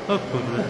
O kurde.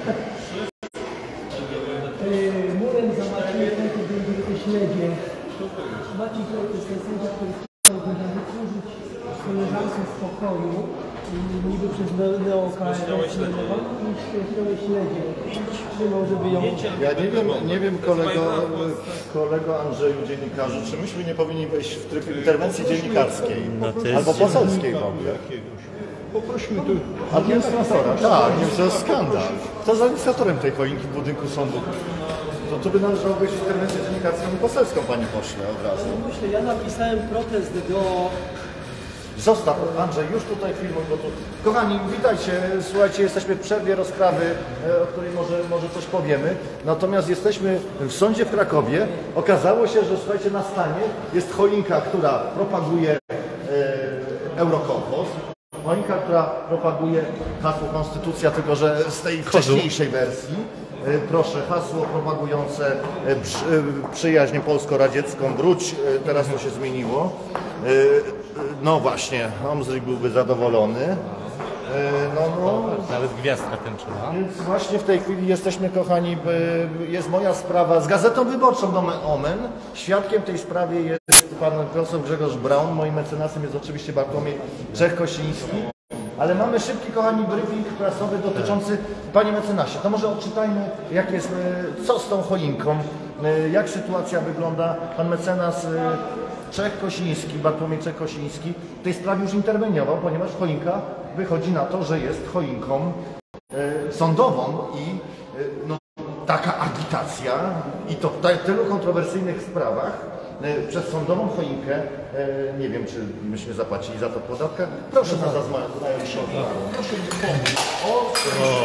Murem zamarli te śledzie. Maciej to jest ten sędzia, który chciał wytworzyć koleżankę w pokoju niby przez neokaz i świetne śledzie. Trzymał, żeby ją... Ja nie wiem kolego Andrzeju, dziennikarzu, czy myśmy nie powinni wejść w tryb interwencji dziennikarskiej albo poselskiej w ogóle. Poprośmy tu administratora. Tak, nie, to jest skandal. Kto jest administratorem tej choinki w budynku sądu? To by należało być interwencję dziennikarską i poselską, panie pośle, od razu. Myślę, ja napisałem protest do... Zostaw, Andrzej, już tutaj filmuj, bo tu... Kochani, witajcie, słuchajcie, jesteśmy w przerwie rozprawy, o której może coś powiemy. Natomiast jesteśmy w sądzie w Krakowie. Okazało się, że słuchajcie, na stanie jest choinka, która propaguje Eurokompos. Choinka, która propaguje hasło Konstytucja, tylko że z tej wcześniejszej wersji. Proszę, hasło propagujące przyjaźń polsko-radziecką, wróć, teraz to się zmieniło. No właśnie, Omzryk byłby zadowolony. Nawet gwiazdka tęczowa. Więc właśnie w tej chwili jesteśmy, kochani, jest moja sprawa z Gazetą Wyborczą Nomen Omen. Świadkiem tej sprawie jest pan profesor Grzegorz Braun, moim mecenasem jest oczywiście Bartłomiej Czech-Kosiński. Ale mamy szybki, kochani, briefing prasowy dotyczący, panie mecenasie, to może odczytajmy, jak jest, co z tą choinką, jak sytuacja wygląda. Pan mecenas Czech-Kosiński, Bartłomiej Czech-Kosiński w tej sprawie już interweniował, ponieważ choinka wychodzi na to, że jest choinką sądową i no, taka agitacja i to w tylu kontrowersyjnych sprawach przez sądową choinkę, nie wiem, czy myśmy zapłacili za to podatkę. Proszę nas zaznać. Proszę mi pomóc.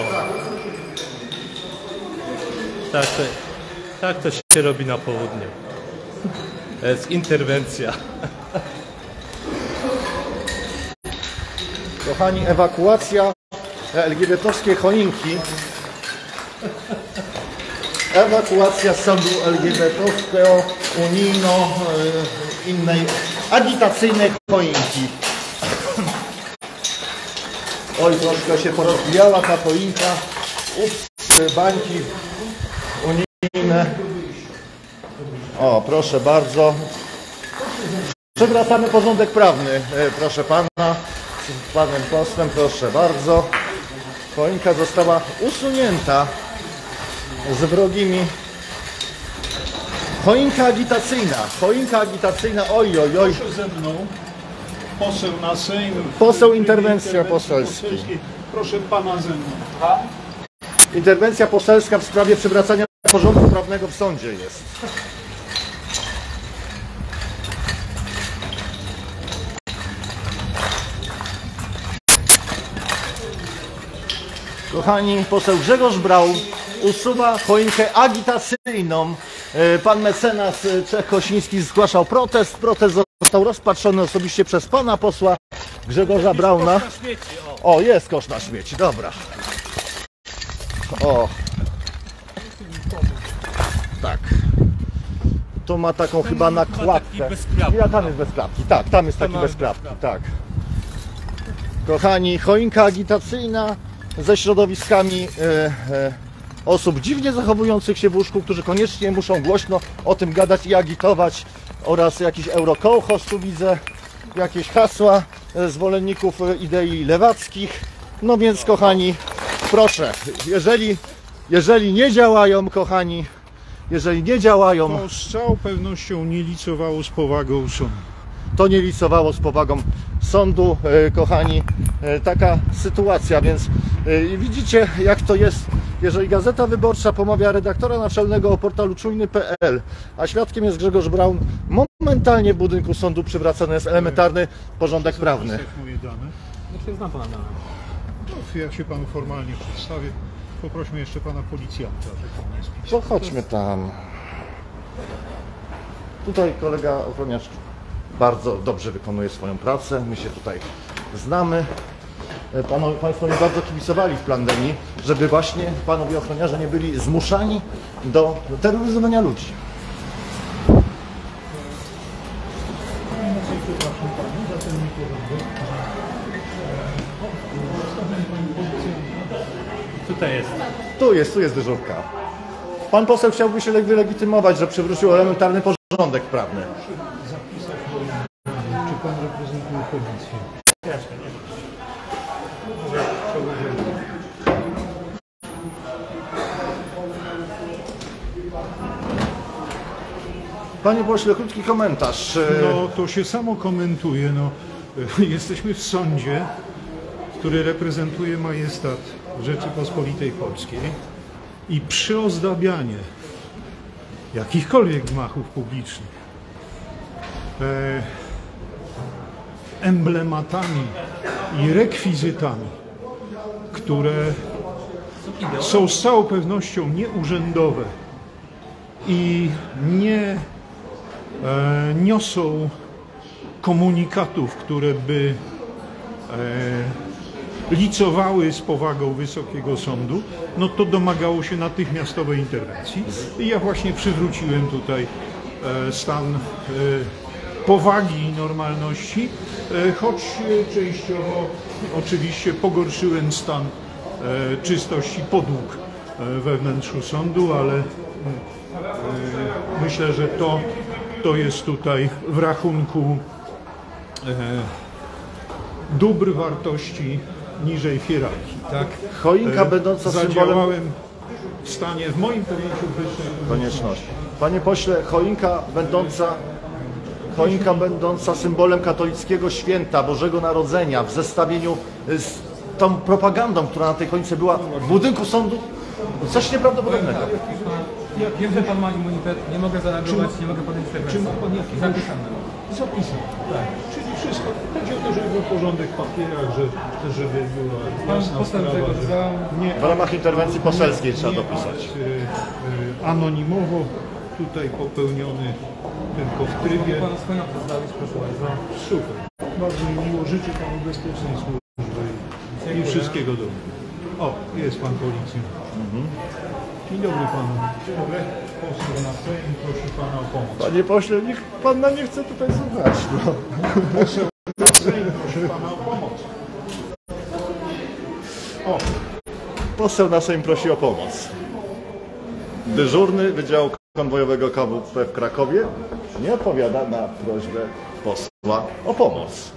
Tak to się robi na południu. To jest interwencja. Kochani, ewakuacja LGBT-owskiej choinki. Ewakuacja sądu LGBT-owskiego, unijno, innej agitacyjnej choinki. Oj, troszkę się porozbijała ta choinka. Ups, bańki unijne. O, proszę bardzo. Przywracamy porządek prawny, proszę pana. Z panem posłem, proszę bardzo. Choinka została usunięta z wrogimi. Choinka agitacyjna, oj. Proszę ze mną, poseł na Sejm. Poseł interwencja poselska. Proszę pana ze mną. Interwencja poselska w sprawie przywracania porządku prawnego w sądzie jest. Kochani, poseł Grzegorz Braun usuwa choinkę agitacyjną. Pan mecenas Czech-Kosiński zgłaszał protest. Protest został rozpatrzony osobiście przez pana posła Grzegorza Brauna. O, jest kosz na śmieci, dobra. O. Tak. To ma taką chyba nakładkę. Ja, tam jest bez klapki. Tak, tam jest taki bez klapki. Tak. Kochani, choinka agitacyjna ze środowiskami osób dziwnie zachowujących się w łóżku, którzy koniecznie muszą głośno o tym gadać i agitować, oraz jakiś eurokołchoz, tu widzę jakieś hasła zwolenników idei lewackich. No więc, kochani, proszę, jeżeli nie działają, kochani, jeżeli nie działają, To z całą pewnością nie licowało z powagą sądu. to nie licowało z powagą sądu, kochani, taka sytuacja, więc widzicie, jak to jest, jeżeli Gazeta Wyborcza pomawia redaktora naczelnego o portalu czujny.pl, a świadkiem jest Grzegorz Braun, momentalnie w budynku sądu przywracany jest elementarny porządek prawny. Moje dane. Znaczy, znam pana dane. No, jak się panu formalnie przedstawię, poprośmy jeszcze pana policjanta, że pan jest pisał. To chodźmy tam. Tutaj kolega ochroniarz bardzo dobrze wykonuje swoją pracę, my się tutaj znamy. Państwo mnie bardzo kibicowali w pandemii, żeby właśnie panowie ochroniarze nie byli zmuszani do terroryzowania ludzi. Tutaj jest. Tu jest dyżurka. Pan poseł chciałby się wylegitymować, że przywrócił elementarny porządek prawny. Czy pan reprezentuje policję? Jasne, nie. Panie pośle, krótki komentarz. No to się samo komentuje. No, jesteśmy w sądzie, który reprezentuje majestat Rzeczypospolitej Polskiej i przyozdabianie jakichkolwiek gmachów publicznych emblematami i rekwizytami, które są z całą pewnością nieurzędowe i nie niosą komunikatów, które by licowały z powagą Wysokiego Sądu, no to domagało się natychmiastowej interwencji. I ja właśnie przywróciłem tutaj stan powagi i normalności, choć częściowo oczywiście pogorszyłem stan czystości podłóg we wnętrzu sądu, ale myślę, że to jest tutaj w rachunku dóbr wartości niżej hierarchii. Tak? Choinka będąca symbolem Zadziałałem w stanie, w moim pojęciu wyższej konieczności. Panie pośle, choinka będąca symbolem katolickiego święta Bożego Narodzenia w zestawieniu z tą propagandą, która na tej choince była w budynku sądu, coś nieprawdopodobnego. Wiem, że pan ma immunitet, nie mogę zareagować, nie mogę podjąć interwencji. Czy ma pan jakiś Zapisane. zapisem? Tak. Czyli wszystko. Chodzi o to, żeby był porządek w papierach, żeby była Pan jasna poseł sprawa, tego że zdał. nie W ramach interwencji poselskiej trzeba dopisać. Anonimowo tutaj popełniony tylko w trybie. Pan swoją przedstawić, proszę bardzo. Super. Bardzo mi miło. Życzę panu bezpiecznej służby i wszystkiego dobrego. O, jest pan policjant. Dzień dobry panu. Dzień dobry. Poseł na Sejm, prosi pana o pomoc. Panie pośle, niech pan nam nie chce tutaj słuchać. No. Poseł na Sejm, prosi pana o pomoc. O, Poseł na Sejm prosi o pomoc. Dyżurny Wydziału Konwojowego KWP w Krakowie nie odpowiada na prośbę posła o pomoc.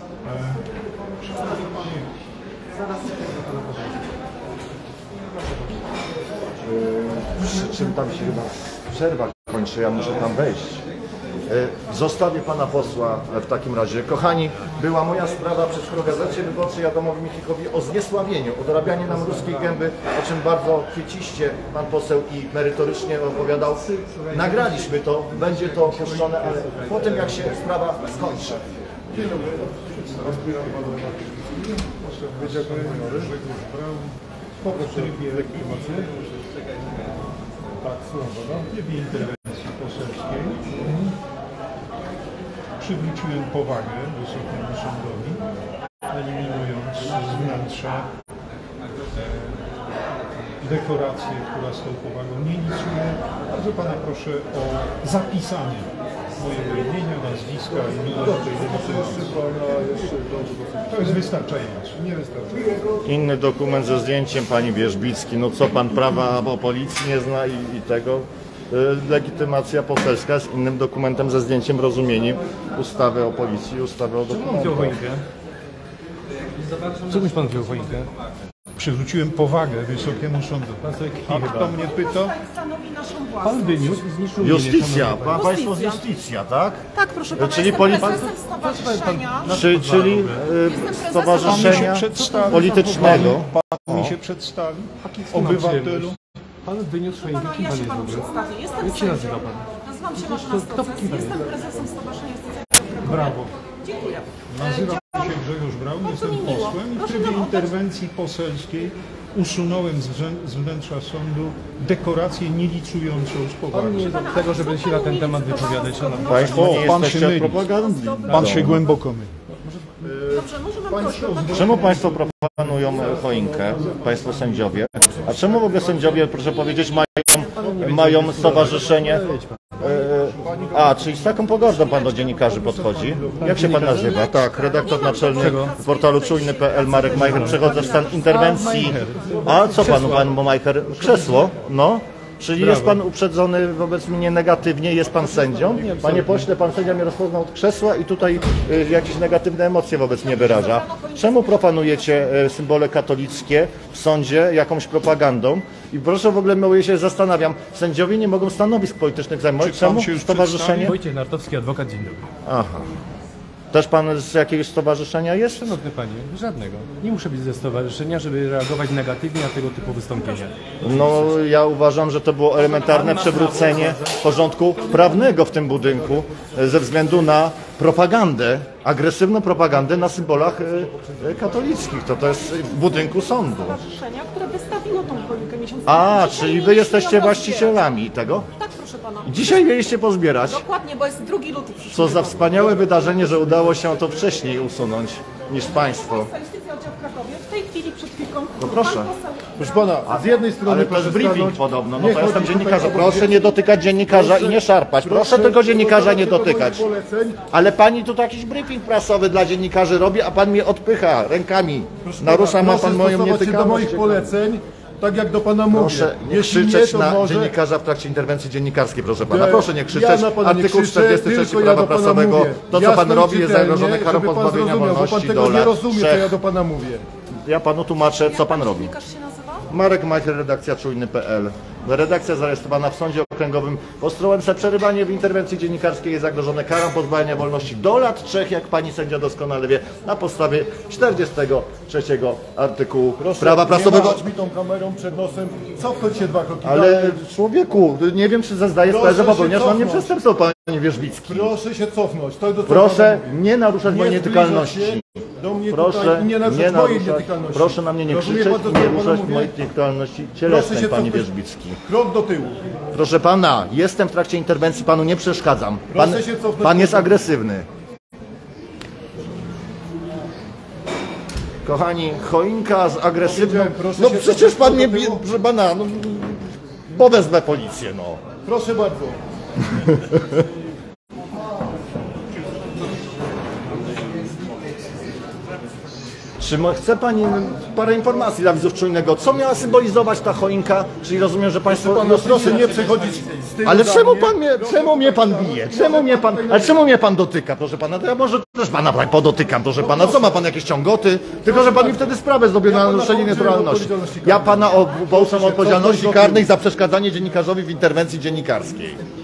Przy czym tam się chyba przerwa kończy, ja muszę tam wejść. Zostawię pana posła w takim razie. Kochani, była moja sprawa przeciwko Gazecie Wyborczej Adamowi Michikowi o zniesławieniu, o dorabianiu nam ruskiej gęby, o czym bardzo kwieciście pan poseł i merytorycznie opowiadał. Nagraliśmy to, będzie to puszczone, ale potem jak się sprawa skończy. w trybie interwencji poselskiej przywróciłem powagę Wysokiemu Sądowi, eliminując z wnętrza dekorację, która z tą powagą nie licuje. Bardzo pana proszę o zapisanie mojego imienia, nazwiska i to jest wystarczające. Nie wystarczy. Inny dokument ze zdjęciem pani Wierzbicki. No co pan prawa o policji nie zna i tego? Legitymacja poselska z innym dokumentem ze zdjęciem rozumieniem ustawy o policji, ustawy o dokumentach. Czemuś pan wziął choinkę? Przywróciłem powagę Wysokiemu Sądowi. A kto mnie pyta? Stanowi naszą Pan własność. wyniósł i zniszczył Justicja, państwo z Justicja, tak? Tak, proszę pana, Czyli jestem poli- prezesem stowarzyszenia. Czyli stowarzyszenia politycznego. Pan mi się przedstawi? Obywatelu? Pan wyniósł choinkę, Pana, kim ja pan się jest w panu ogóle? przedstawię. Jestem Jak się nazywa sędzią. pan? Nazywam się Marzena Stoces. Jestem prezesem Stowarzyszenia Justicja. Brawo. Dziękuję. Nazywam się Grzegorz Braun, jestem mi miło. posłem i w Proszę trybie nam oddać- interwencji poselskiej usunąłem z wnętrza sądu dekorację nielicującą z Pan powagą. nie jest od tego, żeby się na ten temat wypowiadać, szanowny. Państwo nie pan się jesteście od myli. propagandy. Pan się głęboko myli. Dobrze, może mam prośbę. Czemu państwo proponują choinkę, państwo sędziowie, A czemu w ogóle sędziowie, proszę powiedzieć, mają stowarzyszenie? Czyli z taką pogardą pan do dziennikarzy podchodzi? Jak się pan nazywa? Tak, redaktor naczelny portalu czujny.pl Marek Majcher. Przechodzę w stan interwencji. A co pan Majcher? Krzesło? No. Czyli jest pan uprzedzony wobec mnie negatywnie, jest pan sędzią? Panie pośle, pan sędzia mnie rozpoznał od krzesła i tutaj jakieś negatywne emocje wobec mnie wyraża. Czemu profanujecie symbole katolickie w sądzie jakąś propagandą? I proszę w ogóle, ja się zastanawiam, sędziowie nie mogą stanowisk politycznych zajmować. Czemu stowarzyszenie? Wojciech Nartowski, adwokat, dzień dobry. Aha. Też pan z jakiegoś stowarzyszenia jest? Szanowny panie, żadnego. Nie muszę być ze stowarzyszenia, żeby reagować negatywnie na tego typu wystąpienia. No, ja uważam, że to było elementarne przewrócenie porządku prawnego w tym budynku ze względu na propagandę, agresywną propagandę na symbolach katolickich. To jest w budynku sądu. Stowarzyszenia, które wystawiło tą choinkę miesiąc A, temu. czyli wy jesteście właścicielami tego? Tak, proszę pana. Dzisiaj mieliście pozbierać. Dokładnie, bo jest 2 luty przyszły. Co za wspaniałe wydarzenie, że udało się to wcześniej usunąć niż państwo. Instytucja oddział w Krakowie w tej chwili przed chwilką. No proszę. pan poseł- Proszę pana, a z jednej strony Ale to jest proszę briefing stanąć- podobno, no nie to ja jestem chodzi tutaj dziennikarzem. o Proszę nie dotykać dziennikarza i nie szarpać. Proszę tylko dziennikarza nie dotykać. Poleceń. Ale pani tu jakiś briefing prasowy dla dziennikarzy robi, a pan mnie odpycha rękami. Narusza ma pan Proszę moją stosować się do nietykalność. moich poleceń, tak jak do pana mówię. Proszę nie Jeśli krzyczeć to na może... dziennikarza w trakcie interwencji dziennikarskiej, proszę pana. Ja- Proszę nie ja krzyczeć. na pana nie Artykuł krzyczę, 43 tylko ja prawa do pana prasowego. mówię. To, co Jasno pan i robi, jest czytelnie, zagrożone karą żeby pan pozbawienia zrozumiał, bo pan wolności tego do nie lat rozumie, co 3. ja do pana mówię. Ja panu tłumaczę, co pan robi. Dziennikarz się nazywa? Marek Majcher, redakcja czujny.pl. Redakcja zarejestrowana w Sądzie Okręgowym w Ostrołęce. Przerywanie w interwencji dziennikarskiej jest zagrożone karą pozbawienia wolności do lat 3, jak pani sędzia doskonale wie, na podstawie 43 artykułu prawa prasowego. Nie mi tą kamerą przed nosem, cofnąć się 2 kroki Ale dalej. człowieku, nie wiem, czy zdajesz sprawę, Proszę że się popełniasz na mnie cofnąć. przestępstwo, panie Wierzbicki. Proszę się cofnąć. To do co Proszę pana mówię. nie naruszać mojej Nie nietykalności. zbliżać się do mnie Proszę tutaj i nie naruszać mojej nietykalności. proszę na mnie nie Rozumie krzyczeć pan, i co nie ja panu ruszać mówię? mojej nietykalności Proszę cielesnej, się panie cofnąć. Wierzbicki. Krok do tyłu. Proszę pana, jestem w trakcie interwencji, panu nie przeszkadzam. Proszę się cofnąć. Pan jest agresywny. Kochani, choinka z agresywną... Proszę No się przecież cofnąć pan do nie... tyłu. Proszę pana, no... Bo wezmę policję, no. Proszę bardzo. Czy chce pani parę informacji dla widzów czujnego? Co miała symbolizować ta choinka? Czyli rozumiem, że państwo... Pana, proszę nie przechodzić z tyłu Ale za czemu mnie pan bije? Czemu mnie pan dotyka, proszę pana? To ja może też pana podotykam, proszę pana. Co ma pan jakieś ciągoty? Tylko, że pan mi wtedy sprawę zrobił na naruszenie naturalności. Ja pana pouczam o odpowiedzialności karnej za przeszkadzanie dziennikarzowi w interwencji dziennikarskiej.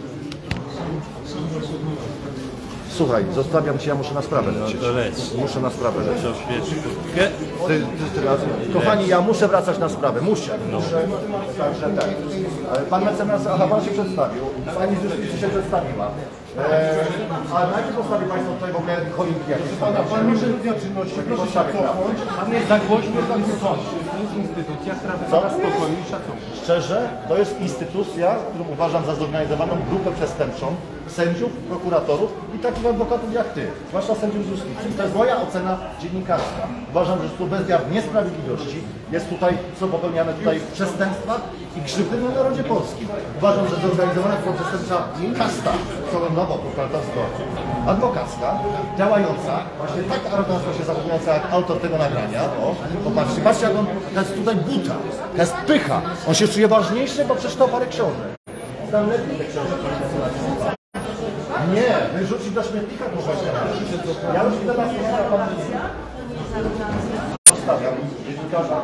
Słuchaj, zostawiam cię, ja muszę na sprawę lecieć. To leć. Muszę na sprawę lecieć. Oświeć kurtkę. Kochani, ja muszę wracać na sprawę, muszę. Także tak. Pan mecenas, pan się przedstawił, pani z justycji się przedstawiła. A na jakie podstawie państwo tutaj w ogóle choinki jakieś Pana, pan nie przedmawia czynności, proszę się cofnąć. Pan jest za głośno, to jest sąd. To jest instytucja, która wymaga spokoju i szacunku. Szczerze, to jest instytucja, którą uważam za zorganizowaną grupę przestępczą sędziów, prokuratorów i takich adwokatów jak ty, zwłaszcza sędziów z justycji. To jest moja ocena dziennikarska. Uważam, że tu bezmiar niesprawiedliwości jest tutaj, są popełniane tutaj przestępstwa i krzywdy na narodzie polskim. Uważam, że zorganizowana przestępcza kasta sądowo-prokuratorsko-adwokacka, działająca, właśnie tak arogancko się zachowująca jak autor tego nagrania. O, popatrzcie, patrzcie jak on, to jest tutaj buta, to jest pycha. On się czuje ważniejszy, bo przeczytał parę książek. Tam lepiej te książki. Nie, wyrzucić do śmietnika, proszę. Ja już teraz zostawiam dziennikarza.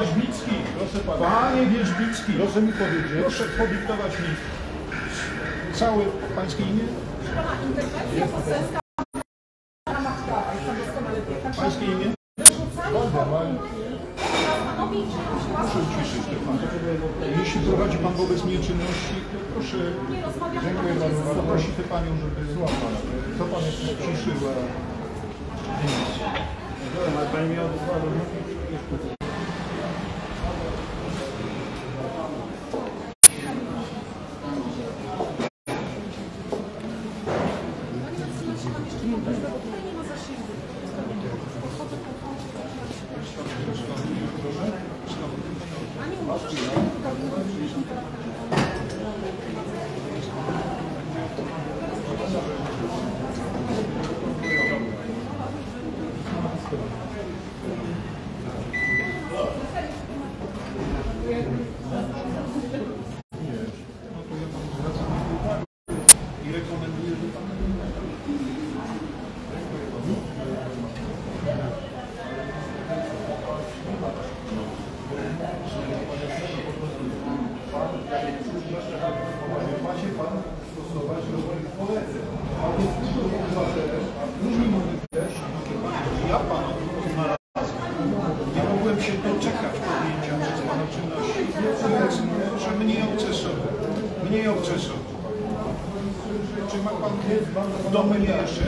Panie Wierzbicki, proszę mi powiedzieć. Proszę podyktować mi Całe pańskie imię? Interwencja poselska w ramach prawa i pan doskonale wie. Także Pańskie imię? wyrzucanie stanowi, Proszę uciszyć te pan. Jeśli prowadzi pan wobec mnie czynności, proszę, nie rozmawiam poprosi tę panią, żeby co pan jeszcze ciszyła. Pani miała i rekomenduję, że pan... Macie pan stosować do swoich koledzy. Pan jest tylko obywatelem, a różni mówię też, ja pana nie mogłem się doczekać podjęcia przez pana czynności. Proszę mniej obcesować. Mniej obcesować. Czy ma pan do mnie jeszcze?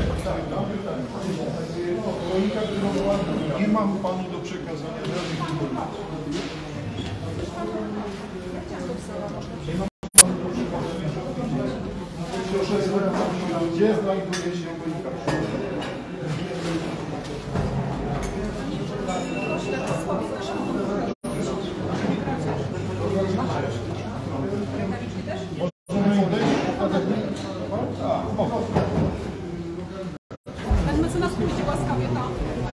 Nie mam panu do przekazania żadnych informacji. Proszę zwracać się, gdzie znajduje się komunikacja. Pan mecenas pójdzie łaskawie tam.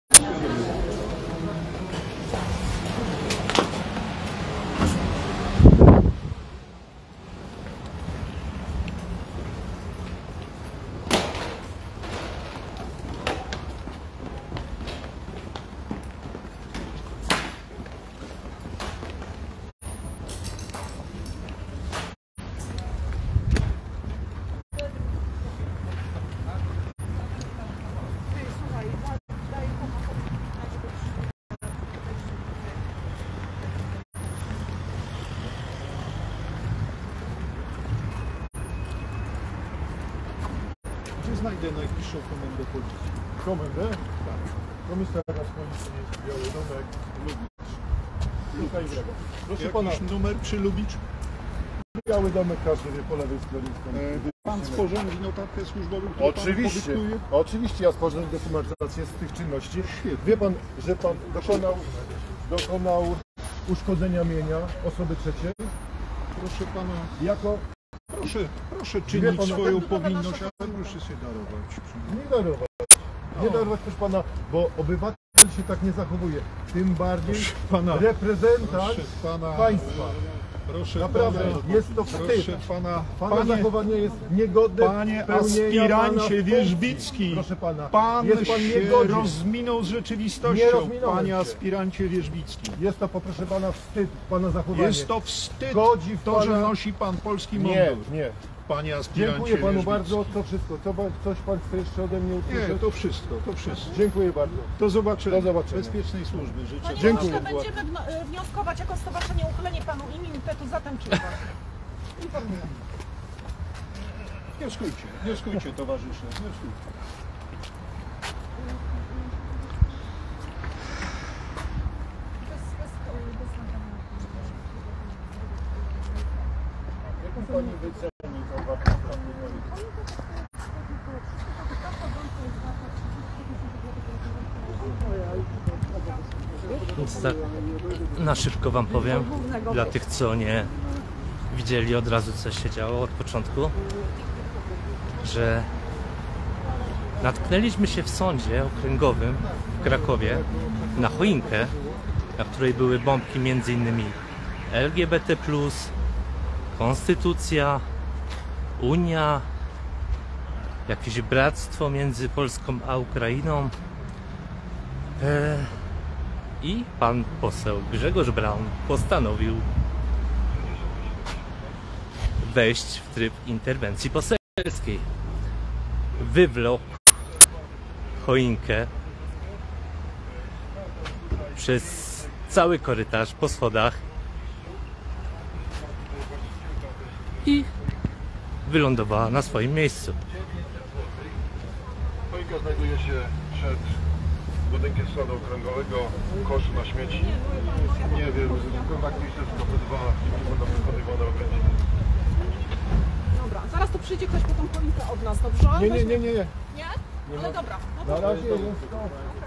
Gdzie znajdę najbliższą komendę policji? Komendę? Tak. Komisariat Policji Biały Domek, Lubicz. Luka i Wrego. Proszę pana, Jakiś numer przy Lubicz? Biały Domek każdy wie po lewej stronie. Pan sporządzi notatkę służbową, którą Oczywiście, panu podyktuje? oczywiście ja sporządzę dokumentację z tych czynności. Wie pan, że pan dokonał uszkodzenia mienia osoby trzeciej Proszę pana, jako proszę Wie czynić pan, swoją tak powinność, ale proszę się darować. nie darować. Nie darować, proszę pana, bo obywatel się tak nie zachowuje. Tym bardziej Proszę pana, reprezentant proszę pana, państwa. proszę Naprawdę, pana, jest to wstyd. proszę pana, Pana zachowanie jest niegodne panie pełnienia pana aspirancie funkcji. Wierzbicki, Proszę pana, pan jest pan się niegodzien. rozminął z Nie rzeczywistością, rozminąłem panie się. aspirancie Wierzbicki. Jest to, proszę pana, wstyd, pana zachowanie. Jest to wstyd, Godzi w to, że pana- nosi pan polski Nie, mundur, nie. panie aspirancie Dziękuję panu Wierzbicki. bardzo, to wszystko. Coś pan chce jeszcze ode mnie usłyszeć? Nie, to wszystko, to wszystko. Dziękuję bardzo. Do zobaczenia. Do zobaczenia. Bezpiecznej służby życzę. Panie Dziękuję. pośle, będziemy wnioskować jako stowarzyszenie o uchylenie panu immunitetu za ten czyn. Informuję. Wnioskujcie towarzysze, wnioskujcie. Jaką pani wyceni tą wartość prawnej? Więc tak na szybko wam powiem, dla tych co nie widzieli od razu co się działo od początku, że natknęliśmy się w sądzie okręgowym w Krakowie na choinkę, na której były bombki m.in. LGBT+, Konstytucja, Unia, jakieś bractwo między Polską a Ukrainą. I pan poseł Grzegorz Braun postanowił wejść w tryb interwencji poselskiej. Wywlokł choinkę przez cały korytarz po schodach i wylądowała na swoim miejscu. Choinka znajduje się przed budynkiem sądu okręgowego, kosz na śmieci. Nie wiem, kontakt ministerstwa P2 nie będą wykonywane ograniczenia. Dobra, zaraz tu przyjdzie ktoś po tą choinkę od nas, dobrze? Nie. Nie? Ale dobra. No Na to razie jest to...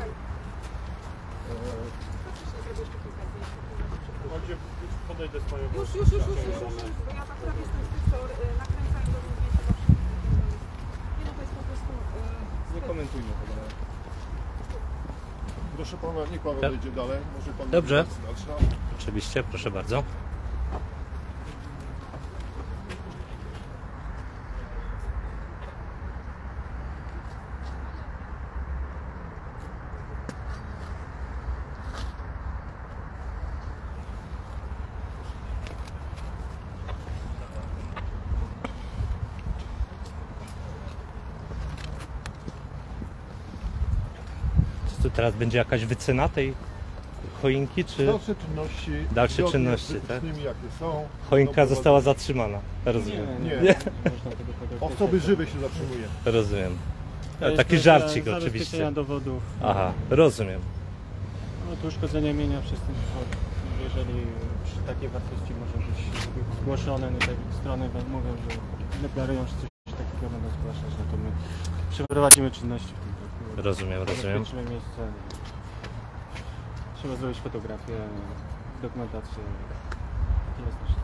Podejdę z moją... już. Bo ja akurat jestem z tych, co nakręcają do zdjęcia do wszystkich. Nie no, to jest po prostu... Nie komentujmy tego. Proszę pana, niech pan odejdzie dalej. Może pan... Dobrze. Dalsza. Oczywiście, proszę bardzo. Czy to teraz będzie jakaś wycena tej choinki, czy Dalsze czynności, czynności, zgodnie z tak? tymi, jakie są. choinka została zatrzymana? Rozumiem. Nie. Osoby żywe się zatrzymuje. Rozumiem. Taki żarcik oczywiście. Zabezpieczenia dowodów, Aha, rozumiem. no to uszkodzenie mienia przez ten wchód. Jeżeli przy takiej wartości może być zgłoszone, no tak strony mówią, że deklarują, że coś takiego będą zgłaszać, no to my przeprowadzimy czynności w tym kierunku. Rozumiem. Zabezpieczymy miejsce. Trzeba zrobić fotografię, dokumentację. Takie jest nasze.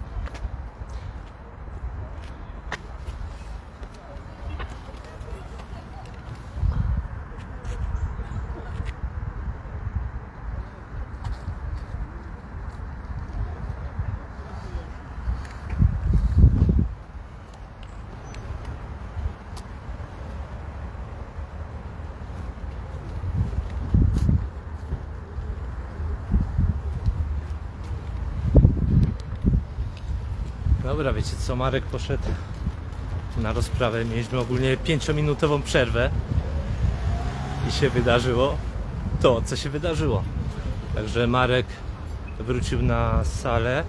Dobra, wiecie co, Marek poszedł na rozprawę. Mieliśmy ogólnie 5-minutową przerwę i się wydarzyło to, co się wydarzyło. Także Marek wrócił na salę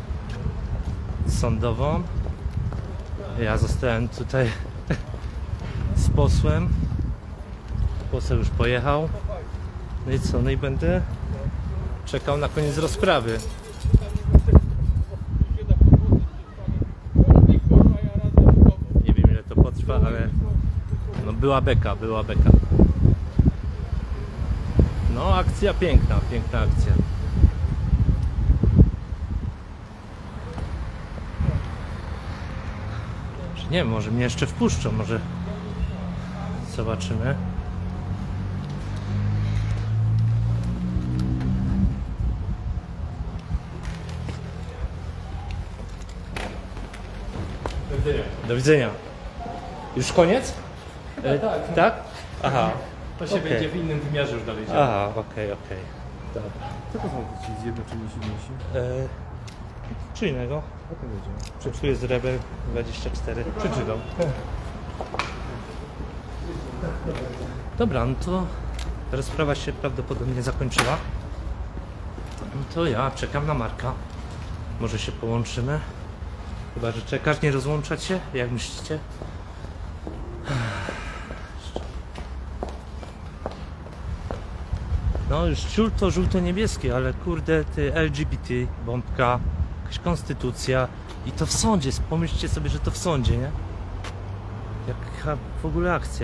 sądową. Ja zostałem tutaj z posłem. Poseł już pojechał. No i co? No i będę czekał na koniec rozprawy. Nie wiem, ile to potrwa, ale no była beka. No akcja piękna akcja. Nie wiem, może mnie jeszcze wpuszczą, może zobaczymy. Do widzenia. Już koniec? Tak? Aha. To się będzie w innym wymiarze już dalej działo. Aha, okej. Dobra. Co to są ci zjednoczeni silniejsi? Czy innego? Tu jest Rebel 24. Przeczytam. Dobra, no to rozprawa się prawdopodobnie zakończyła. No to ja czekam na Marka. Może się połączymy. Chyba, że czekasz, nie rozłączać się? Jak myślicie? No już ciul to żółto-niebieskie, ale kurde, ty LGBT, bombka, jakaś konstytucja i to w sądzie, pomyślcie sobie, że to w sądzie, nie? Jaka w ogóle akcja.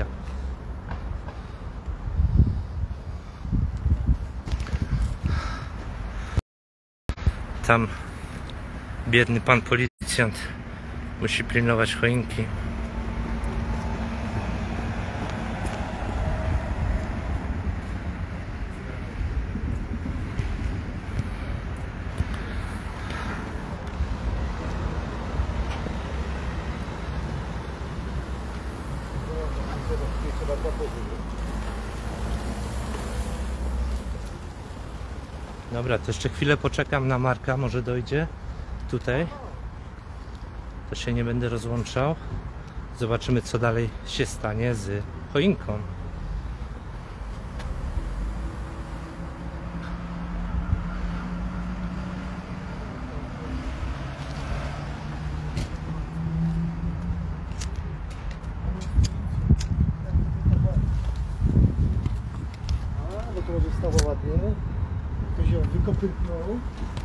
Tam biedny pan policjant musi pilnować choinki. Dobra, to jeszcze chwilę poczekam na Marka, może dojdzie tutaj. to się nie będę rozłączał. Zobaczymy, co dalej się stanie z choinką. Bo to może stało ładnie. To się wykopytnął.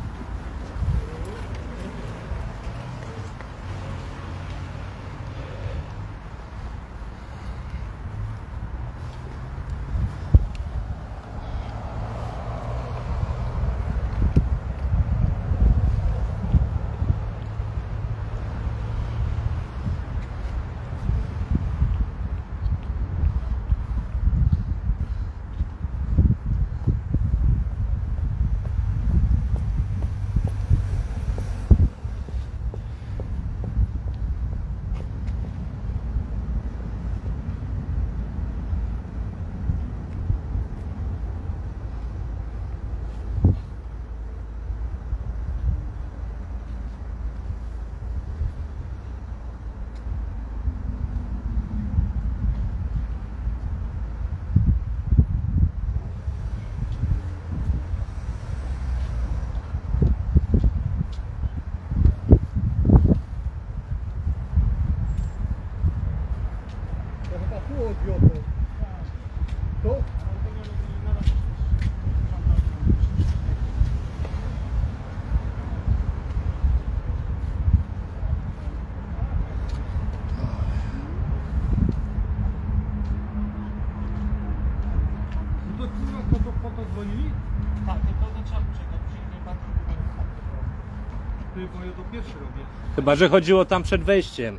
Bo ja to pierwszy robię. Chyba że chodziło tam przed wejściem.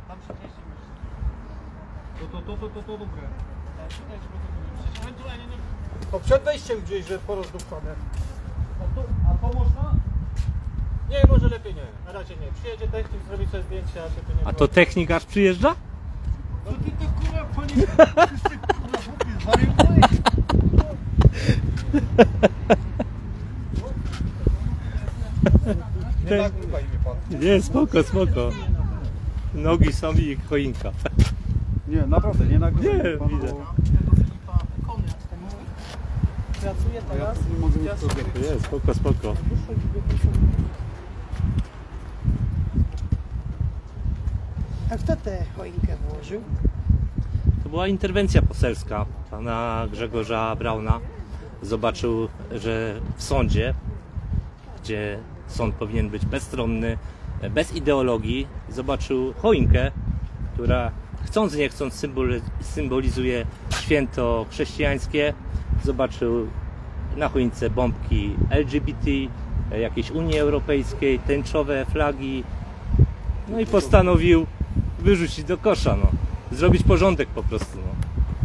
To dobre. To przed wejściem gdzieś, że porozdupcone. A to można? Nie, może lepiej nie. Na razie nie. Przyjedzie technik, zrobi sobie zdjęcie, a się tu nie A to technik aż przyjeżdża? No ty to kurwa, panie... Ty kurwa, chłopie, zwariowałeś? Nie nagrywaj mnie pan. Nie, spoko, spoko. Nogi są i choinka. Nie, naprawdę, nie nagrywaj. Nie, widzę. Pracuje teraz. Nie, spoko, spoko. A kto tę choinkę włożył? To była interwencja poselska pana Grzegorza Brauna. Zobaczył, że w sądzie, gdzie sąd powinien być bezstronny, bez ideologii, zobaczył choinkę, która chcąc nie chcąc symbolizuje święto chrześcijańskie. Zobaczył na choince bombki LGBT, jakiejś Unii Europejskiej, tęczowe flagi. No i postanowił wyrzucić do kosza, no. Zrobić porządek po prostu, no.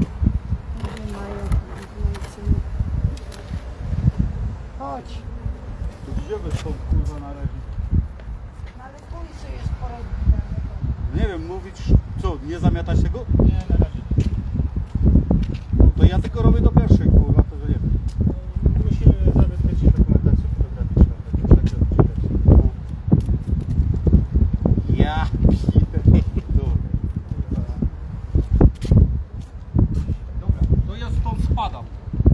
Chodź. Gdzie wy są kurwa na razie? Ale ulicy jest pora. Nie wiem, mówić co, nie zamiatać tego? Nie, na razie nie. No to ja tylko robię do pierwszej kurwa, to że nie wiem. Musimy zabezpieczyć dokumentację fotograficzną. Ja Dobra, to ja stąd spadam.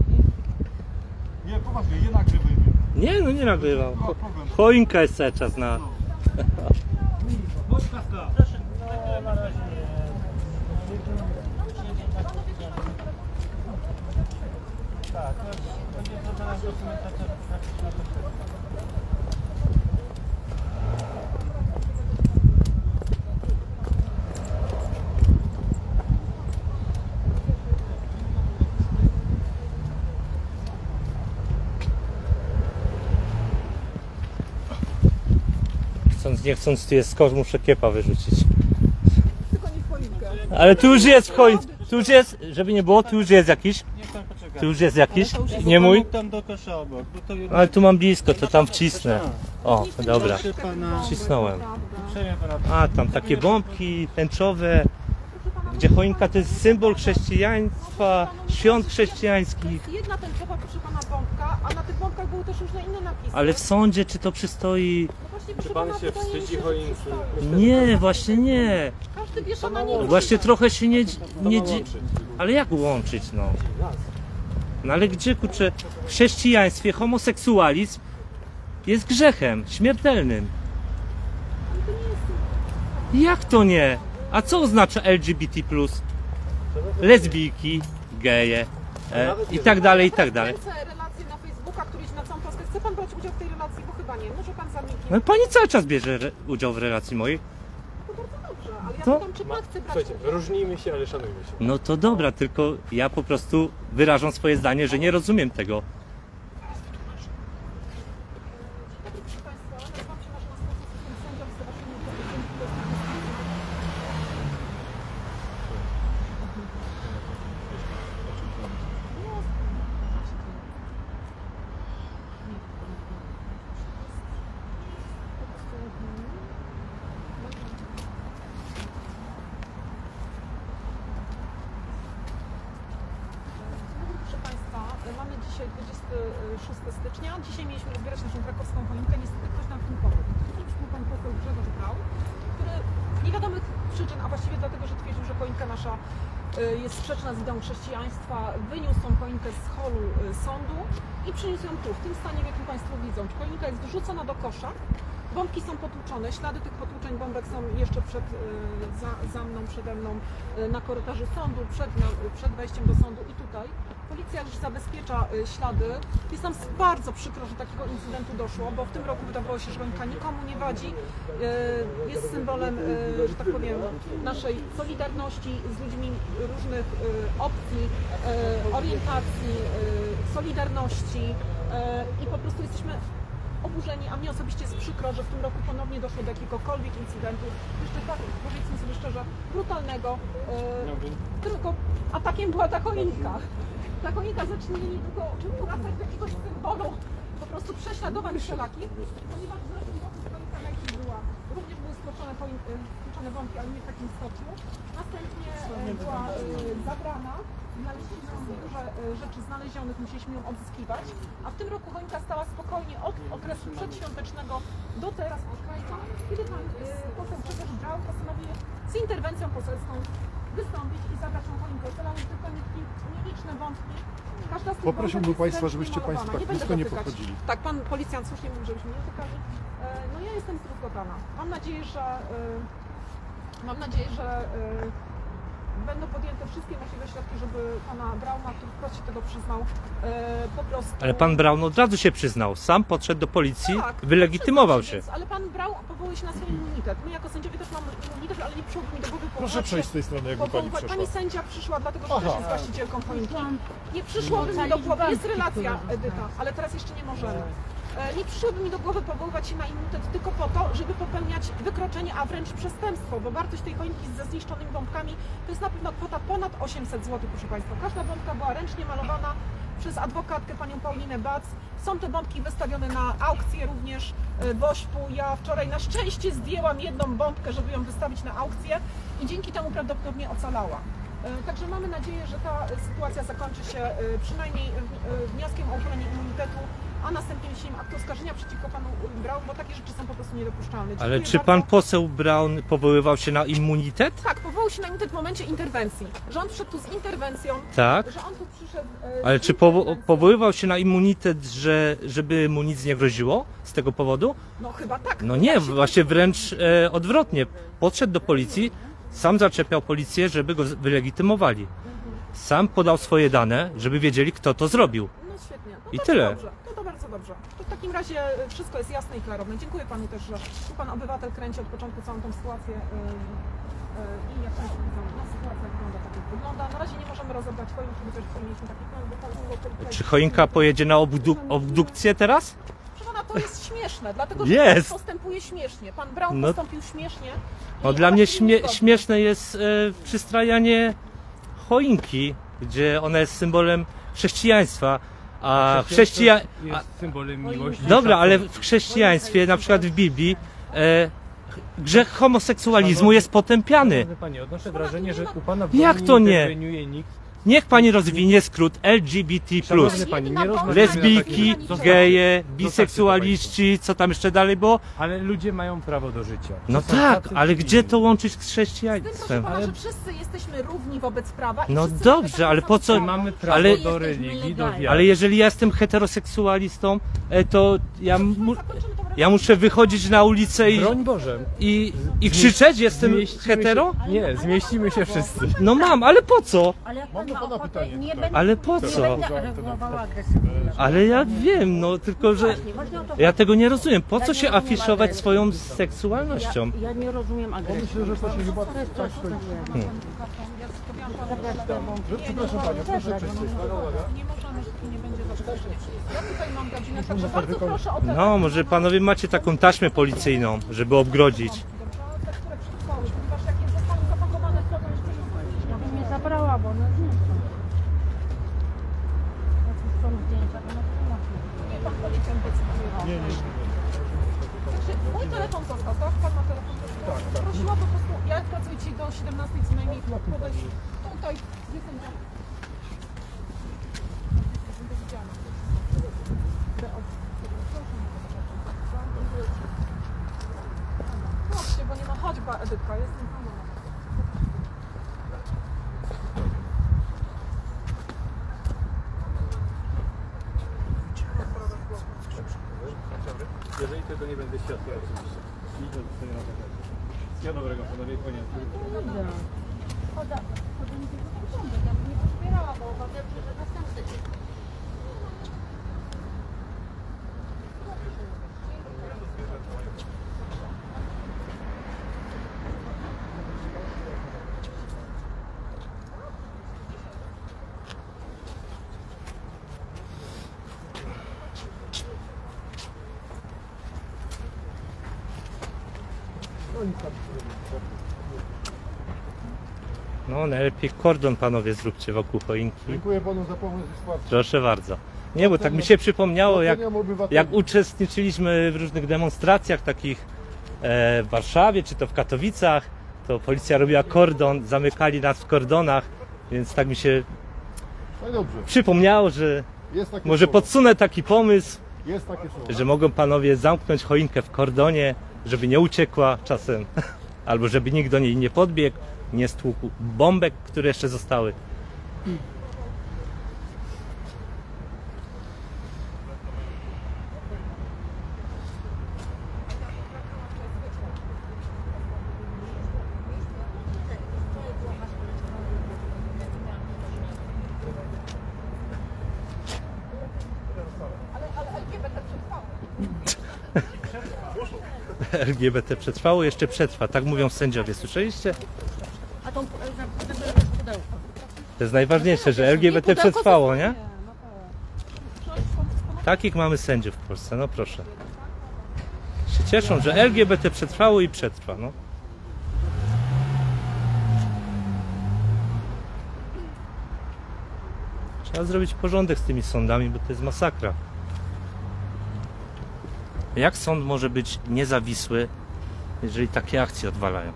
Nie, poważnie, nie nagrywaj mnie. Nie, no nie nagrywał. Choinka jest cały czas na... Chodź Kaska. Na razie nie. Tak, będzie zrobiona dokumentacja fotograficzna. Chcąc nie chcąc, tu jest skos, muszę kiepa wyrzucić. Tylko nie w choinkę. Ale tu już jest choinka. Tu już jest, żeby nie było, tu już jest jakiś. Niech pan poczeka. Tu już jest jakiś. Nie mój. Tam do kosza obok. Bo to jednak... Ale tu mam blisko, to tam wcisnę. O, dobra. Proszę pana. Wcisnąłem. Uprzejmie pana. A, tam takie bombki tęczowe, gdzie choinka to jest symbol chrześcijaństwa, świąt chrześcijańskich. Jedna tęczowa, proszę pana, bombka, a na tych bombkach były też różne inne napisy. Ale w sądzie czy to przystoi? No właśnie właśnie, proszę Czy pan pana, się wydaje mi wstydzi że choinki? przestaje. Nie, właśnie nie. Każdy wiesza na niej. Właśnie trochę się nie ale jak łączyć, no? No ale gdzie, kurczę, w chrześcijaństwie homoseksualizm jest grzechem śmiertelnym. Jak to nie? A co oznacza LGBT+? Lesbijki, geje i tak dalej, i tak dalej. Kręcę relację na Facebooka, który idzie na całą Polskę. Chce pan brać udział w tej relacji? Bo chyba nie. Może pan zamknie. No pani cały czas bierze udział w relacji mojej. To bardzo dobrze, ale ja To? pytam, czy pan chce brać Słuchajcie, udział. różnijmy się, ale szanujmy się. No to dobra, tylko ja po prostu wyrażam swoje zdanie, że nie rozumiem tego. Proszę państwa, nazywam się Marzena Stosowska, jestem sędzią w Stowarzyszeniu Kobiet. Proszę Państwa, mamy dzisiaj 26 stycznia. Dzisiaj mieliśmy rozbierać naszą krakowską choinkę. Niestety ktoś nam w tym pomógł. Był pan poseł Grzegorz Braun, który z niewiadomych przyczyn, a właściwie dlatego, że twierdził, że choinka nasza jest sprzeczna z ideą chrześcijaństwa, wyniósł tą choinkę z holu sądu i przyniósł ją tu, w tym stanie, w jakim Państwo widzą. Choinka jest wyrzucona do kosza. Bombki są potłuczone, ślady tych potłuczeń bombek są jeszcze za mną, przede mną na korytarzu sądu, przed wejściem do sądu i tutaj. Policja już zabezpiecza ślady. Jest nam bardzo przykro, że takiego incydentu doszło, bo w tym roku wydawało się, że choinka nikomu nie wadzi. Jest symbolem, że tak powiem, naszej solidarności z ludźmi różnych opcji, orientacji, solidarności i po prostu jesteśmy oburzeni, a mnie osobiście jest przykro, że w tym roku ponownie doszło do jakiegokolwiek incydentu, jeszcze tak, powiedzmy sobie szczerze, brutalnego, którego atakiem była ta choinka. Ta choinka zaczyna niedługo wracać do jakiegoś symbolu po prostu prześladowań wszelakich, ponieważ w zeszłym roku choinka najpierw była, również były stłoczone bombki, ale nie w takim stopniu. Następnie była zabrana. Znaleźliśmy duże rzeczy znalezionych, musieliśmy ją odzyskiwać, a w tym roku choinka stała spokojnie od okresu przedświątecznego do teraz od końca, kiedy pan poseł Grzegorz Braun postanowił z interwencją poselską wystąpić i zabrać tą choinkę. Ocalały tylko nieliczne wątki. Każda z tych Poprosiłbym wątek jest Państwa, ręcznie żebyście malowana. Państwo tak Nie będę blisko nie dotykać. podchodzili. Tak, pan policjant słusznie mówi, żebyśmy nie dotykali. No ja jestem zdruzgotana. Mam nadzieję, że będą podjęte wszystkie możliwe środki, żeby pana Brauna, który wprost się tego przyznał, po prostu... Ale pan Braun od razu się przyznał. Sam podszedł do policji, Tak, wylegitymował przyznam się. Ale pan Braun powołuje się na swój immunitet. My jako sędziowie też mamy immunitet, ale nie przyszłoby mi do głowy Proszę przejść z tej strony, jakby Pani przeszła. Pani sędzia przyszła dlatego, że też jest właścicielką choinki. Nie przyszłoby mi do głowy, jest relacja, Edyta, ale teraz jeszcze nie możemy. Nie przyszłoby mi do głowy powoływać się na immunitet tylko po to, żeby popełniać wykroczenie, a wręcz przestępstwo, bo wartość tej choinki ze zniszczonymi bombkami to jest na pewno kwota ponad 800 zł, proszę Państwa. Każda bombka była ręcznie malowana przez adwokatkę panią Paulinę Bac. Są te bombki wystawione na aukcję również w Ośpu. Ja wczoraj na szczęście zdjęłam jedną bombkę, żeby ją wystawić na aukcję i dzięki temu prawdopodobnie ocalała. Także mamy nadzieję, że ta sytuacja zakończy się przynajmniej wnioskiem o uchylenie immunitetu, a następnie wniesieniem aktu oskarżenia przeciwko panu Braun, bo takie rzeczy są po prostu niedopuszczalne. Ale Dziękuję czy pan bardzo. poseł Braun powoływał się na immunitet? Tak, powołał się na immunitet w momencie interwencji. Że on przyszedł tu z interwencją, Tak. że on tu przyszedł Ale z czy interwencją. powoływał się na immunitet, żeby mu nic nie groziło z tego powodu? No chyba tak. No nie, Tak się właśnie wręcz odwrotnie. Podszedł do policji, sam zaczepiał policję, żeby go wylegitymowali. Sam podał swoje dane, żeby wiedzieli, kto to zrobił. No świetnie. No I to tyle. Dobrze. To bardzo dobrze. To w takim razie wszystko jest jasne i klarowne. Dziękuję panu też, że tu pan obywatel kręci od początku całą tą sytuację i jak państwo widzą, no sytuacja wygląda tak, jak wygląda. Na razie nie możemy rozebrać choinki, chociaż mieliśmy taki plan, bo Czy choinka pojedzie na obdukcję teraz? Proszę pana, to jest śmieszne, dlatego że Jest. pan postępuje śmiesznie. Pan Braun No. postąpił śmiesznie. No, i dla mnie właściwie niegodnie. śmieszne jest przystrajanie choinki, gdzie ona jest symbolem chrześcijaństwa, a jest symbolem miłości. Dobra, ale w chrześcijaństwie, na przykład w Biblii, grzech homoseksualizmu jest potępiany. Panie, odnoszę wrażenie, że u pana w Jak domu to nie nie? interweniuje nikt. Niech pani rozwinie skrót LGBT+. Szanowny pani, nie rozmawiamy Lesbijki, na takim- geje, biseksualiści, co tam jeszcze dalej było? Ale ludzie mają prawo do życia. No To są tak, tacy ale ci gdzie inni. to łączyć z Proszę chrześcijaństwem? pana, że wszyscy jesteśmy równi wobec prawa i No wszyscy dobrze, mamy ale takie po co same Mamy prawo. prawo Ale- do religii, do wiary. Ale jeżeli ja jestem heteroseksualistą, to ja muszę wychodzić na ulicę Broń Boże. i krzyczeć, jestem Zmieścimy się- hetero? Nie, zmieścimy się wszyscy. No mam, ale po co? Ale jak pan ma ochotę, nie będę, Ale po nie co? będę reagowała agresywnie. Ale ja wiem, no tylko że Właśnie, właśnie o to ja chodzi. tego nie rozumiem. Po Ja co nie się rozumiem afiszować agresji. swoją seksualnością? Ja nie rozumiem agresji. Myślę, że to się chyba coś Przepraszam panią, proszę przejść. Nie możemy i nie będzie zabezpieczenia. Ja tutaj mam godzinę, także bardzo proszę o te No, może panowie macie taką taśmę policyjną, żeby obgrodzić. te, które przetrwały, ponieważ jak nie zostaną zapakowane w problem, Ja bym nie zabrała, bo one zniszczą. Jak już są zdjęcia, to na pewno. nie pan policjant decyduje. Także mój telefon został, tak? Pan ma telefon? Tak. Prosiła po prostu, ja pracuję dzisiaj do 17 co najmniej, podejść tutaj, gdzie są tam. Chodźcie, bo nie ma, chodź Edytka, jestem sama. Jeżeli tego nie będę świadkiem, oczywiście. Idę do swojej rady. Ja dobrego, panowie, koniec. Ja bym nie pozbierała, bo obawiam się, że następny dzień. No, najlepiej kordon panowie zróbcie wokół choinki. Dziękuję panu za pomoc i wsparcie. Proszę bardzo. Nie, bo tak mi się przypomniało, Doceniam obywateli. jak uczestniczyliśmy w różnych demonstracjach takich w Warszawie, czy to w Katowicach, to policja robiła kordon, zamykali nas w kordonach, więc tak mi się No i dobrze, przypomniało, że jest takie może słowo. podsunę taki pomysł, Jest takie słowo. że mogą panowie zamknąć choinkę w kordonie, żeby nie uciekła czasem, albo żeby nikt do niej nie podbiegł, nie stłukł bombek, które jeszcze zostały. Ale LGBT przetrwało. LGBT przetrwało, jeszcze przetrwa, tak mówią sędziowie, słyszeliście? A tą pudełko. To jest najważniejsze, że LGBT przetrwało, nie? Takich mamy sędziów w Polsce, no proszę. Się cieszą, że LGBT przetrwało i przetrwa, no. Trzeba zrobić porządek z tymi sądami, bo to jest masakra. Jak sąd może być niezawisły, jeżeli takie akcje odwalają?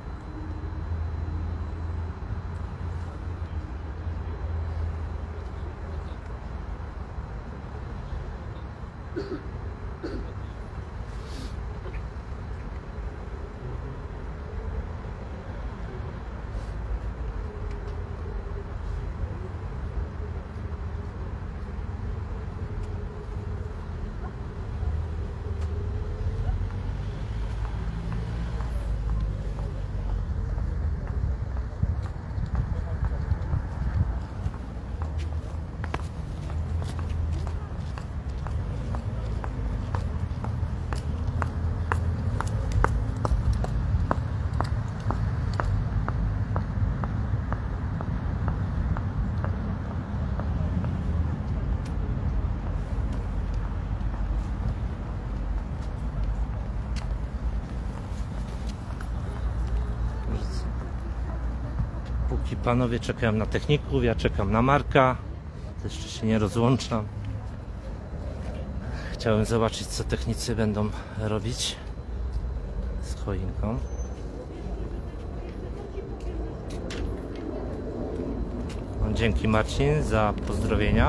Póki panowie czekają na techników, ja czekam na Marka. Jeszcze się nie rozłączam. Chciałem zobaczyć, co technicy będą robić z choinką. Dzięki Marcin za pozdrowienia.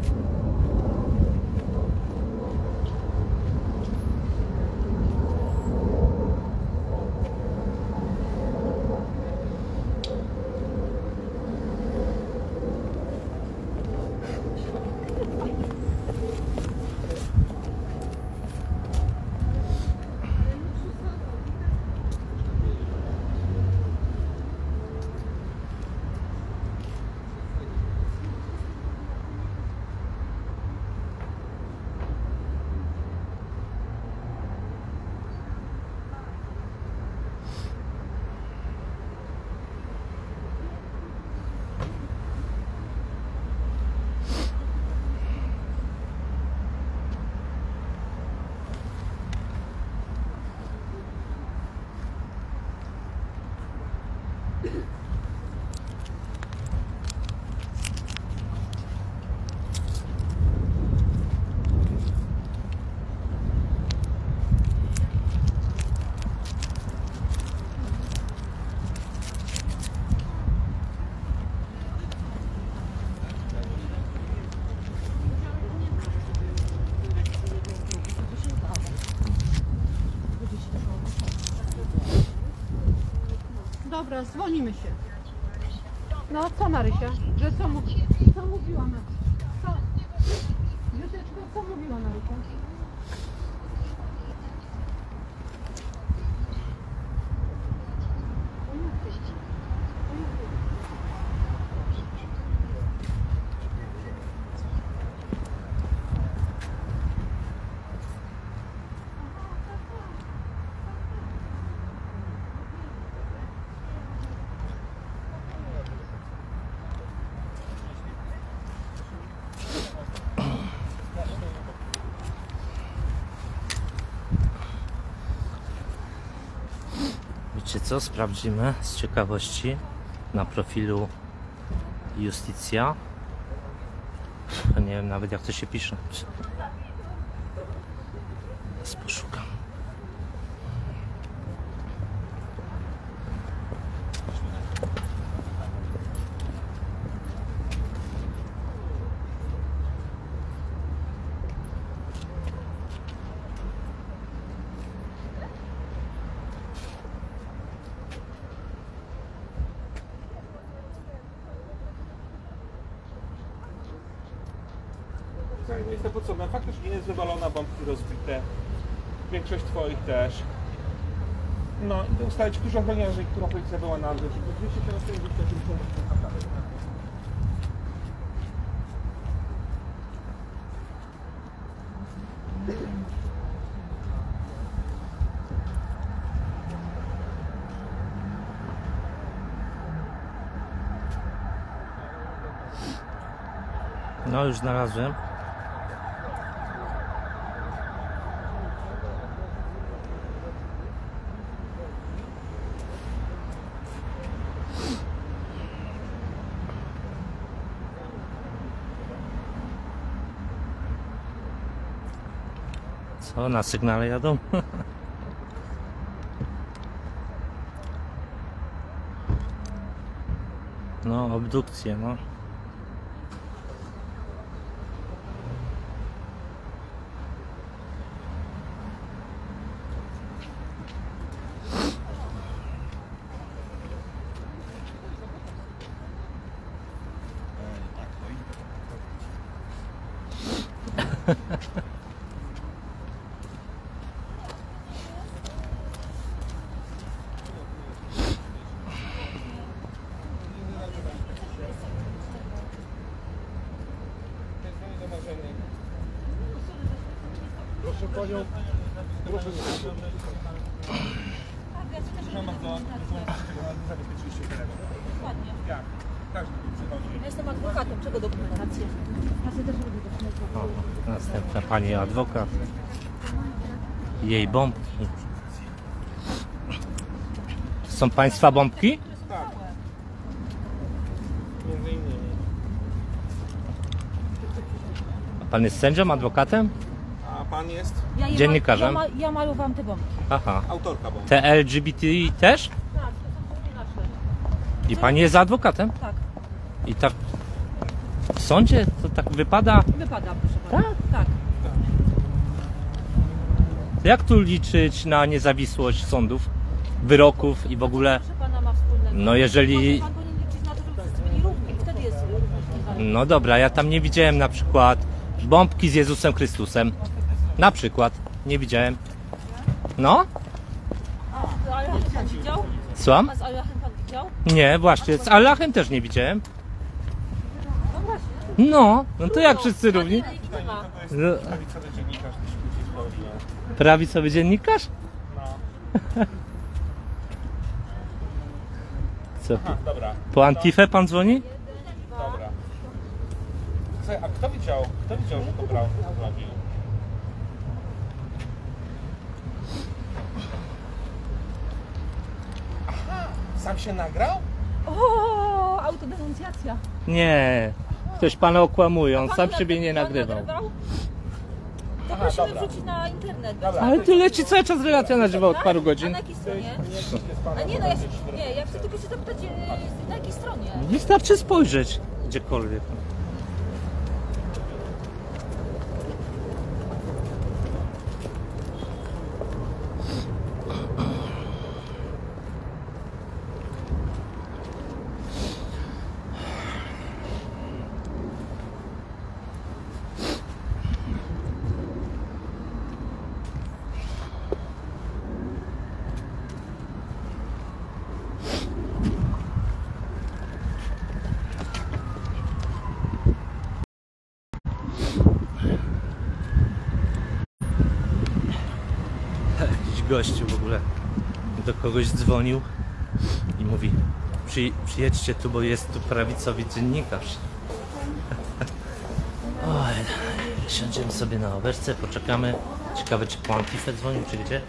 Dobra, dzwonimy się. No co Marysia? Że co mówiła? Co mówiła Marysia? Co? Józeczko, co mówiła Marysia? Wiecie co? Sprawdzimy z ciekawości na profilu Justicja. Nie wiem nawet jak to się pisze. Teraz poszukam. Jestem pod sobą. Faktycznie jest wywalona, bombki rozbite. Większość twoich też. No i ustalić, którzy ochroniarze i która policja była na drodze. 217 No już znalazłem. Co, na sygnale jadą? No, obdukcje, no. Proszę panią, proszę Jak? Każdy przychodzi. Ja jestem adwokatem, czego dokumentację? Ja sobie też lubię dokumentację. O, następna pani adwokat. Jej bombki. To są państwa bombki? Tak. Między innymi. A pan jest sędzią, adwokatem? A pan jest Dziennikarzem? Ja malowałam te bombki. Aha. autorka bomb. Te LGBTI też? Tak, to są nasze. I pani jest adwokatem? Tak. I ta W sądzie? To tak wypada? Wypada, proszę pana. Tak? Tak. Jak tu liczyć na niezawisłość sądów, wyroków i w ogóle? Proszę pana ma wspólnego. No jeżeli... Pan powinien liczyć na to, żeby wszyscy byli równi. Wtedy jest równy. No dobra, ja tam nie widziałem na przykład bombki z Jezusem Chrystusem. Na przykład. Nie widziałem. No? A Alachem pan widział? Słucham? A z Alachem pan widział? Nie, właśnie. Z Allahem też nie widziałem. No właśnie. No to jak wszyscy równi? Nie ma. No, Prawicowy dziennikarz też ludzi zwołał. prawicowy dziennikarz? No. Co? Aha, dobra. Po Antifę pan dzwoni? Dobra. Słuchaj, a kto widział, że to Brown zrobił? Aha, sam się nagrał? O, autodenuncjacja. Nie. Ktoś pana okłamuje, on sam siebie nie Pan nagrywał. To prosimy wrzucić na internet. Ale tu leci cały czas relacja na żywo od paru A godzin. na jakiej stronie? A nie, no ja chcę tylko się zapytać, na jakiej stronie? Wystarczy spojrzeć gdziekolwiek. Jakiś gościu w ogóle do kogoś dzwonił i mówi: przyjedźcie tu, bo jest tu prawicowy dziennikarz. Oj, siądziemy sobie na oberce, poczekamy. Ciekawe, czy po Antifę dzwonił, czy gdzie?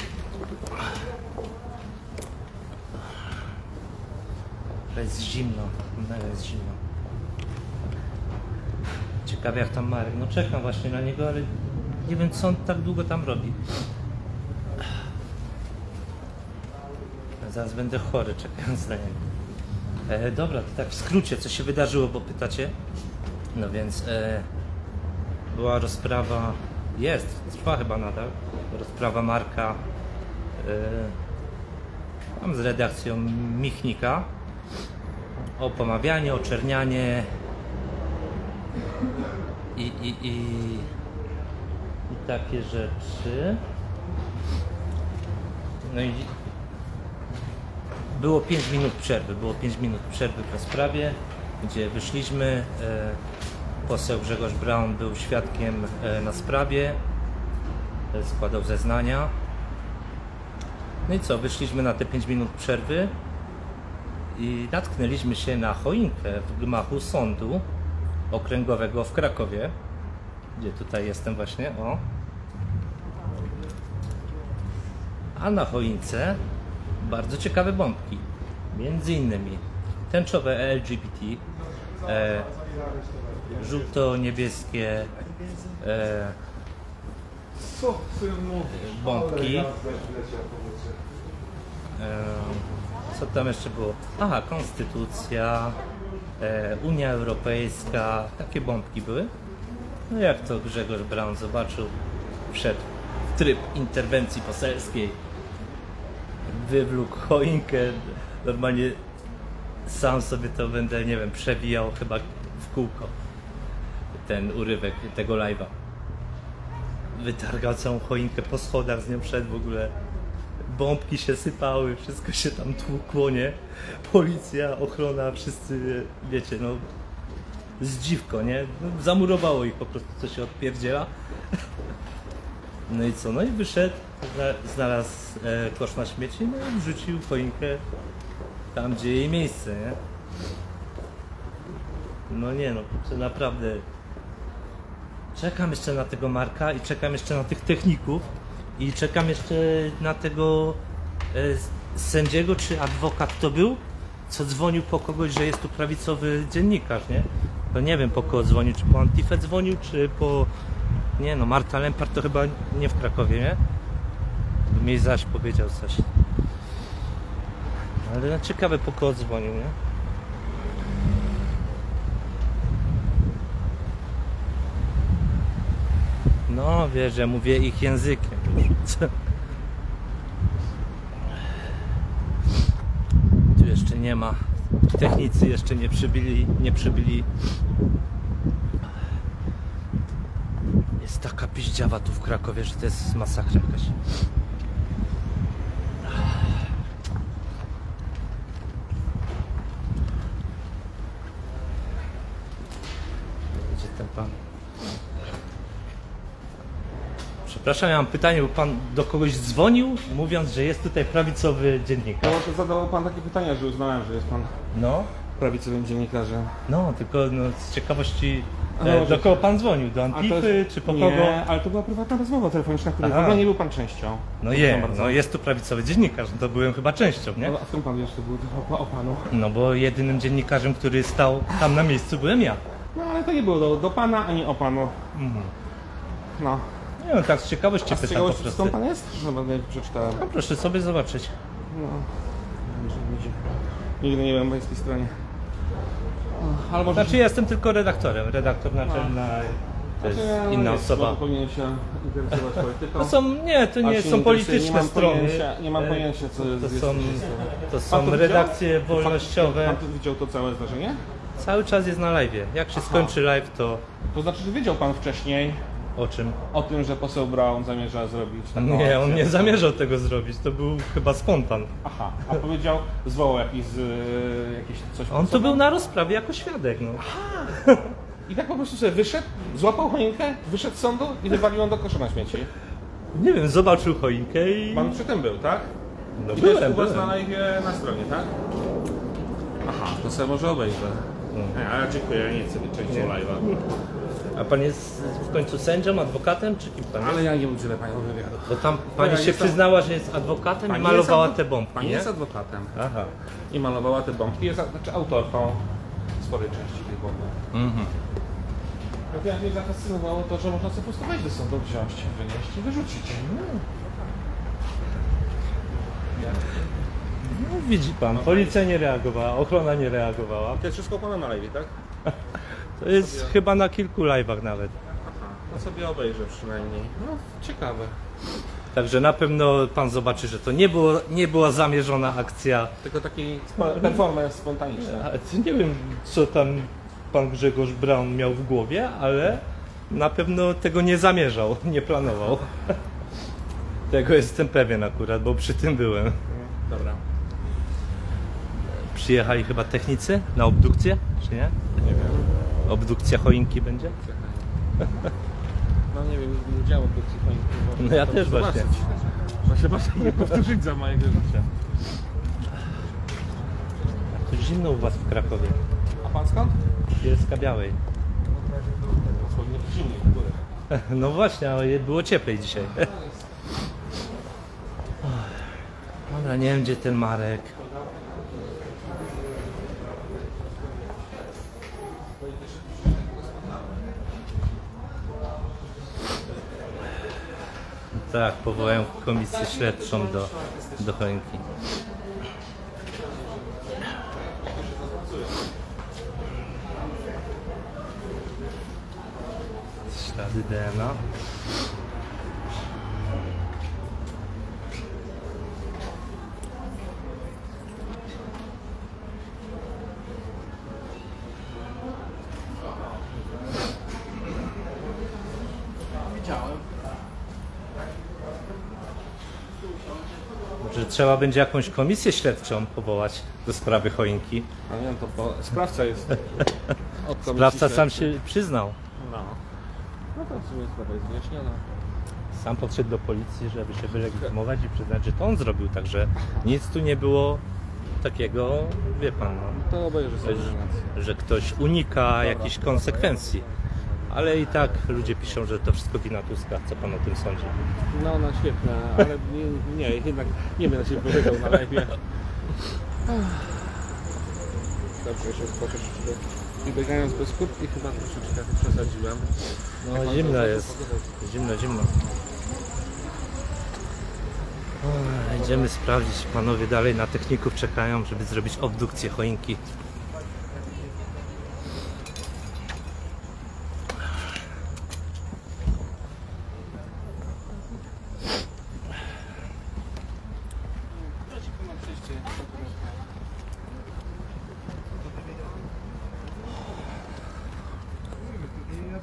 Jest zimno, mega jest zimno. Ciekawe, jak tam Marek. No czekam właśnie na niego, ale nie wiem, co on tak długo tam robi. Zaraz będę chory, czekając na niego. Dobra, to tak w skrócie, co się wydarzyło, bo pytacie. No więc była rozprawa, trwa chyba nadal, rozprawa Marka tam z redakcją Michnika o pomawianie, oczernianie i takie rzeczy. No i było 5 minut przerwy w rozprawie, gdzie wyszliśmy. Poseł Grzegorz Braun był świadkiem na sprawie, składał zeznania. No i co, wyszliśmy na te 5 minut przerwy i natknęliśmy się na choinkę w gmachu Sądu Okręgowego w Krakowie, gdzie tutaj jestem właśnie, o. A na choince bardzo ciekawe bombki, między innymi tęczowe LGBT, żółto-niebieskie bombki. Co tam jeszcze było? Aha, Konstytucja, Unia Europejska, takie bombki były. No jak to Grzegorz Braun zobaczył, wszedł w tryb interwencji poselskiej, wywlókł choinkę, normalnie sam sobie to będę, nie wiem, przewijał chyba w kółko ten urywek tego live'a. Wytargał całą choinkę, po schodach z nią szedł w ogóle. Bombki się sypały, wszystko się tam tłukło, nie? Policja, ochrona, wszyscy, wiecie, no zdziwko, nie? No, zamurowało ich po prostu, co się odpierdziela. No i co? No i wyszedł, znalazł kosz na śmieci, no i wrzucił choinkę tam, gdzie jej miejsce, nie? No nie no, to naprawdę czekam jeszcze na tego Marka i czekam jeszcze na tych techników i czekam jeszcze na tego sędziego czy adwokat to był, co dzwonił po kogoś, że jest tu prawicowy dziennikarz, nie? To nie wiem, po kogo dzwonił, czy po Antifę dzwonił, czy po... Nie no, Marta Lempart to chyba nie w Krakowie, nie? Mi zaś powiedział coś. Ale no, ciekawe, po kogo dzwonił, nie? No wiesz, ja mówię ich językiem. Tu jeszcze nie ma. Technicy jeszcze nie przybili. Jest taka piździawa tu w Krakowie, że to jest masakra jakaś. Gdzie ten pan? Przepraszam, ja mam pytanie, bo pan do kogoś dzwonił, mówiąc, że jest tutaj prawicowy dziennikarz. No, zadawał pan takie pytania, że uznałem, że jest pan No, prawicowym dziennikarzem. no, tylko no, z ciekawości, No, do kogo pan dzwonił? Do A to Antify, jest- czy po nie, kogo? ale to była prywatna rozmowa telefoniczna, której w Aha. ogóle nie był pan częścią. No Proszę bardzo. no jest tu prawicowy dziennikarz, no to byłem chyba częścią, nie? No, a skąd pan wiesz, że to był o panu? No bo jedynym dziennikarzem, który stał tam na miejscu, byłem ja. No ale to nie było do pana, ani o panu. No. Nie no, tak z ciekawości A z pytam po ciekawości, prostu. skąd pan jest? No będę przeczytałem. No proszę sobie zobaczyć. No. Nigdy nie byłem po pańskiej stronie. Ale może... Znaczy ja jestem tylko redaktorem. Redaktor naczelny to jest Znaczy, inna jest, osoba. bo powinien się interesować polityką. To są, nie, to A nie się są interesuje, polityczne strony. Nie mam pojęcia, co jest. To są redakcje wolnościowe. Pan widział to całe zdarzenie? Cały czas jest na live. Jak się skończy live, to To znaczy, że wiedział pan wcześniej o czym? o tym, że poseł Braun zamierza zrobić taką Nie, on akcję? nie zamierzał tego zrobić. To był chyba spontan. Aha, a powiedział, zwołał jakieś coś. On tu był na rozprawie jako świadek. No. I tak po prostu sobie wyszedł, złapał choinkę, wyszedł z sądu i wywalił ją do kosza na śmieci. Nie wiem, zobaczył choinkę i... Pan przy tym był, tak? No I to jest u was byłem. na live na stronie, tak? Aha, to sobie może obejrzę. Ale dziękuję, ja nie chcę być częścią live'a. A pan jest w końcu sędzią, adwokatem, czy kim pan jest? Ale ja nie udzielę panią wywiadu. Bo tam pani ja się jestem- przyznała, że jest adwokatem Pani i malowała jest te bombki, Pani nie? jest adwokatem. Aha. I malowała te bombki, jest znaczy autorką sporej części tej bomby. Mhm. Ja mnie zafascynowało to, że można sobie po prostu wejść do sądu, wziąć, wynieść i wyrzucić. No, widzi pan, policja nie reagowała, ochrona nie reagowała. To jest wszystko pana na live, tak? To jest chyba na kilku live'ach nawet. Aha, to sobie obejrzę przynajmniej. No, ciekawe. Także na pewno pan zobaczy, że to nie była zamierzona akcja. Tylko taki performance spontaniczny. Ale nie wiem, co tam pan Grzegorz Braun miał w głowie, ale na pewno tego nie zamierzał, nie planował. Tego jestem pewien akurat, bo przy tym byłem. Dobra. Przyjechali chyba technicy na obdukcję, czy nie? Nie wiem. Obdukcja choinki będzie? No nie wiem, nie widziałem produkcji choinki. No ja też właśnie. Właśnie nie powtórzyć za mojego życia. To zimno u was w Krakowie. A pan skąd? Bielska Białej. Powinien być zimniej w górę. No właśnie, ale było cieplej dzisiaj. Dobra, nie wiem gdzie ten Marek. Tak, powołają komisję śledczą do choinki. Ślady DNA. Może trzeba będzie jakąś komisję śledczą powołać do sprawy choinki. A nie wiem, to sprawca jest od komisji Sprawca sam śledczej. się przyznał. No. No to w sumie sprawa jest wyjaśniona. Sam podszedł do policji, żeby się wylegitymować i przyznać, że to on zrobił, także nic tu nie było takiego, wie pan, no, To obejrzę sobie relację. że ktoś unika jakichś konsekwencji. Ale i tak ludzie piszą, że to wszystko wina Tuska. Co pan o tym sądzi? No, no świetne, ale nie, jednak nie będę się wypowiadał na live. Dobrze, jeszcze troszeczkę. Biegając bez kurtki chyba troszeczkę przesadziłem. No zimno jest. Zimno. Idziemy sprawdzić. Panowie dalej na techników czekają, żeby zrobić obdukcję choinki.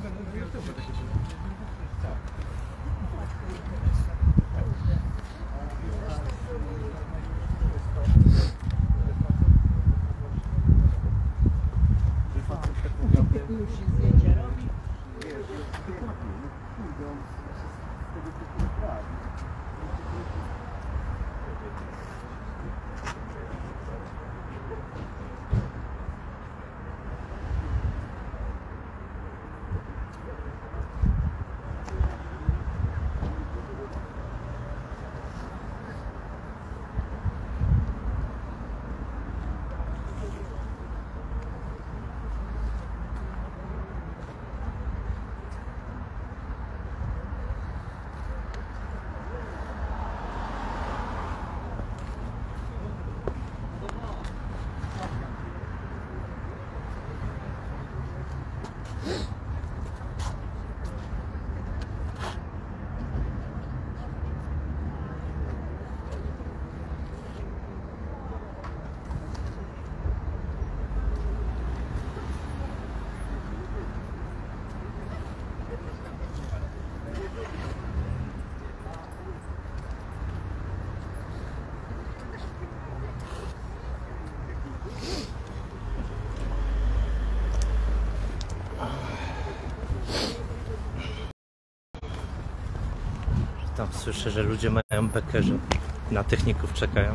Tam słyszę, że ludzie mają bekę, że na techników czekają.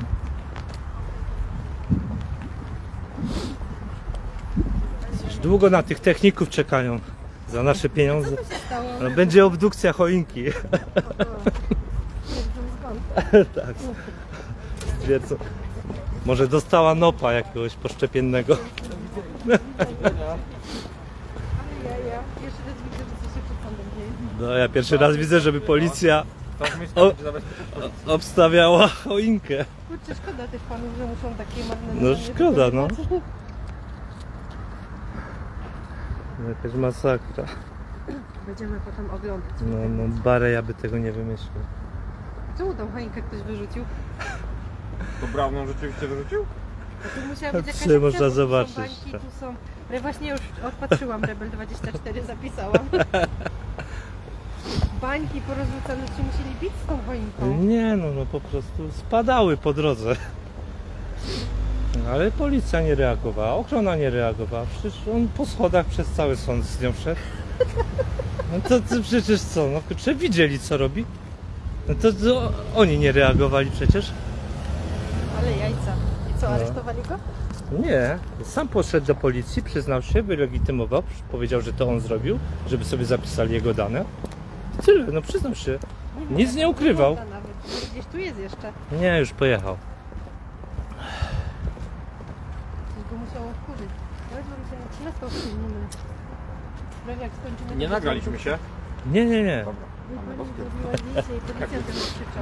Już długo na tych techników czekają za nasze pieniądze. Co się stało? No, będzie obdukcja choinki. Tak. Stwierdzą. Może dostała nopa jakiegoś poszczepiennego. No ja pierwszy raz widzę, żeby policja obstawiała choinkę. Kurczę, szkoda tych panów, że muszą takie marne... No szkoda, no. Jakaś masakra. Będziemy potem oglądać. No Barę ja by tego nie wymyślił. Czemu tą choinkę ktoś wyrzucił? To Browną rzeczywiście wyrzucił? To tu musiała być jakaś Psy można akcja, bo tu są zobaczyć, bańki, tak. tu są... Ja właśnie już odpatrzyłam, Rebel 24 zapisałam. Bańki porozrzucane, czy musieli bić z tą choinką? Nie no po prostu spadały po drodze. Ale policja nie reagowała, ochrona nie reagowała. Przecież on po schodach przez cały sąd z nią szedł. No to przecież co, no kurczę, widzieli co robi. No to oni nie reagowali przecież. Ale jajca. I co, aresztowali go? Nie, sam poszedł do policji, przyznał się, wylegitymował, powiedział, że to on zrobił, żeby sobie zapisali jego dane. I tyle, no przyznał się. Nic nie ukrywał. Nawet. Gdzieś tu jest jeszcze. Nie, już pojechał. Coś go musiało wkurzyć. Nawet mam się na 13 filmimy. Prawie jak skończymy... Nie nagraliśmy się. Nie. Nie, pani zrobiła zdjęcie i policjant też krzyczał.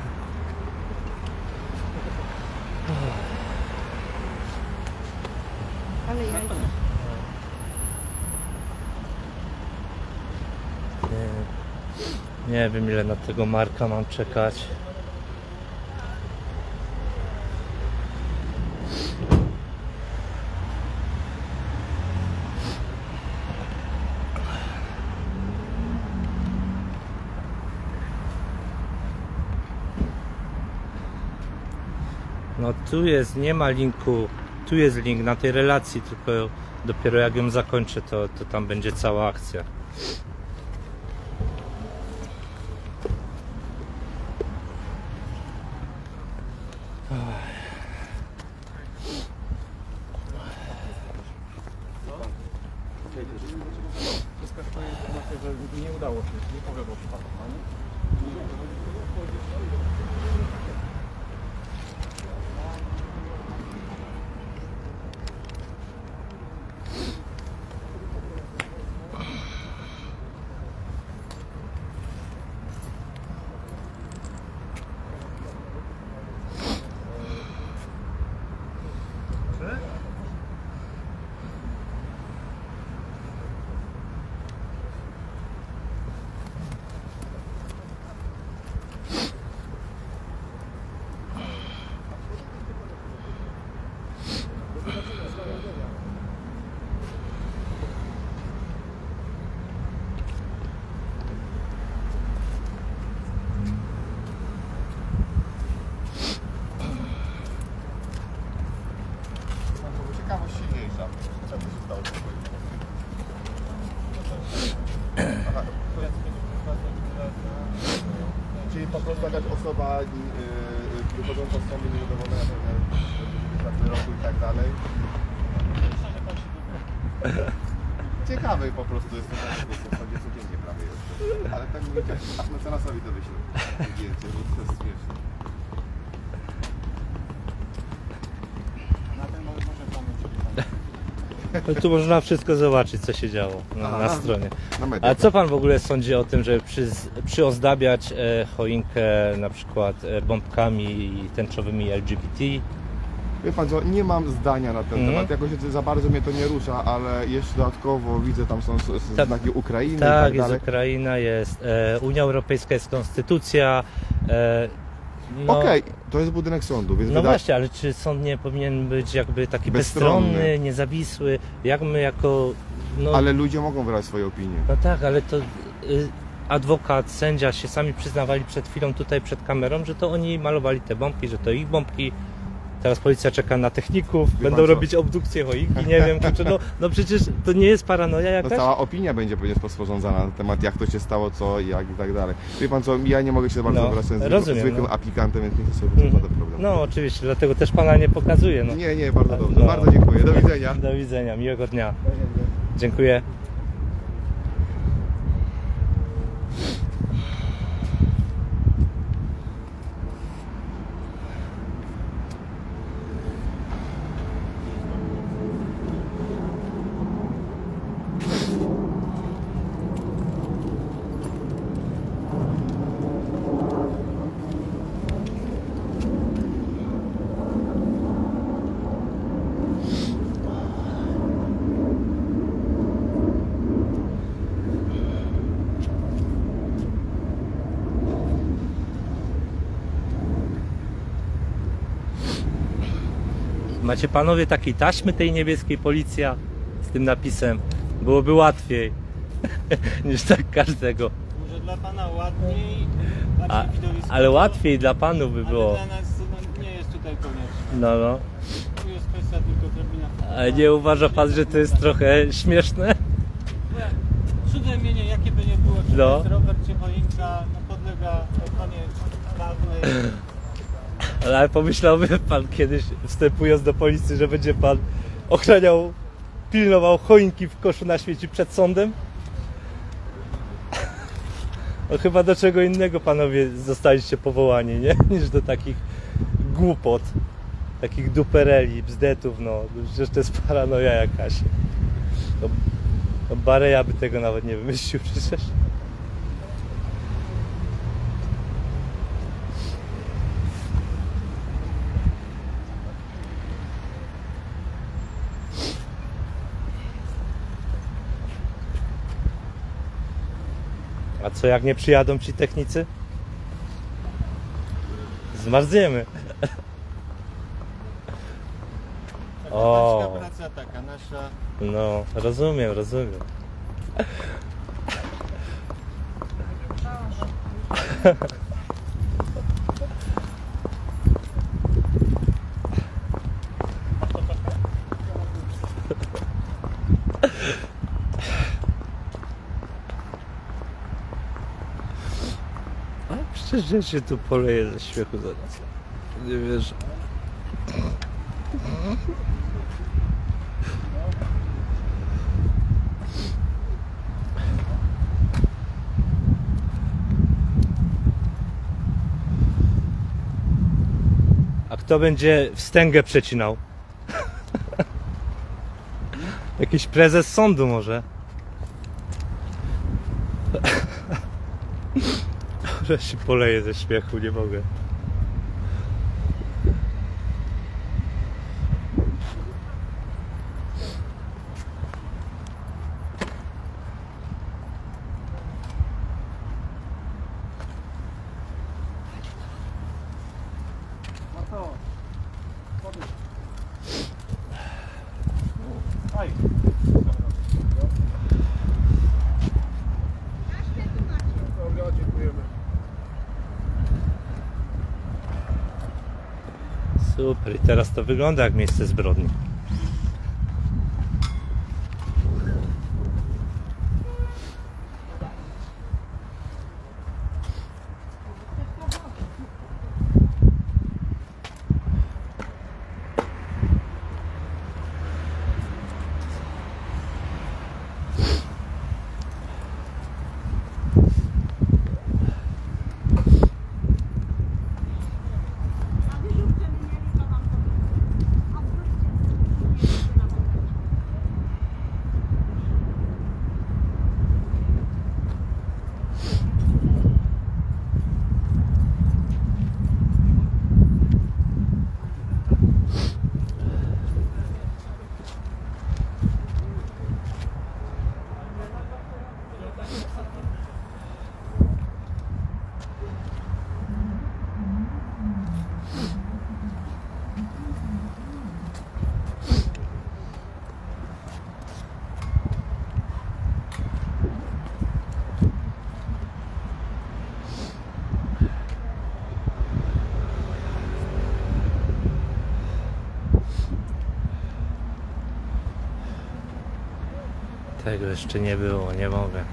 Ale jajca. Nie wiem ile na tego Marka mam czekać. No tu jest, nie ma linku, tu jest link na tej relacji, tylko dopiero jak ją zakończę, to tam będzie cała akcja. Zyskać twoje informacje, że nie udało się, nie powiodło przypadku. prostu jakaś osoba wychodząca z sądu niezadowolona na pewno wyroku i tak dalej. Ciekawy po prostu jest to, w zasadzie codziennie prawie jest. Ale tak mówię, aż mecenasowi to wyślę. Zdjęcie, bo to jest śmieszne. Na ten moment może pan Tu można wszystko zobaczyć, co się działo na stronie. A co pan w ogóle sądzi o tym, żeby przyozdabiać choinkę na przykład bombkami i tęczowymi LGBT? Wie pan co, nie mam zdania na ten temat, jakoś za bardzo mnie to nie rusza, ale jeszcze dodatkowo widzę, tam są znaki Ukrainy i tak Tak, dalej. jest Ukraina, jest Unia Europejska, jest konstytucja. No, Okej, to jest budynek sądu, więc no właśnie, ale czy sąd nie powinien być jakby taki bezstronny, niezawisły, jak my jako... No, ale ludzie mogą wyrazić swoje opinie. no tak, ale to adwokat, sędzia się sami przyznawali przed chwilą tutaj przed kamerą, że to oni malowali te bombki, że to ich bombki. Teraz policja czeka na techników, będą robić obdukcję choinki, nie wiem, no przecież to nie jest paranoja jakaś? No cała opinia będzie sporządzana na temat, jak to się stało, co, jak i tak dalej. Wie pan co, ja nie mogę się bardzo wyrazić zwykłym aplikantem, więc nie chcę sobie wyrzucać żaden problem. No oczywiście, dlatego też pana nie pokazuję. No. Nie, bardzo dobrze, bardzo dziękuję, do widzenia. Do widzenia, miłego dnia. Dziękuję. Macie panowie takiej taśmy tej niebieskiej policja z tym napisem? Byłoby łatwiej niż tak każdego. Może dla pana ładniej, ale łatwiej dla panów by było. Ale dla nas nie jest tutaj konieczne. No. Tu jest kwestia tylko drobina. Ale nie uważa pan, że to jest trochę śmieszne? Cudze mienie, jakie by nie było, czy to jest Robert, czy choinka, podlega ochronie prawnej. Ale pomyślałby pan kiedyś, wstępując do policji, że będzie pan ochraniał, pilnował choinki w koszu na śmieci przed sądem? No chyba do czego innego panowie zostaliście powołani, nie? Niż do takich głupot, takich dupereli, bzdetów, no. Przecież to jest paranoja jakaś. No Bareja by tego nawet nie wymyślił przecież. A co jak nie przyjadą ci technicy? Zmarzniemy. O. Praca taka nasza. No, rozumiem. Przecież ja się tu poleję ze śmiechu zaraz. Nie wierzę. A kto będzie wstęgę przecinał? Jakiś prezes sądu może? Że się poleję ze śmiechu, nie mogę. Super, i teraz to wygląda jak miejsce zbrodni. Tego jeszcze nie było, nie mogę.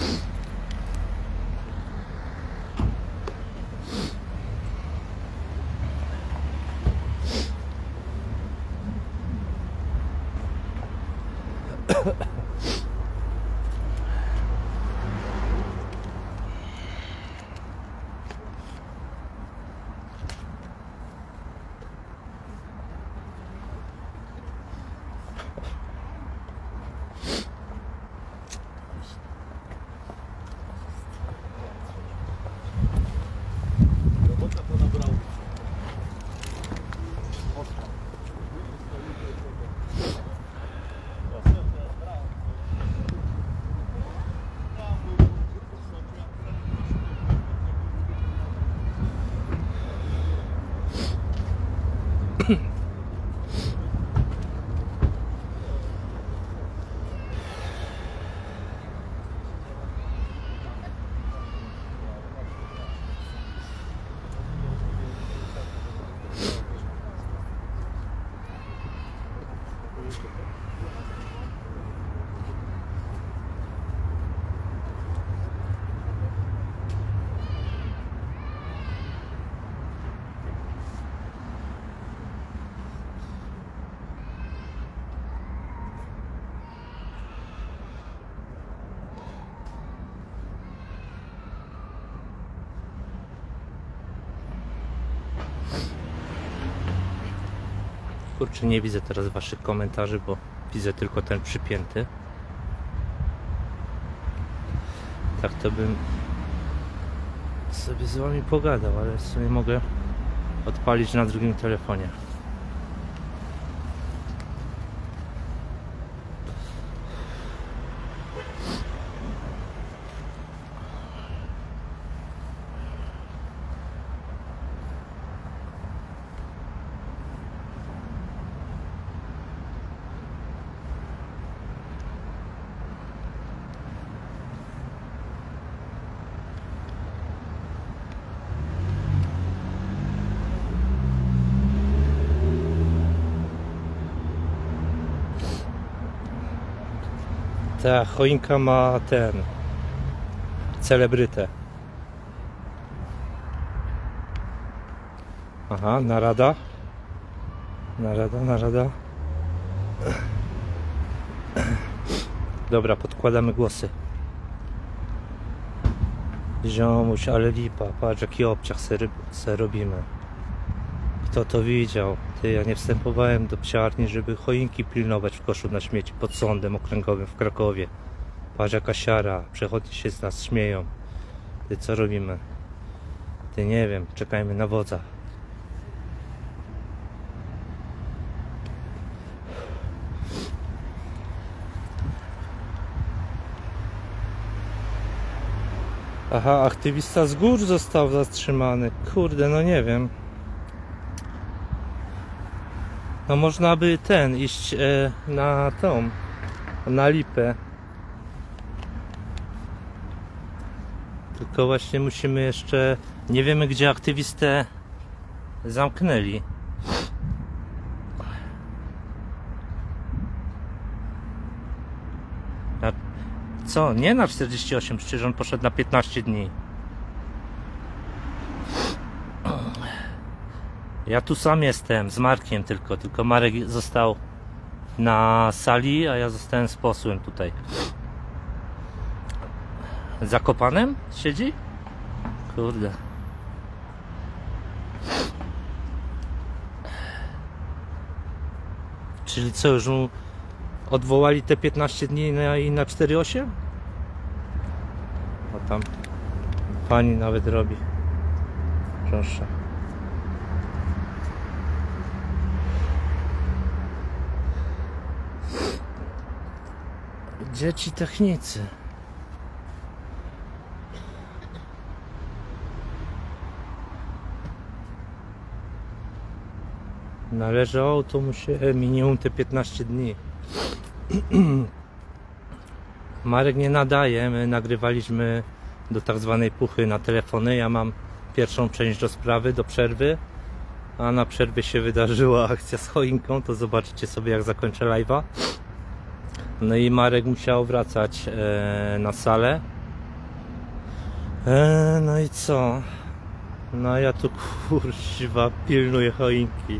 Kurczę, nie widzę teraz waszych komentarzy, bo widzę tylko ten przypięty. Tak to bym sobie z wami pogadał, ale sobie mogę odpalić na drugim telefonie. Ta choinka ma ten celebrytę. Aha, narada. Narada. Dobra, podkładamy głosy. Ziomuś, ale lipa, patrz jaki obciach se robimy. Kto to widział? Ty, ja nie wstępowałem do psiarni, żeby choinki pilnować w koszu na śmieci pod sądem okręgowym w Krakowie. Patrz jaka siara, przechodni się z nas śmieją. Ty, co robimy? Ty, nie wiem, czekajmy na wodza. Aha, aktywista z gór został zatrzymany. Kurde, no nie wiem. No można by iść na Lipę. Tylko właśnie musimy jeszcze, nie wiemy gdzie aktywistę zamknęli. Co? Nie na 48, przecież on poszedł na 15 dni. Ja tu sam jestem, z Markiem tylko Marek został na sali, a ja zostałem z posłem tutaj. Zakopanem siedzi? Kurde. Czyli co, już mu odwołali te 15 dni na 4-8? O tam pani nawet robi. Proszę. Dzieci technicy. Należało to mu się minimum te 15 dni. Marek nie nadaje, my nagrywaliśmy do tak zwanej puchy na telefony. Ja mam pierwszą część do sprawy, do przerwy, a na przerwie się wydarzyła akcja z choinką, to zobaczycie sobie jak zakończę live'a. No i Marek musiał wracać na salę. No i co? No ja tu kurwa pilnuję choinki.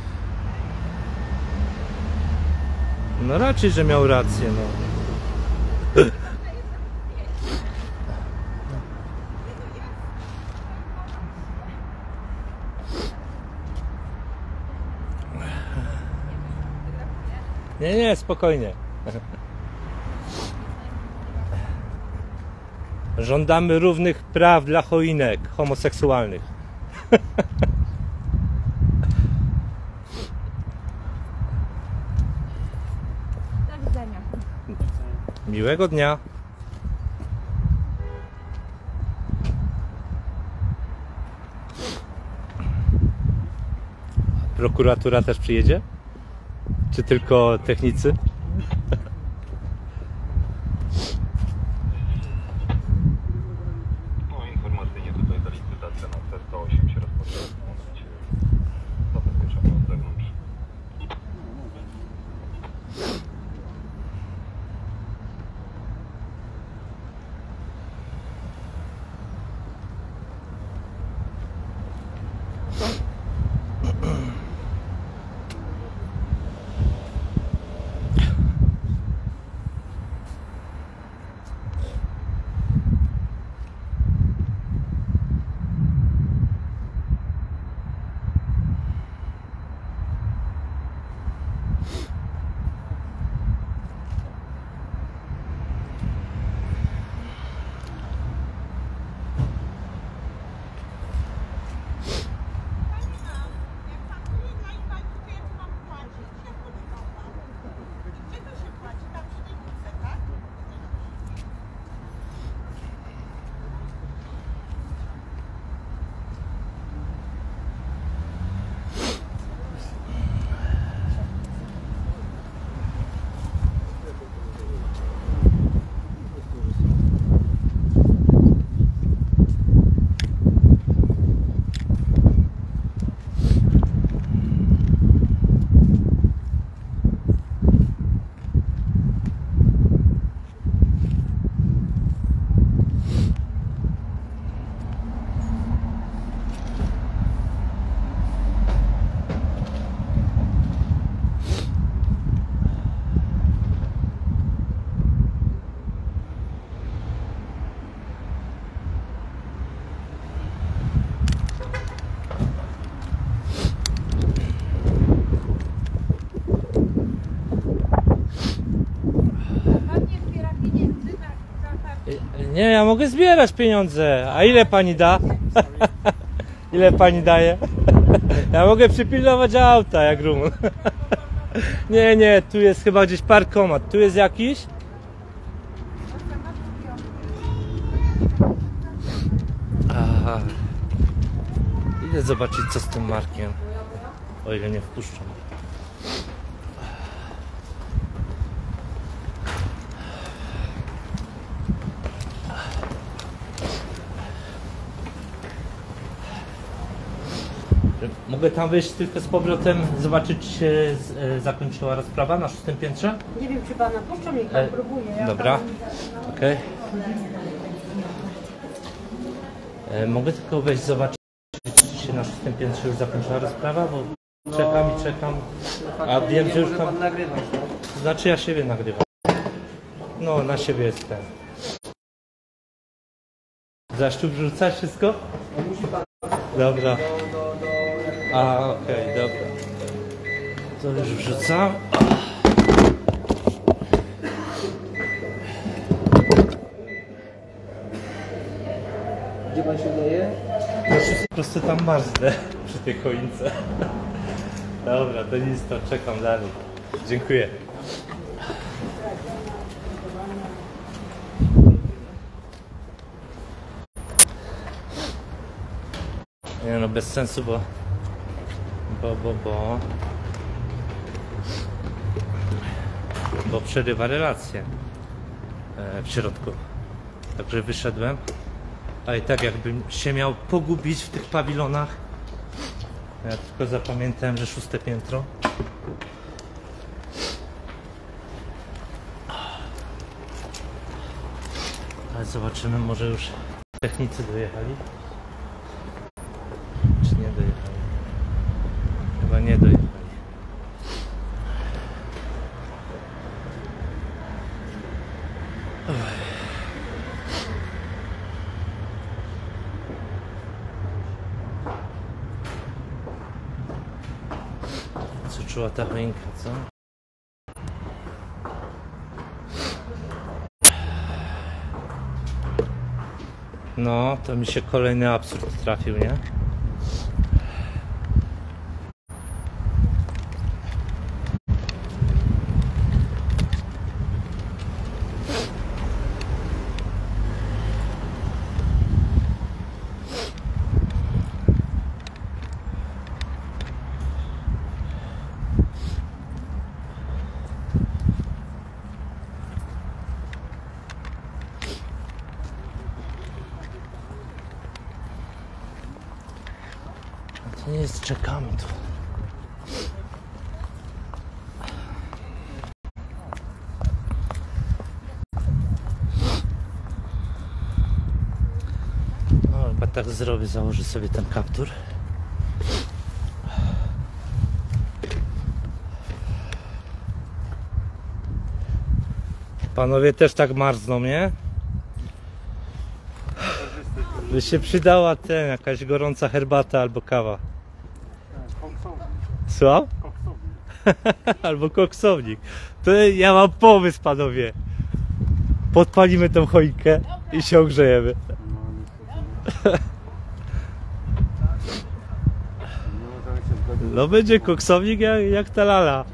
No raczej, że miał rację, no. Nie, spokojnie. Żądamy równych praw dla choinek homoseksualnych. Do widzenia. Miłego dnia. Prokuratura też przyjedzie? Czy tylko technicy? No informacyjnie tutaj ta licytacja na C108 się rozpoczęła. Zabezpieczamy od zewnątrz. Nie, ja mogę zbierać pieniądze. A ile pani da? Ile pani daje? Ja mogę przypilnować auta jak Rumun. Nie, tu jest chyba gdzieś parkomat. Tu jest jakiś? Aha. Idę zobaczyć co z tym Markiem. O ile nie wpuszczą. Mogę tam wyjść tylko z powrotem, zobaczyć czy się zakończyła rozprawa na 6. piętrze? Nie wiem, czy pana puszczą, niech pan próbuje. Ja Dobra, okej. Mogę tylko wejść zobaczyć czy się na 6. piętrze już zakończyła rozprawa, bo czekam, a wiem, że już tam... Znaczy ja siebie nagrywam. No, na siebie jest ten. Zaś tu wrzucać wszystko? Dobra. A, okej, dobra. To już wrzucam. Gdzie pan się udaje? Po prostu tam marznę przy tej choince. Dobra, to nic, to czekam dalej. Dziękuję. Nie no, bez sensu, bo Bo przerywa relację w środku. Także wyszedłem, a i tak jakbym się miał pogubić w tych pawilonach. Ja tylko zapamiętałem, że 6. piętro. Ale zobaczymy, może już technicy dojechali. Czy nie dojechali? Chyba nie dojechali. Co czuła ta choinka, co? No, to mi się kolejny absurd trafił, nie? To nie jest, czekamy tu. No, chyba tak zrobię, założę sobie ten kaptur. Panowie też tak marzną, nie? By się przydała jakaś gorąca herbata albo kawa. Co? Albo koksownik. To ja mam pomysł, panowie. Podpalimy tą choinkę i się ogrzejemy. No będzie koksownik jak ta lala.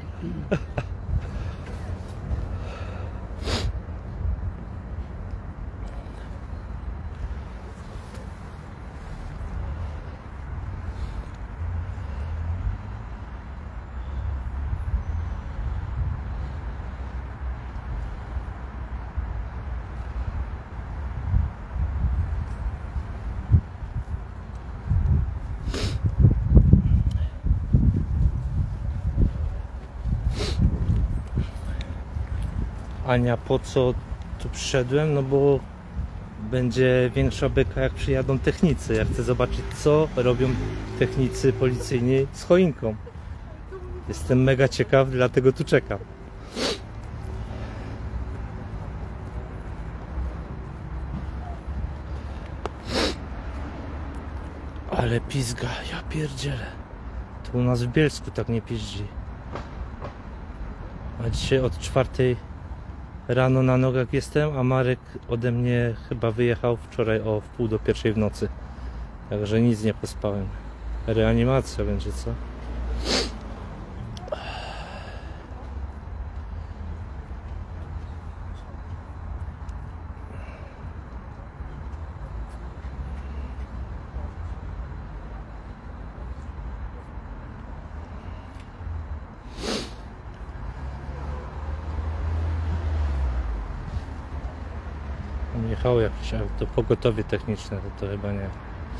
Ania, po co tu przyszedłem? No bo będzie większa beka, jak przyjadą technicy. Ja chcę zobaczyć, co robią technicy policyjni z choinką. Jestem mega ciekaw, dlatego tu czekam. Ale pizga, ja pierdzielę. Tu u nas w Bielsku tak nie piździ. A dzisiaj od 4 rano na nogach jestem, a Marek ode mnie chyba wyjechał wczoraj o 0:30 w nocy. Także nic nie pospałem. Reanimacja będzie, co? Jechało jakieś auto, pogotowie techniczne, to chyba nie.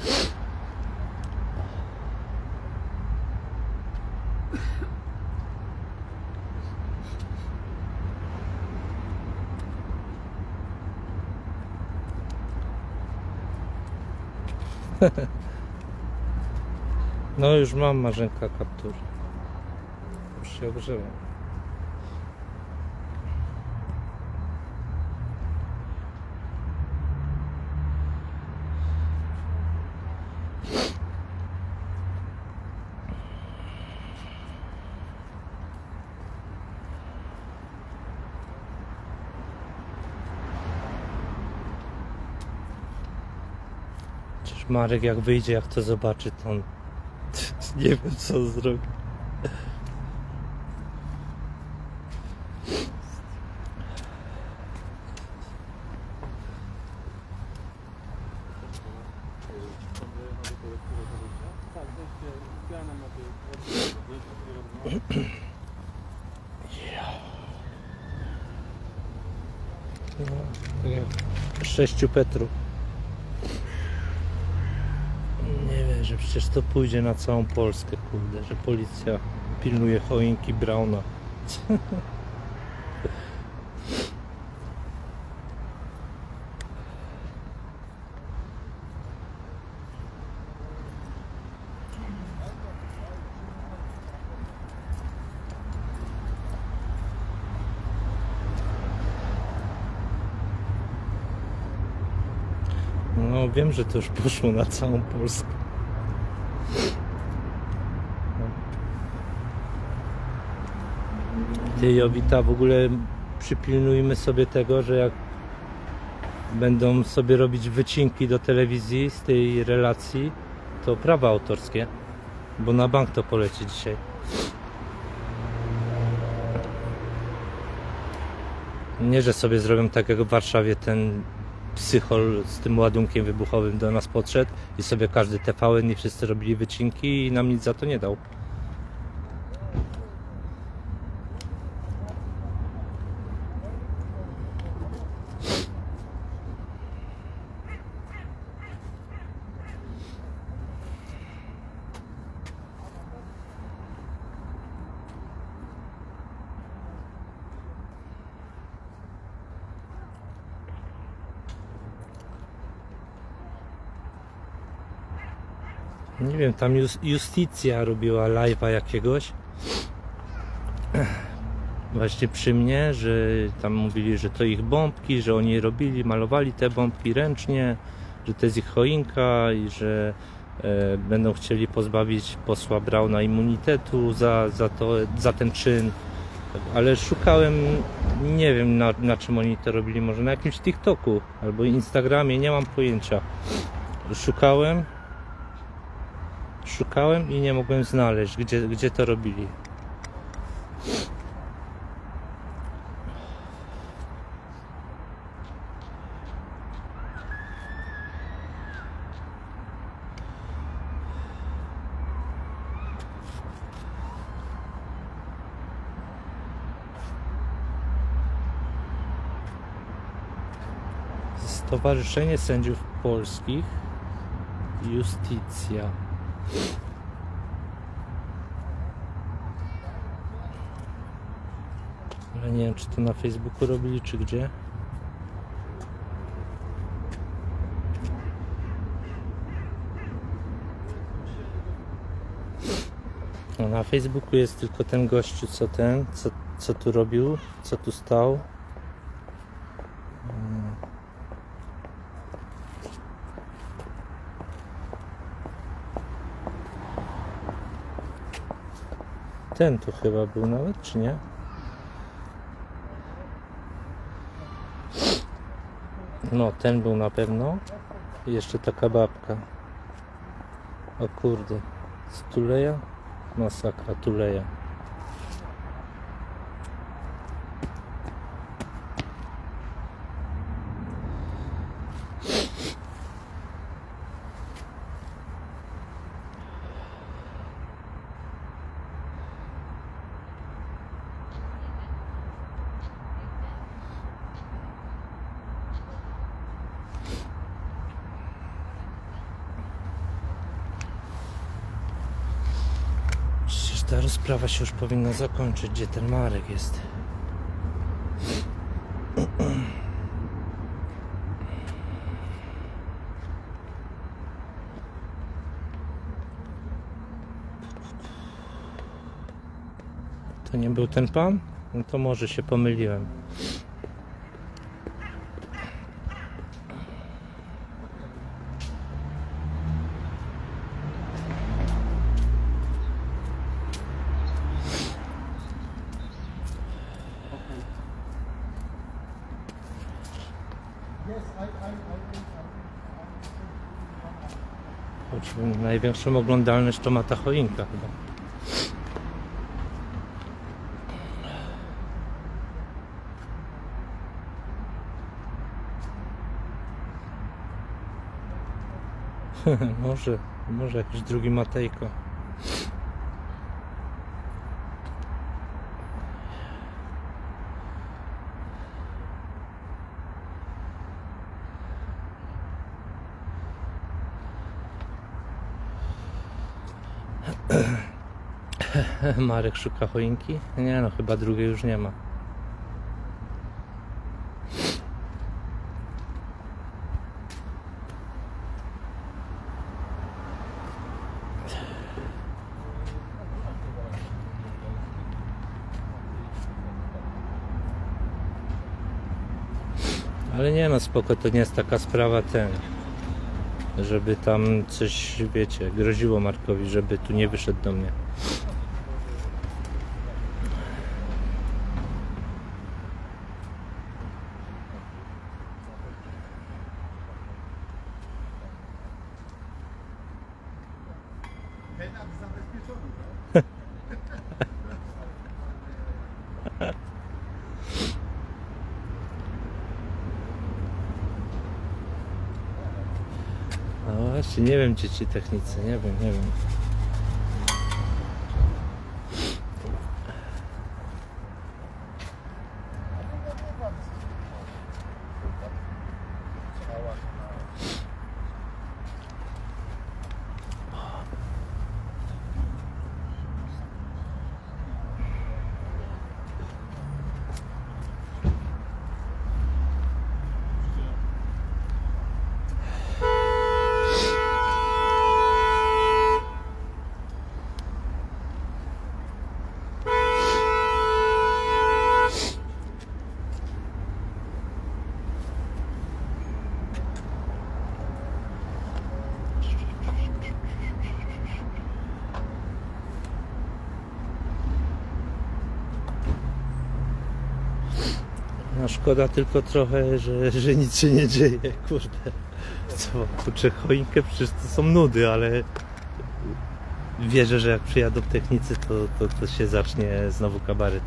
No już mam, Marzenka, kaptur. Już się ogrzewam. Marek jak wyjdzie, jak to zobaczy, to on nie wiem, co zrobi. Tak, zbierana na tej... No, tak jak 6 Petrów. Nie wiem, że przecież to pójdzie na całą Polskę, kurde, że policja pilnuje choinki Brauna. No wiem, że to już poszło na całą Polskę. Ty, Jowita, w ogóle przypilnujmy sobie tego, że jak będą sobie robić wycinki do telewizji z tej relacji, to prawa autorskie, bo na bank to poleci dzisiaj. Nie, że sobie zrobią tak jak w Warszawie ten psychol z tym ładunkiem wybuchowym do nas podszedł i sobie każdy TVN i wszyscy robili wycinki i nam nic za to nie dał. Nie wiem, tam Justicja robiła live'a jakiegoś właśnie przy mnie, że tam mówili, że to ich bombki, że oni robili, malowali te bombki ręcznie, że to jest ich choinka i że będą chcieli pozbawić posła Brauna immunitetu za ten czyn. Ale szukałem, nie wiem na czym oni to robili, może na jakimś TikToku albo Instagramie, nie mam pojęcia. Szukałem i nie mogłem znaleźć, gdzie to robili. Stowarzyszenie Sędziów Polskich, Justicja. Ale nie wiem, czy to na Facebooku robili, czy gdzie. No, na Facebooku jest tylko ten gościu, co tu robił, co tu stał. Ten tu chyba był nawet, czy nie? No, ten był na pewno. I jeszcze taka babka. O kurde. Z Tuleja? Masakra, Tuleja. Ta rozprawa się już powinna zakończyć. Gdzie ten Marek jest? To nie był ten pan? No to może się pomyliłem. Największą oglądalność to ma ta choinka chyba. Może Może jakiś drugi Matejko. Marek szuka choinki? Nie no, chyba drugiej już nie ma. Ale nie no, spoko, to nie jest taka sprawa żeby tam coś, wiecie, groziło Markowi, żeby tu nie wyszedł do mnie. No właśnie, nie wiem, gdzie ci technicy, nie wiem. No szkoda tylko trochę, że nic się nie dzieje, kurde. Co, kurczę, choinkę przecież to są nudy, ale wierzę, że jak przyjadą technicy, to się zacznie znowu kabaret.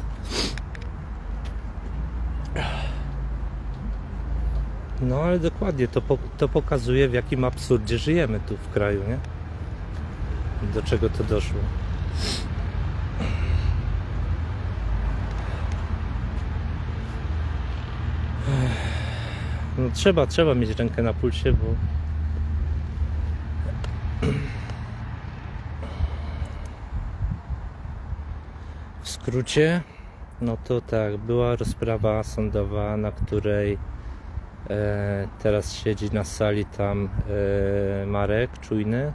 No ale dokładnie, to pokazuje, w jakim absurdzie żyjemy tu w kraju, nie? Do czego to doszło. No trzeba mieć rękę na pulsie, bo w skrócie, no to tak, była rozprawa sądowa, na której teraz siedzi na sali tam Marek Czujny.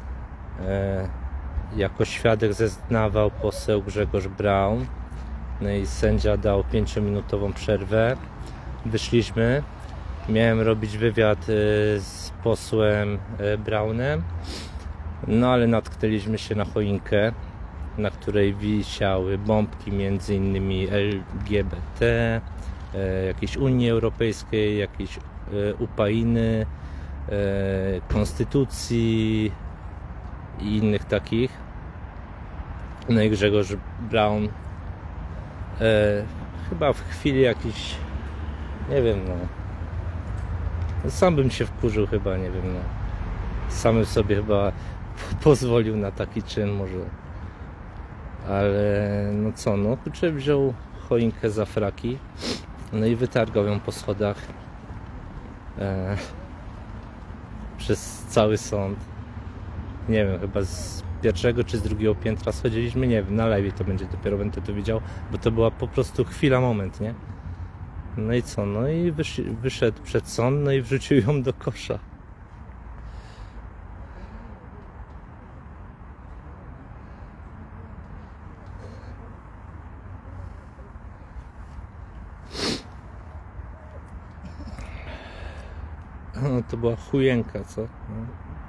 Jako świadek zeznawał poseł Grzegorz Braun. No i sędzia dał 5-minutową przerwę. Wyszliśmy. Miałem robić wywiad z posłem Braunem. No ale natknęliśmy się na choinkę, na której wisiały bombki między innymi LGBT, jakiejś Unii Europejskiej, jakiejś Ukrainy, Konstytucji i innych takich. No i Grzegorz Braun chyba w chwili jakiś, nie wiem, no sam bym się wkurzył chyba, nie wiem, no sam sobie chyba pozwolił na taki czyn może, ale no co, no kurczę, wziął choinkę za fraki, no i wytargał ją po schodach przez cały sąd. Nie wiem, chyba z pierwszego czy z drugiego piętra schodziliśmy, nie wiem, na live to będzie, dopiero będę to widział, bo to była po prostu chwila, moment, nie? No i co, no i wyszedł przed sąd, no i wrzucił ją do kosza. No, to była chujenka, co? No.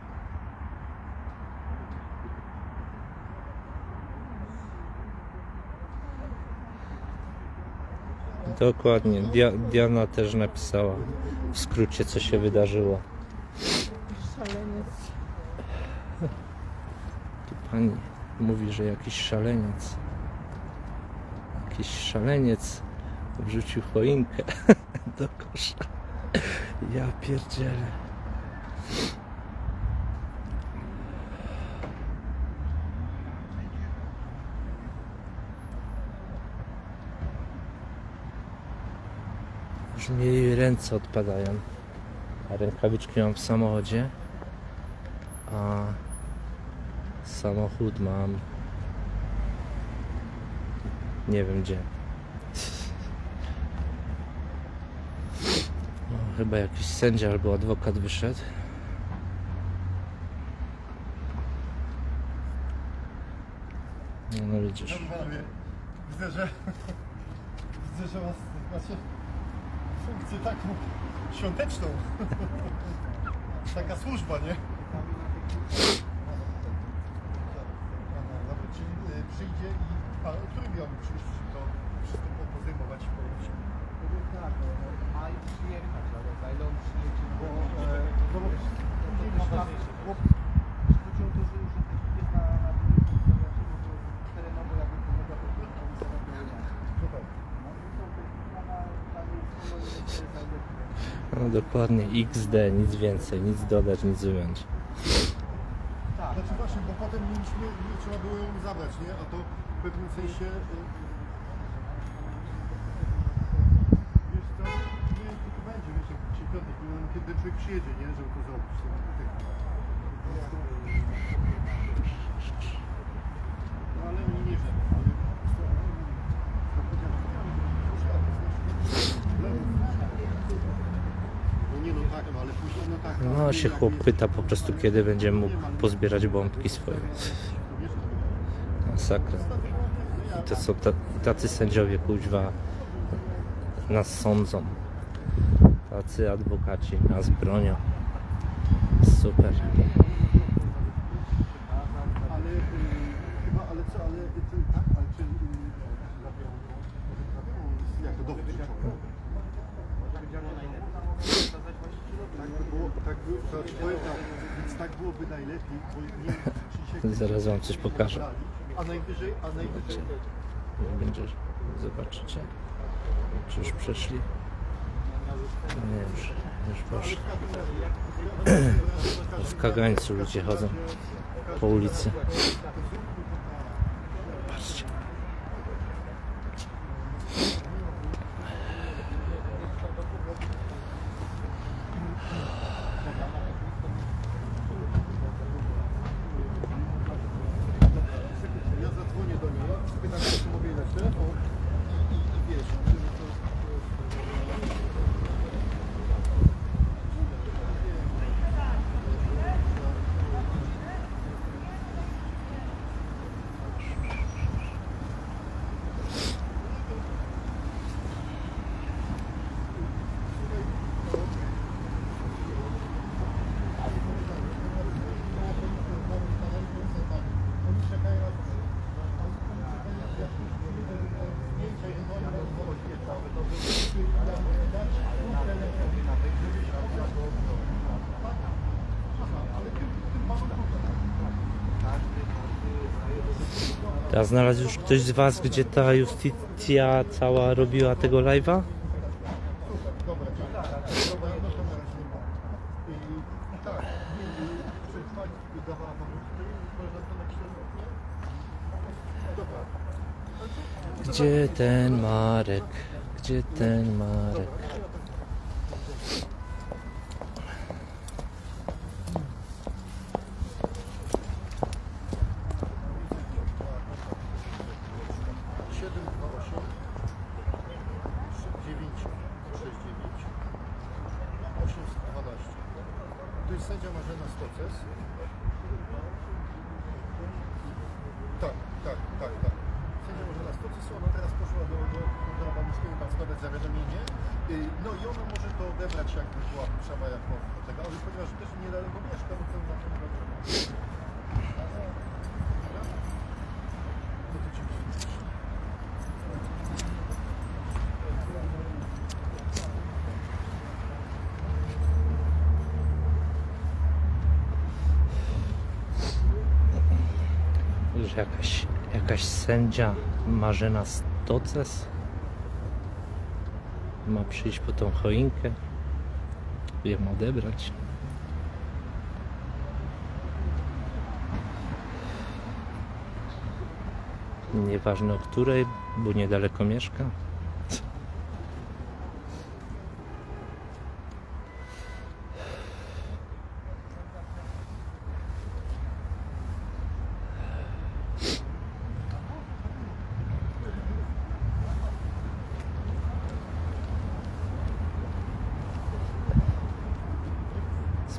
Dokładnie, Diana też napisała w skrócie, co się wydarzyło. Szaleniec. Tu pani mówi, że jakiś szaleniec wrzucił choinkę do kosza. Ja pierdzielę. Już mi ręce odpadają, a rękawiczki mam w samochodzie, a samochód mam nie wiem gdzie. No, chyba jakiś sędzia albo adwokat wyszedł. No widzisz. Widzę, że macie funkcję taką świąteczną. Taka służba, nie? Czyli przyjdzie i... A który miałby przyjść, to wszystko pozdejmować i powiedzieć? Tak, ma przyjechać, ale za ile on przyjedzie? Bo później chodzi o to, że już jest na terenowo jakby pomaga No dokładnie XD, nic więcej, nic dodać, nic ująć. Tak, znaczy właśnie, bo potem nie trzeba było ją zabrać, nie? A to w pewnym sensie... Wiesz co, nie wiem, co to będzie, wiesz, jak dzisiaj piątek, kiedy człowiek przyjedzie, nie? Żeby to zrobić. No ale oni nie wiem, ale... No się chłop pyta po prostu, kiedy będzie mógł pozbierać bombki swoje. Masakra. I to są tacy sędziowie, kuźwa, nas sądzą. Tacy adwokaci nas bronią. Super. Tak byłoby najlepiej, bo nie Zaraz wam coś pokażę. A najwyżej. Będziesz, zobaczycie. Czy już przeszli? Nie, już poszli. W kagańcu ludzie chodzą po ulicy. Patrzcie. Ja zadzwonię do niej, spytam się, czy mogę jej dać telefon i wiesz, żeby to... A znalazł już ktoś z was, gdzie ta Justicja cała robiła tego live'a? Gdzie ten Marek? Gdzie ten Marek? To jest sędzia Marzena Stoces. Tak. Sędzia Marzena Stoces, ona teraz poszła do Babińskiego tam składać zawiadomienie. No i ona może to odebrać, jakby była potrzeba jako do tego, ale ponieważ też niedaleko mieszka, to chcę na to nie Jakaś sędzia Marzena Stoces ma przyjść po tą choinkę i ją odebrać. Nieważne o której, bo niedaleko mieszka.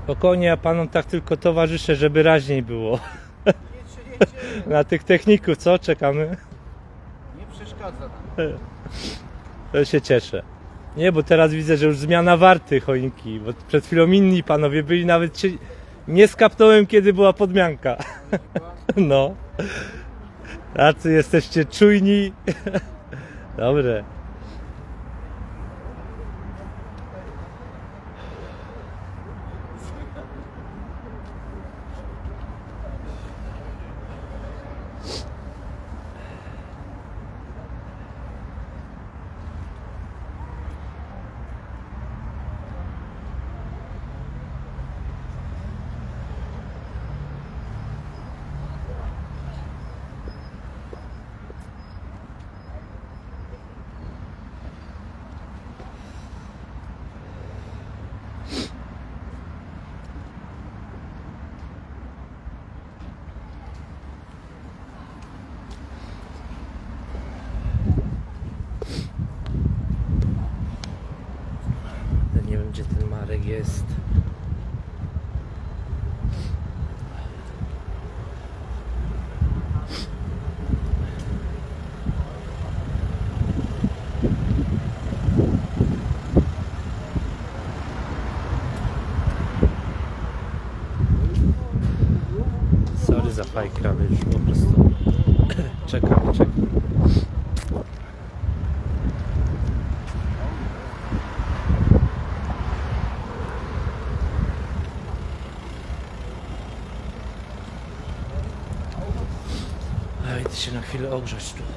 Spokojnie, ja panom tak tylko towarzyszę, żeby raźniej było. Na tych techników, co? Czekamy? Nie przeszkadza nam. To się cieszę. Nie, bo teraz widzę, że już zmiana warty choinki, bo przed chwilą inni panowie byli, nawet się nie skapnąłem, kiedy była podmianka. No. Tacy jesteście czujni. Dobre. Nie wiem, gdzie ten Marek jest. Sorry za fajkę, ale już po prostu czekam. Idę się na chwilę ogrzać tu.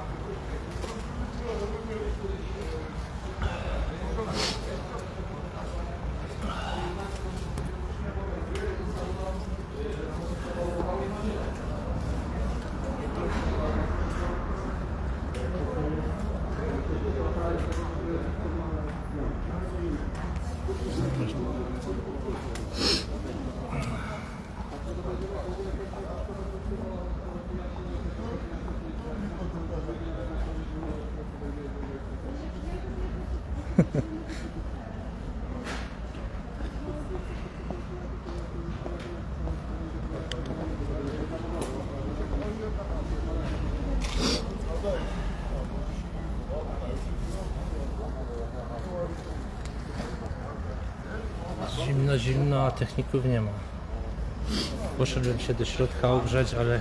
Zimno, a techników nie ma. Poszedłem się do środka ogrzać, ale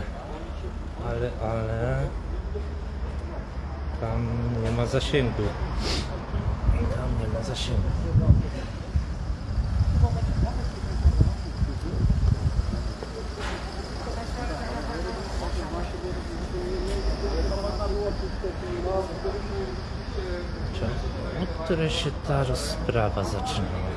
tam nie ma zasięgu. Od której się ta rozprawa zaczynała?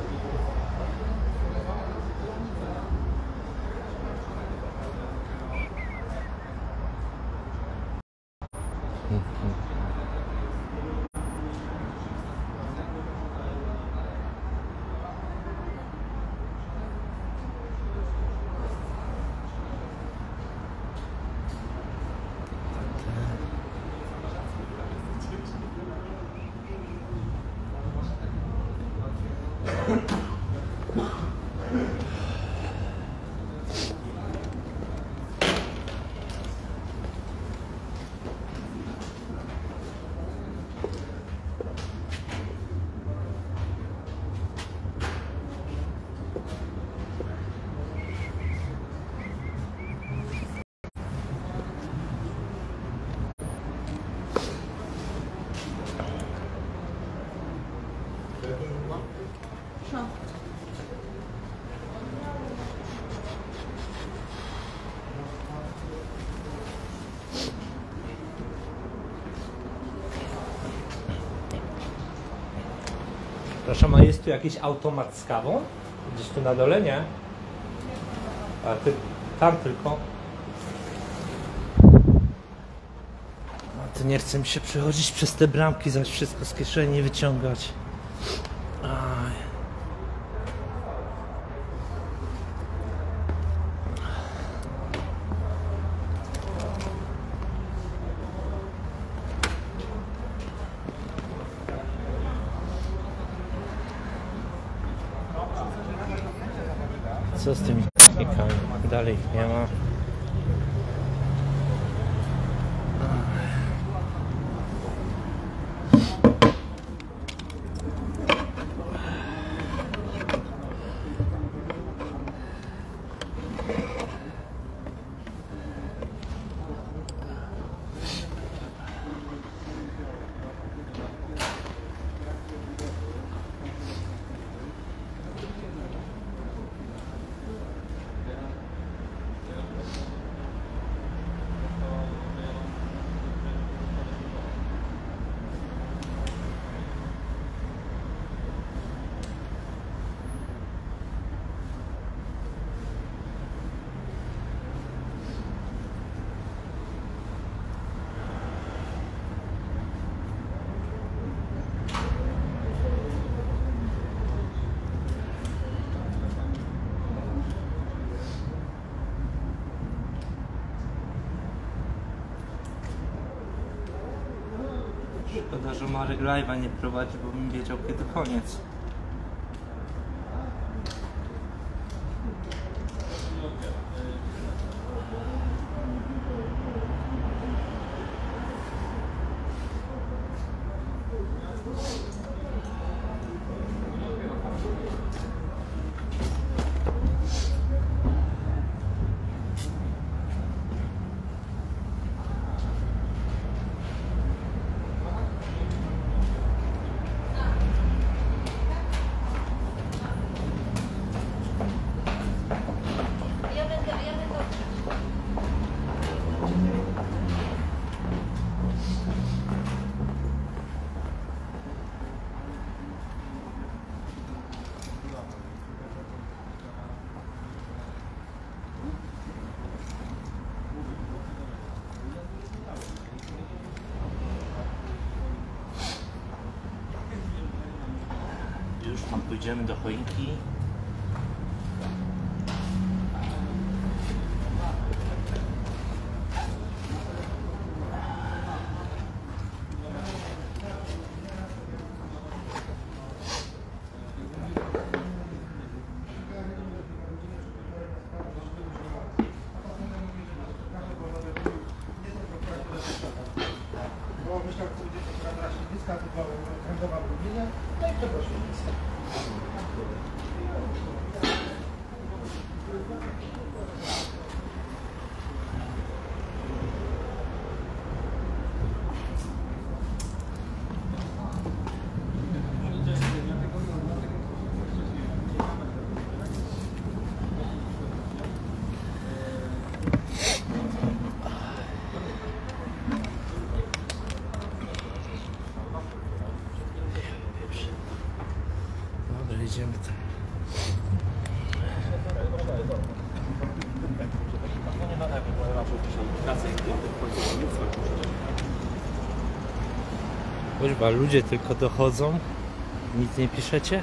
Przepraszam, a jest tu jakiś automat z kawą? Gdzieś tu na dole, nie? A ty tam tylko. A to nie chcę mi się przechodzić przez te bramki, zaś wszystko z kieszeni wyciągać. Aj. Co z tymi technikami? Dalej ich nie ma. Szkoda, że Marek live'a nie prowadzi, bo bym wiedział, kiedy koniec. Już tam pójdziemy do choinki. Dobra, idziemy tam. Kurwa, ludzie tylko dochodzą, nic nie piszecie?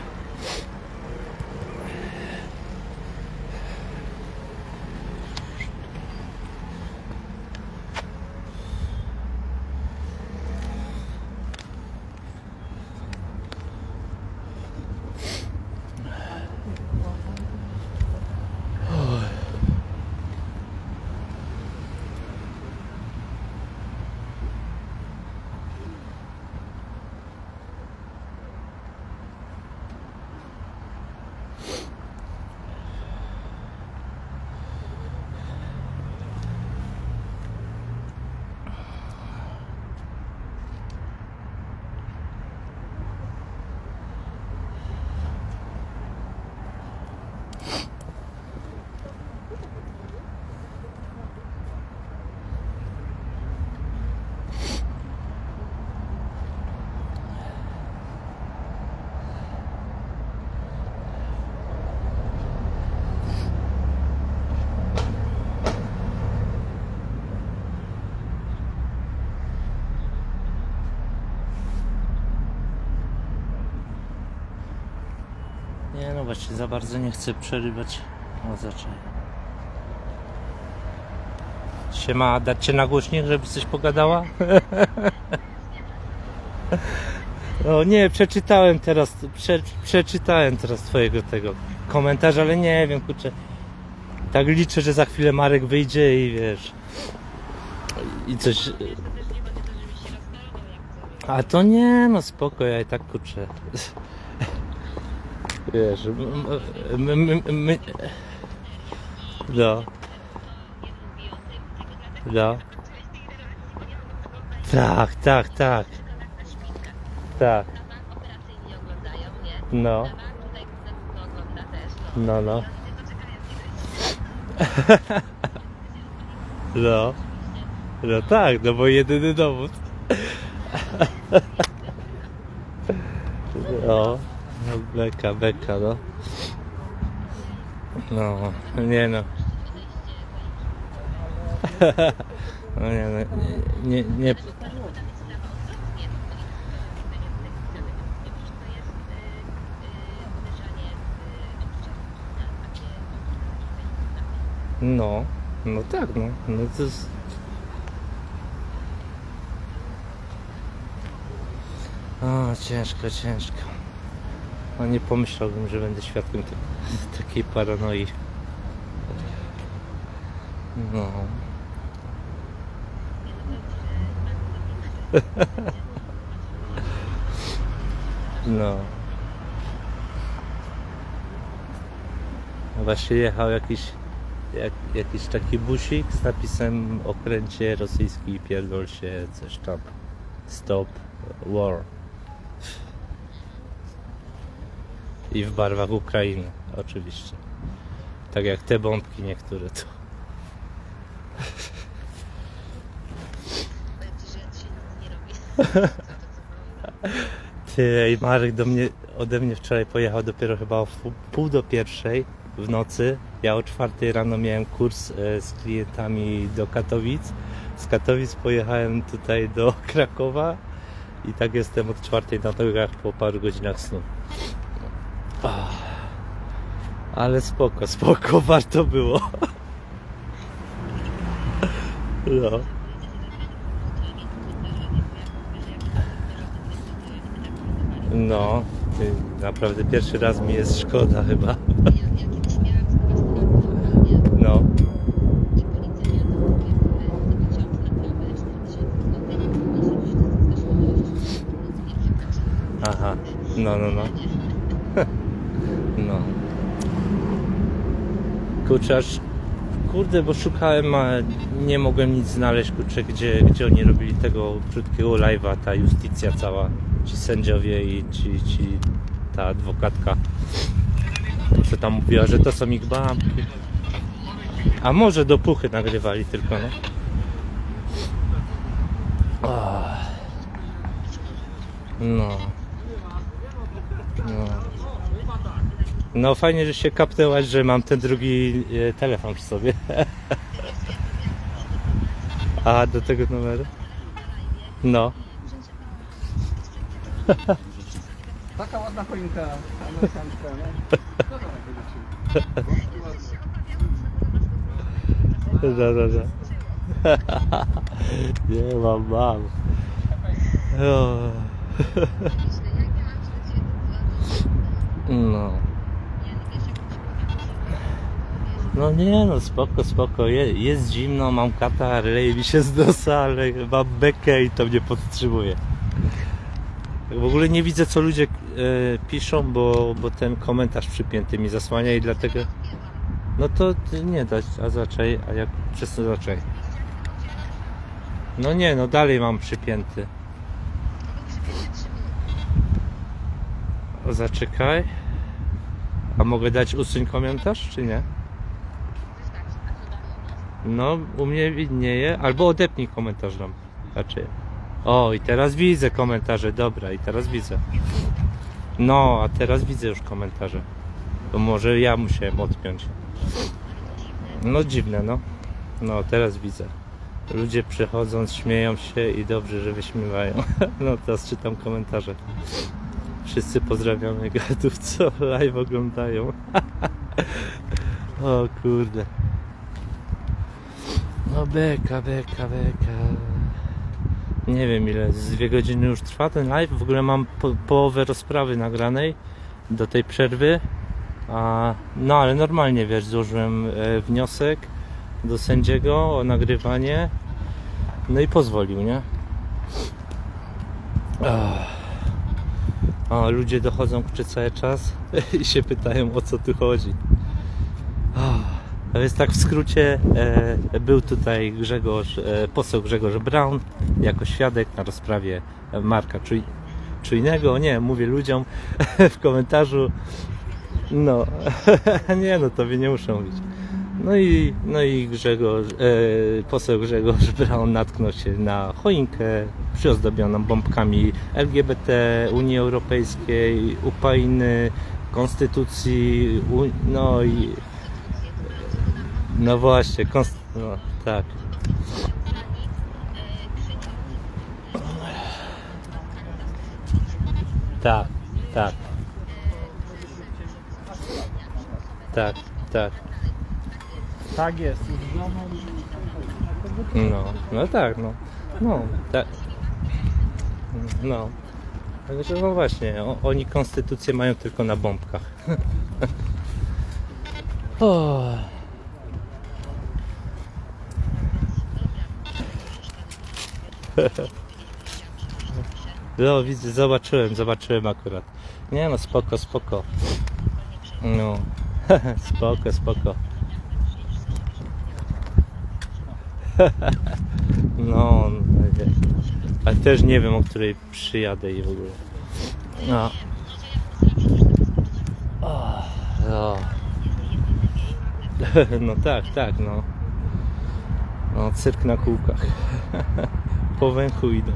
Nie no właśnie, za bardzo nie chcę przerywać. O, zaczęło. Siema, dać cię na głośnik, żeby coś pogadała? No nie, przeczytałem teraz twojego tego komentarza, ale nie wiem, kurczę. Tak liczę, że za chwilę Marek wyjdzie i wiesz... I coś... A to nie, no spoko, ja i tak kurczę. Wiesz, no. No. Tak, tak, tak. Tak. No. No, no. No. No tak, no bo jedyny dowód. No. No beka, beka, no. No, nie no. No nie, no, nie. No, no tak, no, no to jest... O, ciężko, ciężko. No nie pomyślałbym, że będę świadkiem takiej paranoi. No. No. Właśnie jechał jakiś taki busik z napisem okręcie rosyjski, pierdol się, coś tam. Stop war. I w barwach Ukrainy, oczywiście. Tak jak te bombki niektóre to. Ty, Marek ode mnie wczoraj pojechał dopiero chyba o 12:30 w nocy. Ja o 4 rano miałem kurs z klientami do Katowic. Z Katowic pojechałem tutaj do Krakowa i tak jestem od 4 na nogach po paru godzinach snu. Ale spoko, spoko, warto było. No. No, naprawdę pierwszy raz mi jest szkoda chyba. No. Aha, no. No. Kurczę, aż... Kurde, bo szukałem, a nie mogłem nic znaleźć, kurczę, gdzie oni robili tego krótkiego live'a, ta justycja cała, ci sędziowie i ta adwokatka, co tam mówiła, że to są ich babki. A może do puchy nagrywali tylko, no. No. No fajnie, że się kapnęłaś, że mam ten drugi telefon przy sobie. A do tego numeru? No. Taka ładna choinka amerykańska, nie? No. Nie mam. No. No nie no, spoko, jest zimno, mam katar, leje mi się z nosa, ale mam bekę i to mnie podtrzymuje. W ogóle nie widzę, co ludzie piszą, bo ten komentarz przypięty mi zasłania i dlatego... No to nie dać, a jak przez to zaczęj? No nie, no dalej mam przypięty. O, zaczekaj. A mogę dać usuń komentarz, czy nie? No, u mnie widnieje, albo odepnij komentarz nam. Znaczy. O, i teraz widzę komentarze, dobra, i teraz widzę. No, a teraz widzę już komentarze. To może ja musiałem odpiąć. No dziwne, no. No, teraz widzę. Ludzie przechodząc, śmieją się i dobrze, że wyśmiewają. No, teraz czytam komentarze. Wszyscy pozdrawiamy gadów, co live oglądają. O kurde. No beka. Nie wiem ile, z 2 godziny już trwa ten live. W ogóle mam połowę rozprawy nagranej do tej przerwy. No ale normalnie, wiesz, złożyłem wniosek do sędziego o nagrywanie, no i pozwolił, nie? A ludzie dochodzą cały czas i się pytają, o co tu chodzi. A więc tak w skrócie, był tutaj poseł Grzegorz Braun jako świadek na rozprawie Marka Czujnego. Nie, mówię ludziom w komentarzu, no, nie, no tobie nie muszę mówić. No i poseł Grzegorz Braun natknął się na choinkę przyozdobioną bombkami LGBT, Unii Europejskiej, Ukrainy, Konstytucji, no i no właśnie, no tak. Tak, tak. Tak, tak. Tak jest. No tak, no tak. No. Także no właśnie, oni konstytucję mają tylko na bombkach. No widzę, zobaczyłem akurat. Nie no, spoko. No, spoko. No, ale też nie wiem, o której przyjadę i w ogóle. No. No tak, no. No, cyrk na kółkach. Po węchu idą.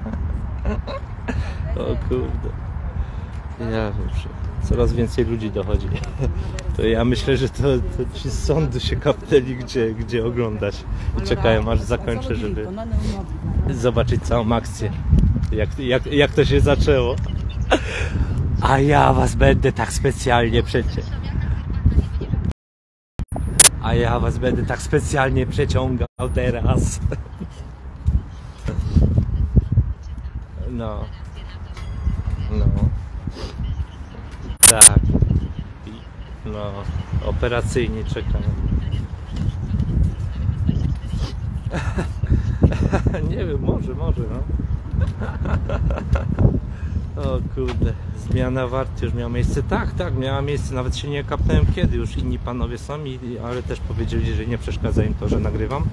O kurde. Ja wiem, coraz więcej ludzi dochodzi. To ja myślę, że to ci z sądu się kapnęli, gdzie oglądać. I czekają, aż zakończę, żeby zobaczyć całą akcję. Jak to się zaczęło. A ja was będę tak specjalnie przeciągał teraz. No. Tak. No, operacyjnie czekam. Nie wiem, może, no. O kurde, zmiana warty już miała miejsce. Tak, miała miejsce, nawet się nie kapnąłem kiedy, już inni panowie są, ale też powiedzieli, że nie przeszkadza im to, że nagrywam.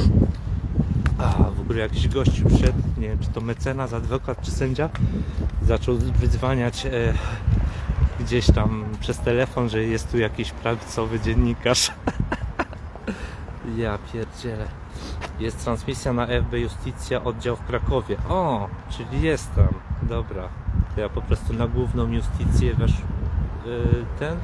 W ogóle jakiś gościu wszedł, nie wiem czy to mecenas, adwokat czy sędzia, zaczął wydzwaniać gdzieś tam przez telefon, że jest tu jakiś prawicowy dziennikarz. Ja pierdzielę. Jest transmisja na FB Justicja, oddział w Krakowie. O, czyli jest tam. Dobra. To ja po prostu na główną Justicję ten.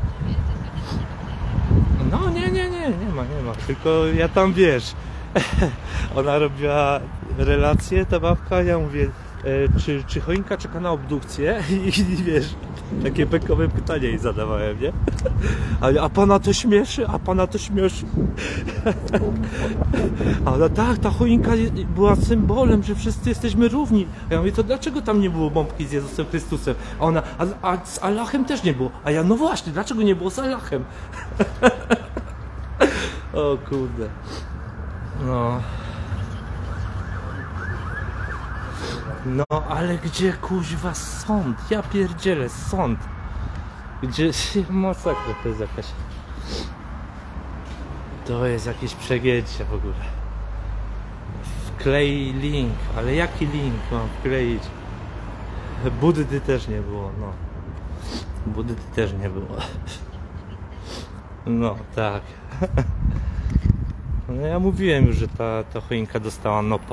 No nie ma. Tylko ja tam, wiesz, ona robiła relację, ta babka, ja mówię, czy choinka czeka na obdukcję? I wiesz, takie bekowe pytania jej zadawałem, nie? A pana to śmieszy? A ona, tak, ta choinka była symbolem, że wszyscy jesteśmy równi. A ja mówię, to dlaczego tam nie było bombki z Jezusem Chrystusem? A ona, a z Allahem też nie było. A ja, no właśnie, dlaczego nie było z Allahem? O kurde. No, ale gdzie kuźwa sąd? Ja pierdzielę, sąd. Gdzie... Masakra to jest jakaś... To jest jakieś przegięcie w ogóle. Wklej link, ale jaki link mam wkleić? Buddy też nie było, no. Buddy też nie było. No, tak. No ja mówiłem już, że ta choinka dostała nopa.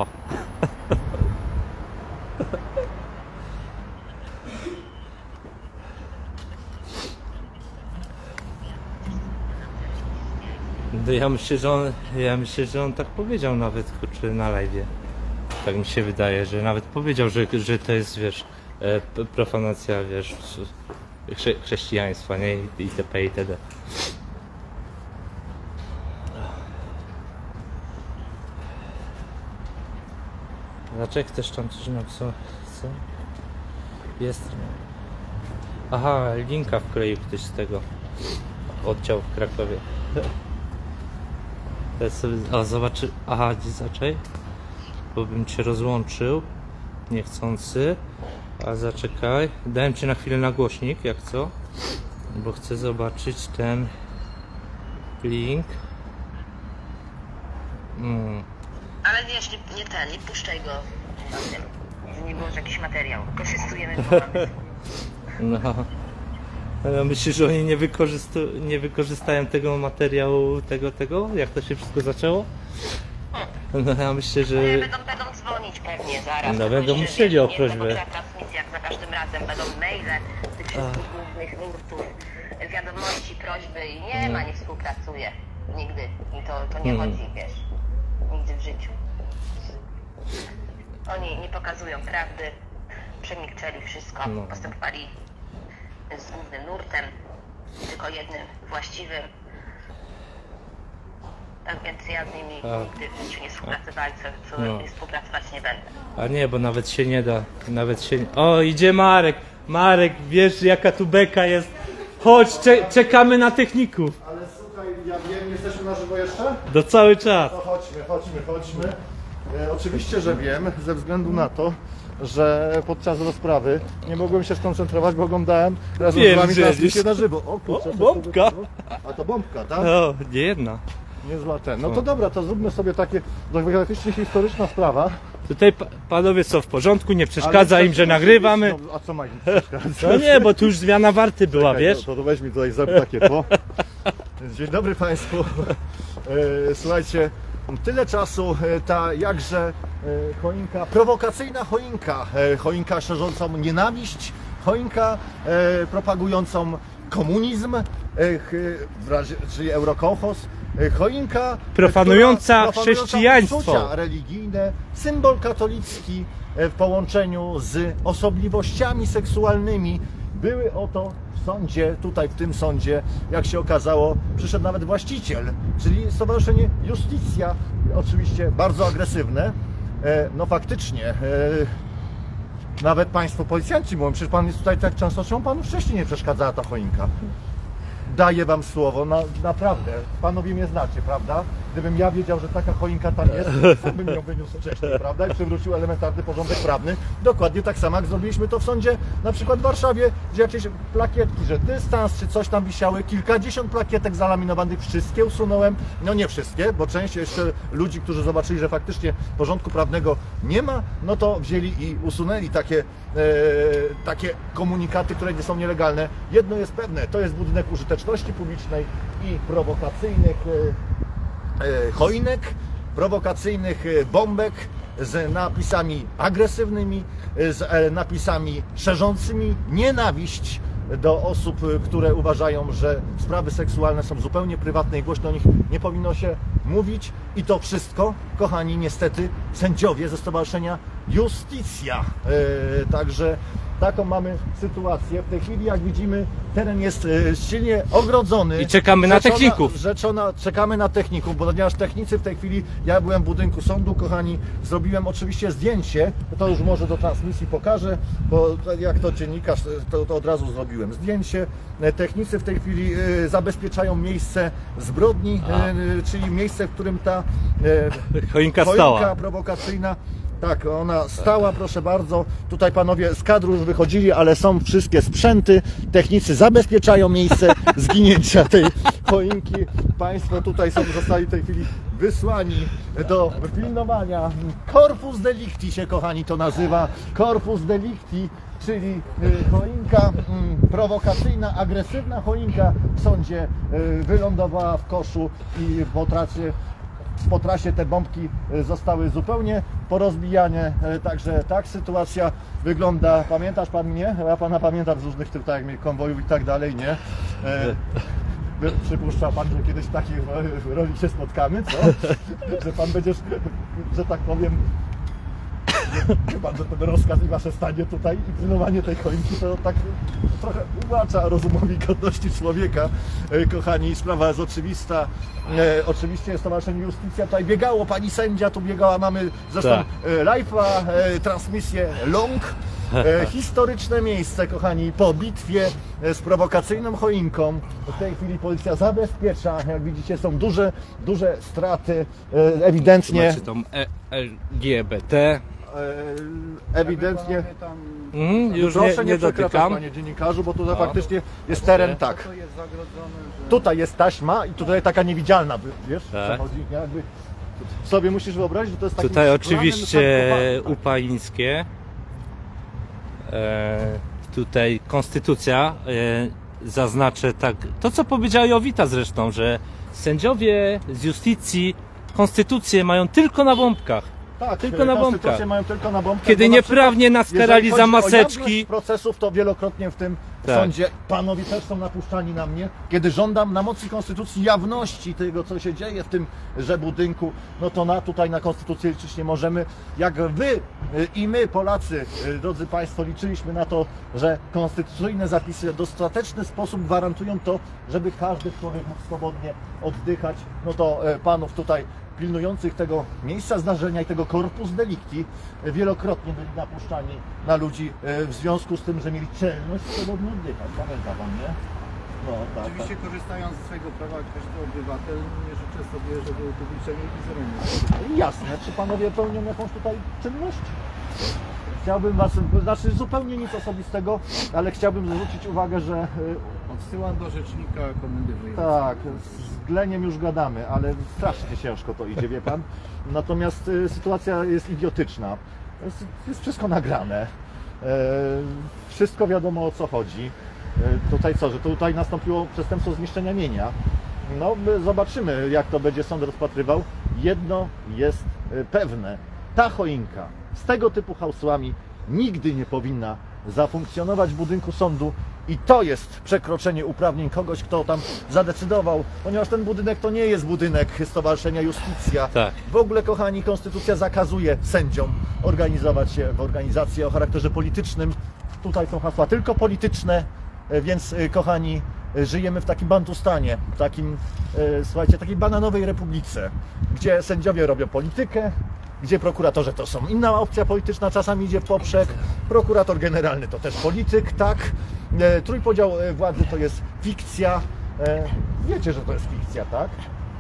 No ja myślę, że on tak powiedział nawet, kurczę, na live'ie. Tak mi się wydaje, że nawet powiedział, że to jest, wiesz, profanacja, wiesz, chrześcijaństwa, nie? Itp. itd. Dlaczego chcesz tam coś napisać? Co? Jest. Aha, linka wkleił ktoś z tego. oddział w Krakowie. Teraz sobie, a zobaczy, aha, gdzie zaczęli? Bo bym cię rozłączył, niechcący. A zaczekaj, dałem cię na chwilę na głośnik, jak co? Bo chcę zobaczyć ten link. Ale wiesz, nie puszczaj go na tym, że nie było jakiś materiał. Korzystujemy pomysłu. No. Ale myślisz, że oni nie wykorzystają tego materiału, tego? Jak to się wszystko zaczęło? No ja myślę, że... Będą dzwonić pewnie zaraz. No będą musieli o prośbę. Nie transmisji, jak za każdym razem będą maile tych wszystkich głównych nurtów, wiadomości, prośby i nie współpracuje. Nigdy. I to nie chodzi, wiesz, nigdy w życiu. Oni nie pokazują prawdy, przemilczeli wszystko, postępowali z głównym nurtem, tylko jednym właściwym. Tak więc ja z nimi nigdy w życiu nie współpracowali, współpracować nie będę. A nie, bo nawet się nie da. O, idzie Marek! Marek, wiesz jaka tu beka jest? Chodź, czekamy na techników. Ale słuchaj, ja wiem, jesteśmy na żywo jeszcze? Do cały czas. No chodźmy. Oczywiście, że wiem, ze względu na to, że podczas rozprawy nie mogłem się skoncentrować, bo oglądałem razem z wami transmisję na żywo. O kurczę, bombka! A to bombka, tak? No, nie jedna. Niezła ten. No to dobra, to zróbmy sobie takie praktycznie historyczna sprawa. Tutaj panowie są w porządku, nie przeszkadza im, że nagrywamy. No, a co ma im przeszkadzać? No nie, bo tu już zmiana warty była, wiesz? To weź mi tutaj zrobię takie tło. Dzień dobry Państwu. Słuchajcie, tyle czasu ta jakże choinka, prowokacyjna choinka szerzącą nienawiść, choinka propagującą komunizm, czyli eurokołchoz, choinka profanująca chrześcijaństwo, uczucia religijne, symbol katolicki w połączeniu z osobliwościami seksualnymi. Były oto w sądzie, tutaj w tym sądzie, jak się okazało, przyszedł nawet właściciel, czyli Stowarzyszenie Justicja, oczywiście bardzo agresywne. No faktycznie, nawet Państwo policjanci mówią, przecież Pan jest tutaj tak często, czemu Panu wcześniej nie przeszkadzała ta choinka? Daję Wam słowo, naprawdę, Panowie mnie znacie, prawda? Gdybym ja wiedział, że taka choinka tam jest, to bym ją wyniósł wcześniej, prawda? I przywrócił elementarny porządek prawny. Dokładnie tak samo, jak zrobiliśmy to w sądzie, na przykład w Warszawie, gdzie jakieś plakietki, że dystans czy coś tam wisiały, kilkadziesiąt plakietek zalaminowanych, wszystkie usunąłem. No nie wszystkie, bo część jeszcze ludzi, którzy zobaczyli, że faktycznie porządku prawnego nie ma, no to wzięli i usunęli takie komunikaty, które nie są nielegalne. Jedno jest pewne, to jest budynek użyteczności publicznej i prowokacyjnych choinek, prowokacyjnych bombek z napisami agresywnymi, z napisami szerzącymi nienawiść do osób, które uważają, że sprawy seksualne są zupełnie prywatne i głośno o nich nie powinno się mówić. I to wszystko, kochani, niestety sędziowie ze Stowarzyszenia Justicja. Także taką mamy sytuację. W tej chwili, jak widzimy, teren jest silnie ogrodzony. I czekamy na techników. Czekamy na techników, ponieważ technicy w tej chwili, ja byłem w budynku sądu, kochani, zrobiłem oczywiście zdjęcie, to już może do transmisji pokażę, bo jak to dziennikarz, to od razu zrobiłem zdjęcie. Technicy w tej chwili zabezpieczają miejsce zbrodni, czyli miejsce, w którym ta choinka stała. Prowokacyjna. Tak, ona stała, proszę bardzo. Tutaj panowie z kadru już wychodzili, ale są wszystkie sprzęty. Technicy zabezpieczają miejsce zginięcia tej choinki. Państwo tutaj zostali w tej chwili wysłani do pilnowania. Corpus Delicti się, kochani, to nazywa. Corpus Delicti, czyli choinka prowokacyjna, agresywna choinka w sądzie wylądowała w koszu i po trasie te bombki zostały zupełnie porozbijane, także tak sytuacja wygląda. Pamiętasz Pan mnie? Ja Pana pamiętam z różnych tutaj konwojów i tak dalej, nie? Przypuszcza Pan, że kiedyś w takiej roli się spotkamy, co? Że Pan będziesz, że tak powiem, chyba, że ten rozkaz i Wasze stanie tutaj i pilnowanie tej choinki to tak trochę uwłacza rozumowi godności człowieka. Kochani, sprawa jest oczywista. Oczywiście Stowarzyszenie Justicja tutaj biegało, pani sędzia tu biegała, mamy zresztą live'a, transmisję long. Historyczne miejsce, kochani, po bitwie z prowokacyjną choinką. W tej chwili policja zabezpiecza, jak widzicie są duże straty, ewidentnie. Czy tą LGBT. Ewidentnie. Już Proszę nie przekraczać, dotykam. panie dziennikarzu, bo tutaj faktycznie jest teren tak. Tutaj jest taśma i tutaj taka niewidzialna, wiesz, przechodzi, jakby sobie musisz wyobrazić, że to jest taki Tutaj szklany oczywiście sarkofag. Upaińskie. Tutaj konstytucja. Zaznaczę tak, to co powiedziała Jowita zresztą, że sędziowie z justycji konstytucję mają tylko na bombkach. Tak, tylko na bombkach. konstytucje mają tylko na bombkach. Kiedy bo na nieprawnie przykład, nas karali za jeżeli chodzi o maseczki. jawność procesów, to wielokrotnie w tym Tak. sądzie panowie też są napuszczani na mnie. Kiedy żądam na mocy konstytucji jawności tego, co się dzieje w tymże budynku, no to tutaj na konstytucję liczyć nie możemy. Jak wy i my, Polacy, drodzy państwo, liczyliśmy na to, że konstytucyjne zapisy w dostateczny sposób gwarantują to, żeby każdy człowiek mógł swobodnie oddychać, no to panów tutaj pilnujących tego miejsca zdarzenia i tego corpus delicti wielokrotnie byli napuszczani na ludzi w związku z tym, że mieli czelność swobodnie oddychać. Pamięta pan, nie? No, tak. Oczywiście korzystając ze swojego prawa jak każdy obywatel, nie życzę sobie, żeby upubliczenie wizerunek. Jasne, czy panowie pełnią jakąś tutaj czynność? Chciałbym was, znaczy zupełnie nic osobistego, ale chciałbym zwrócić uwagę, że... Odsyłam do rzecznika komendy wojewódzkiej. Tak, z Gleniem już gadamy, ale strasznie ciężko to idzie, wie pan. Natomiast sytuacja jest idiotyczna. Jest wszystko nagrane. Wszystko wiadomo, o co chodzi. Tutaj co, że tutaj nastąpiło przestępstwo zniszczenia mienia. No, my zobaczymy, jak to będzie sąd rozpatrywał. Jedno jest pewne. Ta choinka z tego typu hasłami nigdy nie powinna zafunkcjonować w budynku sądu i to jest przekroczenie uprawnień kogoś, kto tam zadecydował, ponieważ ten budynek to nie jest budynek Stowarzyszenia Justicja. Tak. W ogóle, kochani, konstytucja zakazuje sędziom organizować się w organizacje o charakterze politycznym. Tutaj są hasła tylko polityczne, więc kochani, żyjemy w takim bantustanie, takim, słuchajcie, takiej bananowej republice, gdzie sędziowie robią politykę, gdzie prokuratorzy to są inna opcja polityczna, czasami idzie w poprzek, prokurator generalny to też polityk, tak, trójpodział władzy to jest fikcja, wiecie, że to jest fikcja, tak?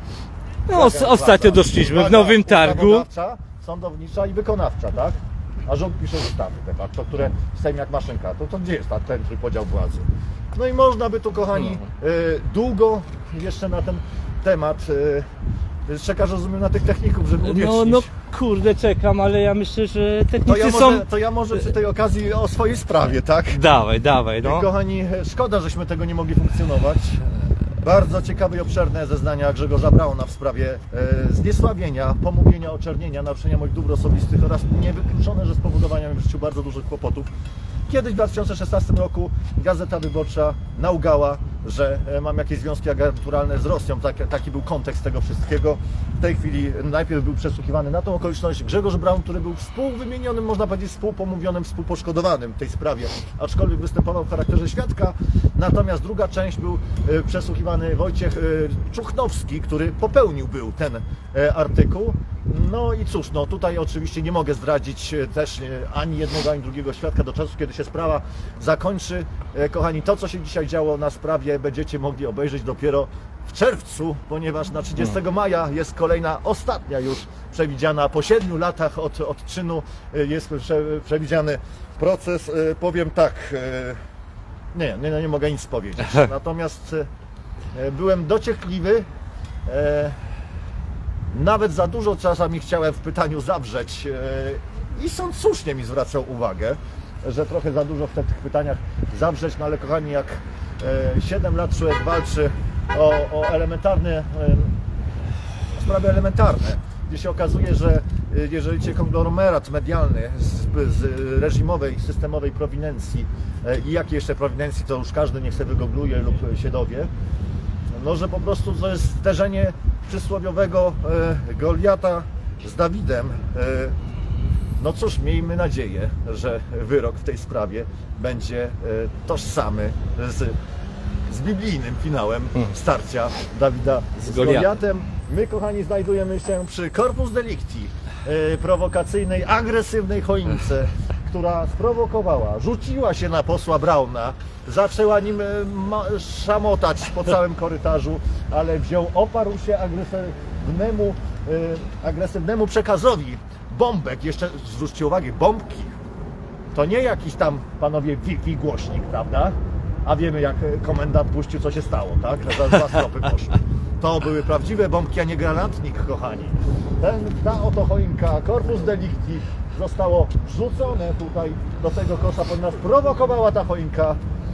No, ostatnio doszliśmy w Nowym Targu. Sądownicza i wykonawcza, tak? A rząd pisze ustawy, de facto, które Sejm jak maszynka, to gdzie jest ten trójpodział władzy? No i można by tu, kochani, długo jeszcze na ten temat czekasz, rozumiem, na tych techników, żeby uwiecznić. No kurde, czekam, ale ja myślę, że technicy są... To ja może przy tej okazji o swojej sprawie, tak? Dawaj, no. Kochani, szkoda, żeśmy tego nie mogli funkcjonować. Bardzo ciekawe i obszerne zeznania Grzegorza Brauna w sprawie zniesławienia, pomówienia, oczernienia, naruszenia moich dóbr osobistych oraz niewykluczone, że spowodowania mi w życiu bardzo dużych kłopotów. Kiedyś w 2016 roku Gazeta Wyborcza naugała, że mam jakieś związki agenturalne z Rosją. Taki był kontekst tego wszystkiego. W tej chwili najpierw był przesłuchiwany na tą okoliczność Grzegorz Braun, który był współwymienionym, można powiedzieć współpomówionym, współposzkodowanym w tej sprawie, aczkolwiek występował w charakterze świadka. Natomiast druga część był przesłuchiwany Wojciech Czuchnowski, który popełnił ten artykuł. No i cóż, no tutaj oczywiście nie mogę zdradzić też ani jednego, ani drugiego świadka do czasu, kiedy się sprawa zakończy. Kochani, to co się dzisiaj działo na sprawie będziecie mogli obejrzeć dopiero w czerwcu, ponieważ na 30 maja jest kolejna, ostatnia już przewidziana, po 7 latach od czynu jest przewidziany proces. Powiem tak, nie mogę nic powiedzieć, natomiast byłem dociekliwy. Nawet za dużo czasami chciałem w pytaniu zawrzeć i sąd słusznie mi zwracał uwagę, że trochę za dużo w tych pytaniach zawrzeć, no ale kochani, jak 7 lat człowiek walczy o elementarne, sprawy elementarne, gdzie się okazuje, że jeżeli cię konglomerat medialny z reżimowej, systemowej prowinencji i jakiej jeszcze prowinencji, to już każdy niech sobie wygoogluje lub się dowie, no że po prostu to jest zderzenie przysłowiowego Goliata z Dawidem. No cóż, miejmy nadzieję, że wyrok w tej sprawie będzie tożsamy z biblijnym finałem starcia Dawida z Goliatem. My, kochani, znajdujemy się przy Corpus Delicti, prowokacyjnej, agresywnej choince, która sprowokowała, rzuciła się na posła Brauna, zaczęła nim szamotać po całym korytarzu, ale oparł się agresywnemu przekazowi bombek. Jeszcze zwróćcie uwagę, bombki to nie jakiś tam, panowie, Wi-Fi głośnik, prawda? A wiemy, jak komendant puścił, co się stało, tak? Za 2 stopy poszło. To były prawdziwe bombki, a nie granatnik, kochani. Ta oto choinka Corpus Delicti zostało wrzucone tutaj do tego kosza, ponieważ prowokowała ta choinka.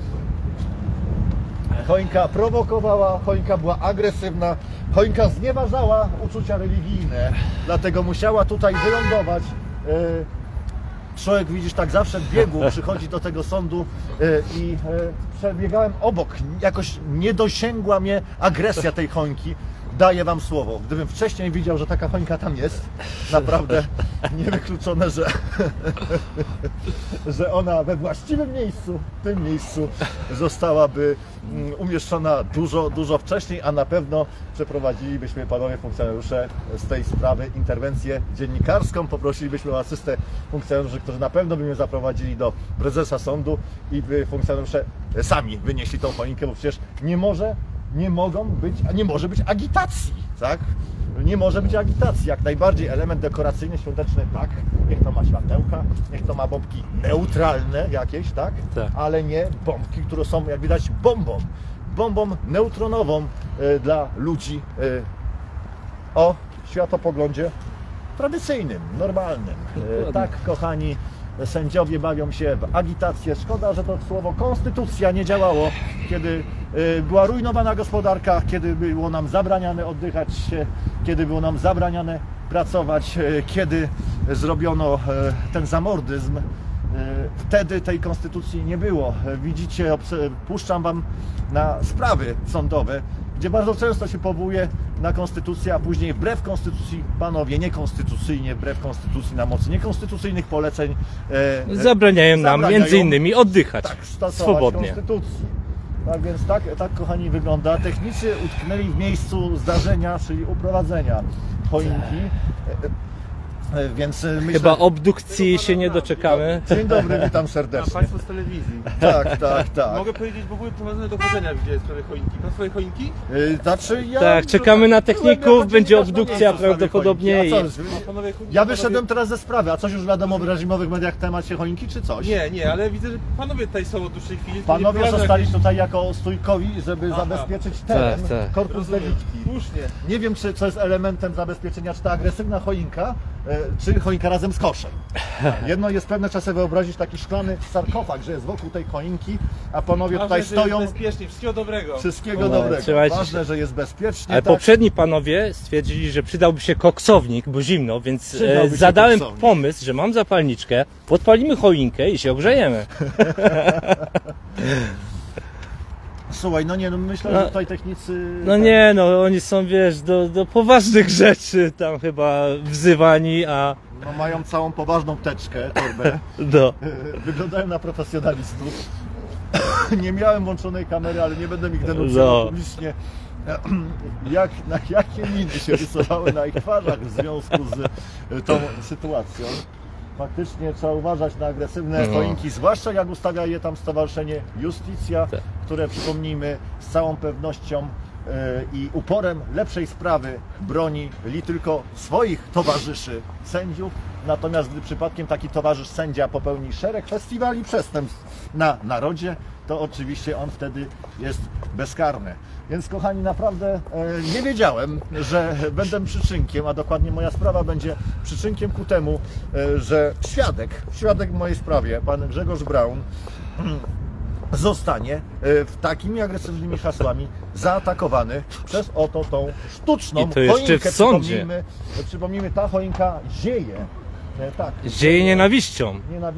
Choinka prowokowała, choinka była agresywna, choinka znieważała uczucia religijne, dlatego musiała tutaj wylądować. Człowiek, widzisz, tak zawsze biegł, przychodzi do tego sądu i przebiegałem obok. Jakoś nie dosięgła mnie agresja tej choinki. Daję wam słowo, gdybym wcześniej widział, że taka choinka tam jest, naprawdę niewykluczone, że ona we właściwym miejscu, w tym miejscu zostałaby umieszczona dużo wcześniej, a na pewno przeprowadzilibyśmy, panowie funkcjonariusze, z tej sprawy interwencję dziennikarską, poprosilibyśmy o asystę funkcjonariuszy, którzy na pewno by mnie zaprowadzili do prezesa sądu i by funkcjonariusze sami wynieśli tą choinkę, bo przecież nie może być agitacji, tak? Nie może być agitacji, jak najbardziej element dekoracyjny, świąteczny, tak? Niech to ma światełka, niech to ma bombki neutralne jakieś, tak? Ale nie bombki, które są, jak widać, bombą neutronową dla ludzi o światopoglądzie tradycyjnym, normalnym. Tak, kochani, sędziowie bawią się w agitację. Szkoda, że to słowo konstytucja nie działało, kiedy była rujnowana gospodarka, kiedy było nam zabraniane oddychać, kiedy było nam zabraniane pracować, kiedy zrobiono ten zamordyzm. Wtedy tej konstytucji nie było. Widzicie, puszczam wam na sprawy sądowe, gdzie bardzo często się powołuje na konstytucję, a później wbrew konstytucji, panowie, niekonstytucyjnie, wbrew konstytucji, na mocy niekonstytucyjnych poleceń zabraniają nam między innymi oddychać swobodnie. Konstytucji. Tak więc tak, kochani, wygląda. Technicy utknęli w miejscu zdarzenia, czyli uprowadzenia choinki. Więc myślę... Chyba obdukcji się nie doczekamy. Dzień dobry, witam serdecznie. A Państwo z telewizji. Tak. Mogę powiedzieć, bo były prowadzone dochodzenia, widziałem w sprawie choinki. Pan swoje choinki? Znaczy ja... Tak, czekamy na techników, będzie obdukcja prawdopodobnie. Ja wyszedłem teraz ze sprawy, a coś już wiadomo w reżimowych mediach w temacie choinki, czy coś? Nie, ale widzę, że panowie tutaj są od dłuższej chwili. Panowie zostali tutaj jako stójkowi, żeby zabezpieczyć teren Corpus Delicti. Słusznie. Nie wiem, co jest elementem zabezpieczenia, czy ta agresywna choinka, czy choinka razem z koszem. Jedno jest pewne, trzeba sobie wyobrazić taki szklany sarkofag, że jest wokół tej choinki, a panowie tutaj stoją. Bezpiecznie, wszystkiego dobrego. Wszystkiego dobrego. Ważne, że jest bezpiecznie. Ale poprzedni panowie stwierdzili, że przydałby się koksownik, bo zimno, więc zadałem pomysł, że mam zapalniczkę, podpalimy choinkę i się ogrzejemy. Słuchaj, myślę, że tutaj technicy... oni są, wiesz, do poważnych rzeczy tam chyba wzywani, a... mają całą poważną teczkę, torbę. Wyglądają na profesjonalistów. Nie miałem włączonej kamery, ale nie będę ich denuncował publicznie. Jakie miny się rysowały na ich twarzach w związku z tą sytuacją. Faktycznie trzeba uważać na agresywne choinki, zwłaszcza jak ustawia je tam Stowarzyszenie Justicja, które, przypomnijmy, z całą pewnością i uporem lepszej sprawy broni tylko swoich towarzyszy sędziów. Natomiast gdy przypadkiem taki towarzysz sędzia popełni szereg festiwali przestępstw na narodzie, to oczywiście on wtedy jest bezkarny. Więc kochani, naprawdę nie wiedziałem, że będę przyczynkiem, a dokładnie moja sprawa będzie przyczynkiem ku temu, że świadek w mojej sprawie, pan Grzegorz Braun, zostanie takimi agresywnymi hasłami zaatakowany przez oto tą sztuczną choinkę. Przypomnijmy, ta choinka zieje. Zieje nienawiścią.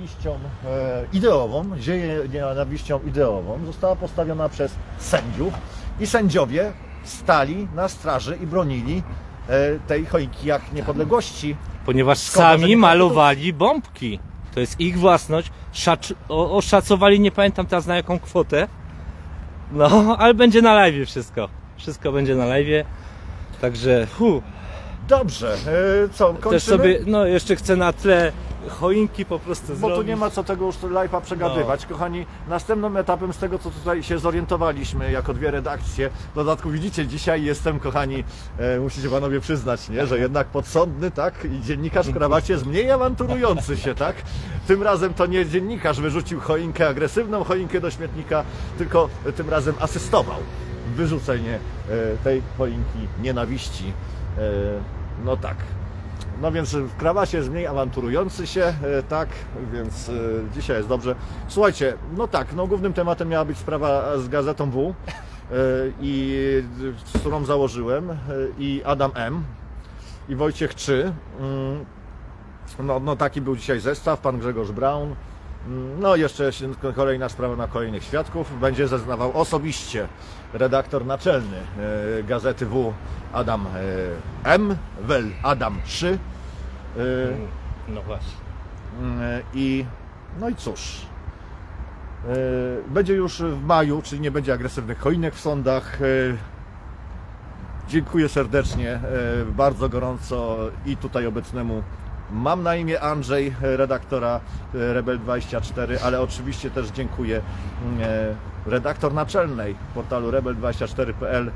Nienawiścią ideową. Została postawiona przez sędziów i sędziowie stali na straży i bronili tej choinki jak niepodległości. Ponieważ sami malowali bombki. To jest ich własność. Oszacowali, nie pamiętam teraz na jaką kwotę. Ale będzie na live wszystko. Wszystko będzie na live. Także Dobrze, co, kończymy? Też sobie, jeszcze chcę na tle choinki po prostu Bo zrobić. tu nie ma co tego już live'a przegadywać. Kochani, następnym etapem z tego, co tutaj się zorientowaliśmy jako dwie redakcje, w dodatku widzicie, dzisiaj jestem, kochani, musicie panowie przyznać, nie, że jednak podsądny, tak, i dziennikarz w krawacie jest mniej awanturujący się, tak. Tym razem to nie dziennikarz wyrzucił choinkę, agresywną choinkę do śmietnika, tylko tym razem asystował w wyrzucenie tej choinki nienawiści. No tak. No więc w krawacie jest mniej awanturujący się, tak, więc dzisiaj jest dobrze. Słuchajcie, no tak, no głównym tematem miała być sprawa z Gazetą W, i z którą założyłem, i Adam M. i Wojciech 3. No taki był dzisiaj zestaw, pan Grzegorz Braun. No jeszcze kolejna sprawa na kolejnych świadków. Będzie zeznawał osobiście redaktor naczelny Gazety W Adam M. Wel Adam 3. No właśnie. No i cóż. Będzie już w maju, czyli nie będzie agresywnych choinek w sądach. Dziękuję serdecznie, bardzo gorąco i tutaj obecnemu. Mam na imię Andrzej, redaktora Rebel24, ale oczywiście też dziękuję redaktor naczelnej portalu rebel24.pl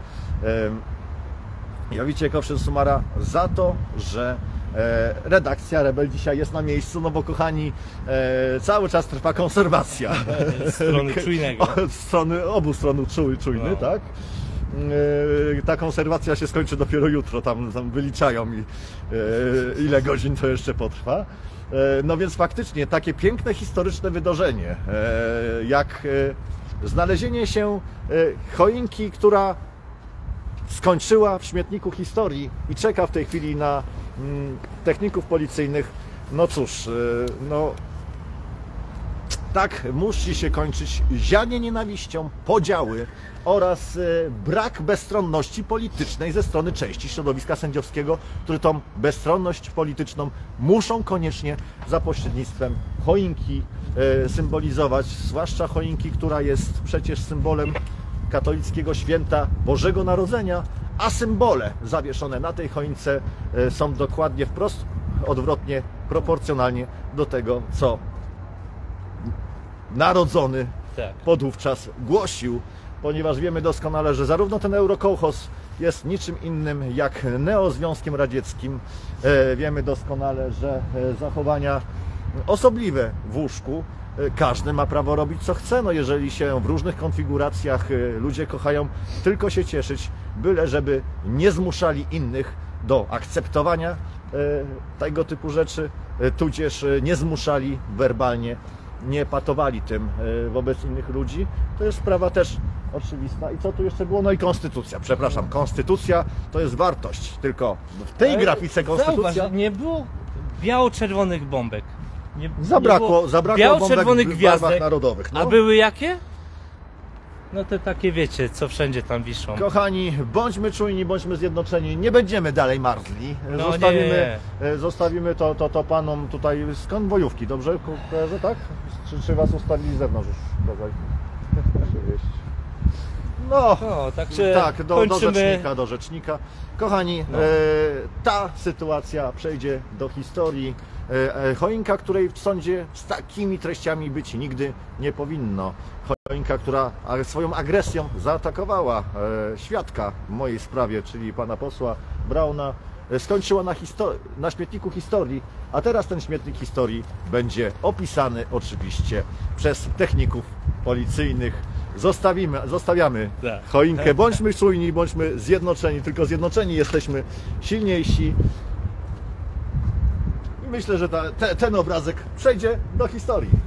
Jowicie Kowszyn-Sumara za to, że redakcja Rebel dzisiaj jest na miejscu, no bo kochani, cały czas trwa konserwacja. Strony czujnego. Strony, obu stron czujny, no. Tak? Ta konserwacja się skończy dopiero jutro, tam wyliczają mi ile godzin to jeszcze potrwa. No więc faktycznie takie piękne historyczne wydarzenie, jak znalezienie się choinki, która skończyła w śmietniku historii i czeka w tej chwili na techników policyjnych. No cóż, no tak musi się kończyć zianie nienawiścią, podziały oraz brak bezstronności politycznej ze strony części środowiska sędziowskiego, które tą bezstronność polityczną muszą koniecznie za pośrednictwem choinki symbolizować, zwłaszcza choinki, która jest przecież symbolem katolickiego święta Bożego Narodzenia, a symbole zawieszone na tej choince są dokładnie wprost odwrotnie, proporcjonalnie do tego, co narodzony podówczas głosił, ponieważ wiemy doskonale, że zarówno ten eurokołchoz jest niczym innym jak neozwiązkiem radzieckim. Wiemy doskonale, że zachowania osobliwe w łóżku każdy ma prawo robić co chce, no jeżeli się w różnych konfiguracjach ludzie kochają, tylko się cieszyć, byle żeby nie zmuszali innych do akceptowania tego typu rzeczy, tudzież nie zmuszali werbalnie, nie patowali tym wobec innych ludzi. To jest sprawa też oczywista. I co tu jeszcze było? No i konstytucja, przepraszam, konstytucja to jest wartość, tylko w tej grafice konstytucja... Zauważ, nie było biało-czerwonych bombek. Zabrakło biało-czerwonych bombek w gwiazdek, barwach narodowych. No. A były jakie? No te takie, wiecie, co wszędzie tam wiszą. Kochani, bądźmy czujni, bądźmy zjednoczeni, nie będziemy dalej marzli. No zostawimy to panom tutaj z konwojówki, dobrze? Kojarzę, tak? Czy was ustawili z zewnątrz już? No, także tak, do rzecznika. Kochani, ta sytuacja przejdzie do historii. Choinka, której w sądzie z takimi treściami być nigdy nie powinno. Choinka, która swoją agresją zaatakowała świadka w mojej sprawie, czyli pana posła Brauna, skończyła na śmietniku historii, a teraz ten śmietnik historii będzie opisany oczywiście przez techników policyjnych. Zostawiamy choinkę. Bądźmy czujni, bądźmy zjednoczeni, tylko zjednoczeni jesteśmy silniejsi. I myślę, że ten obrazek przejdzie do historii.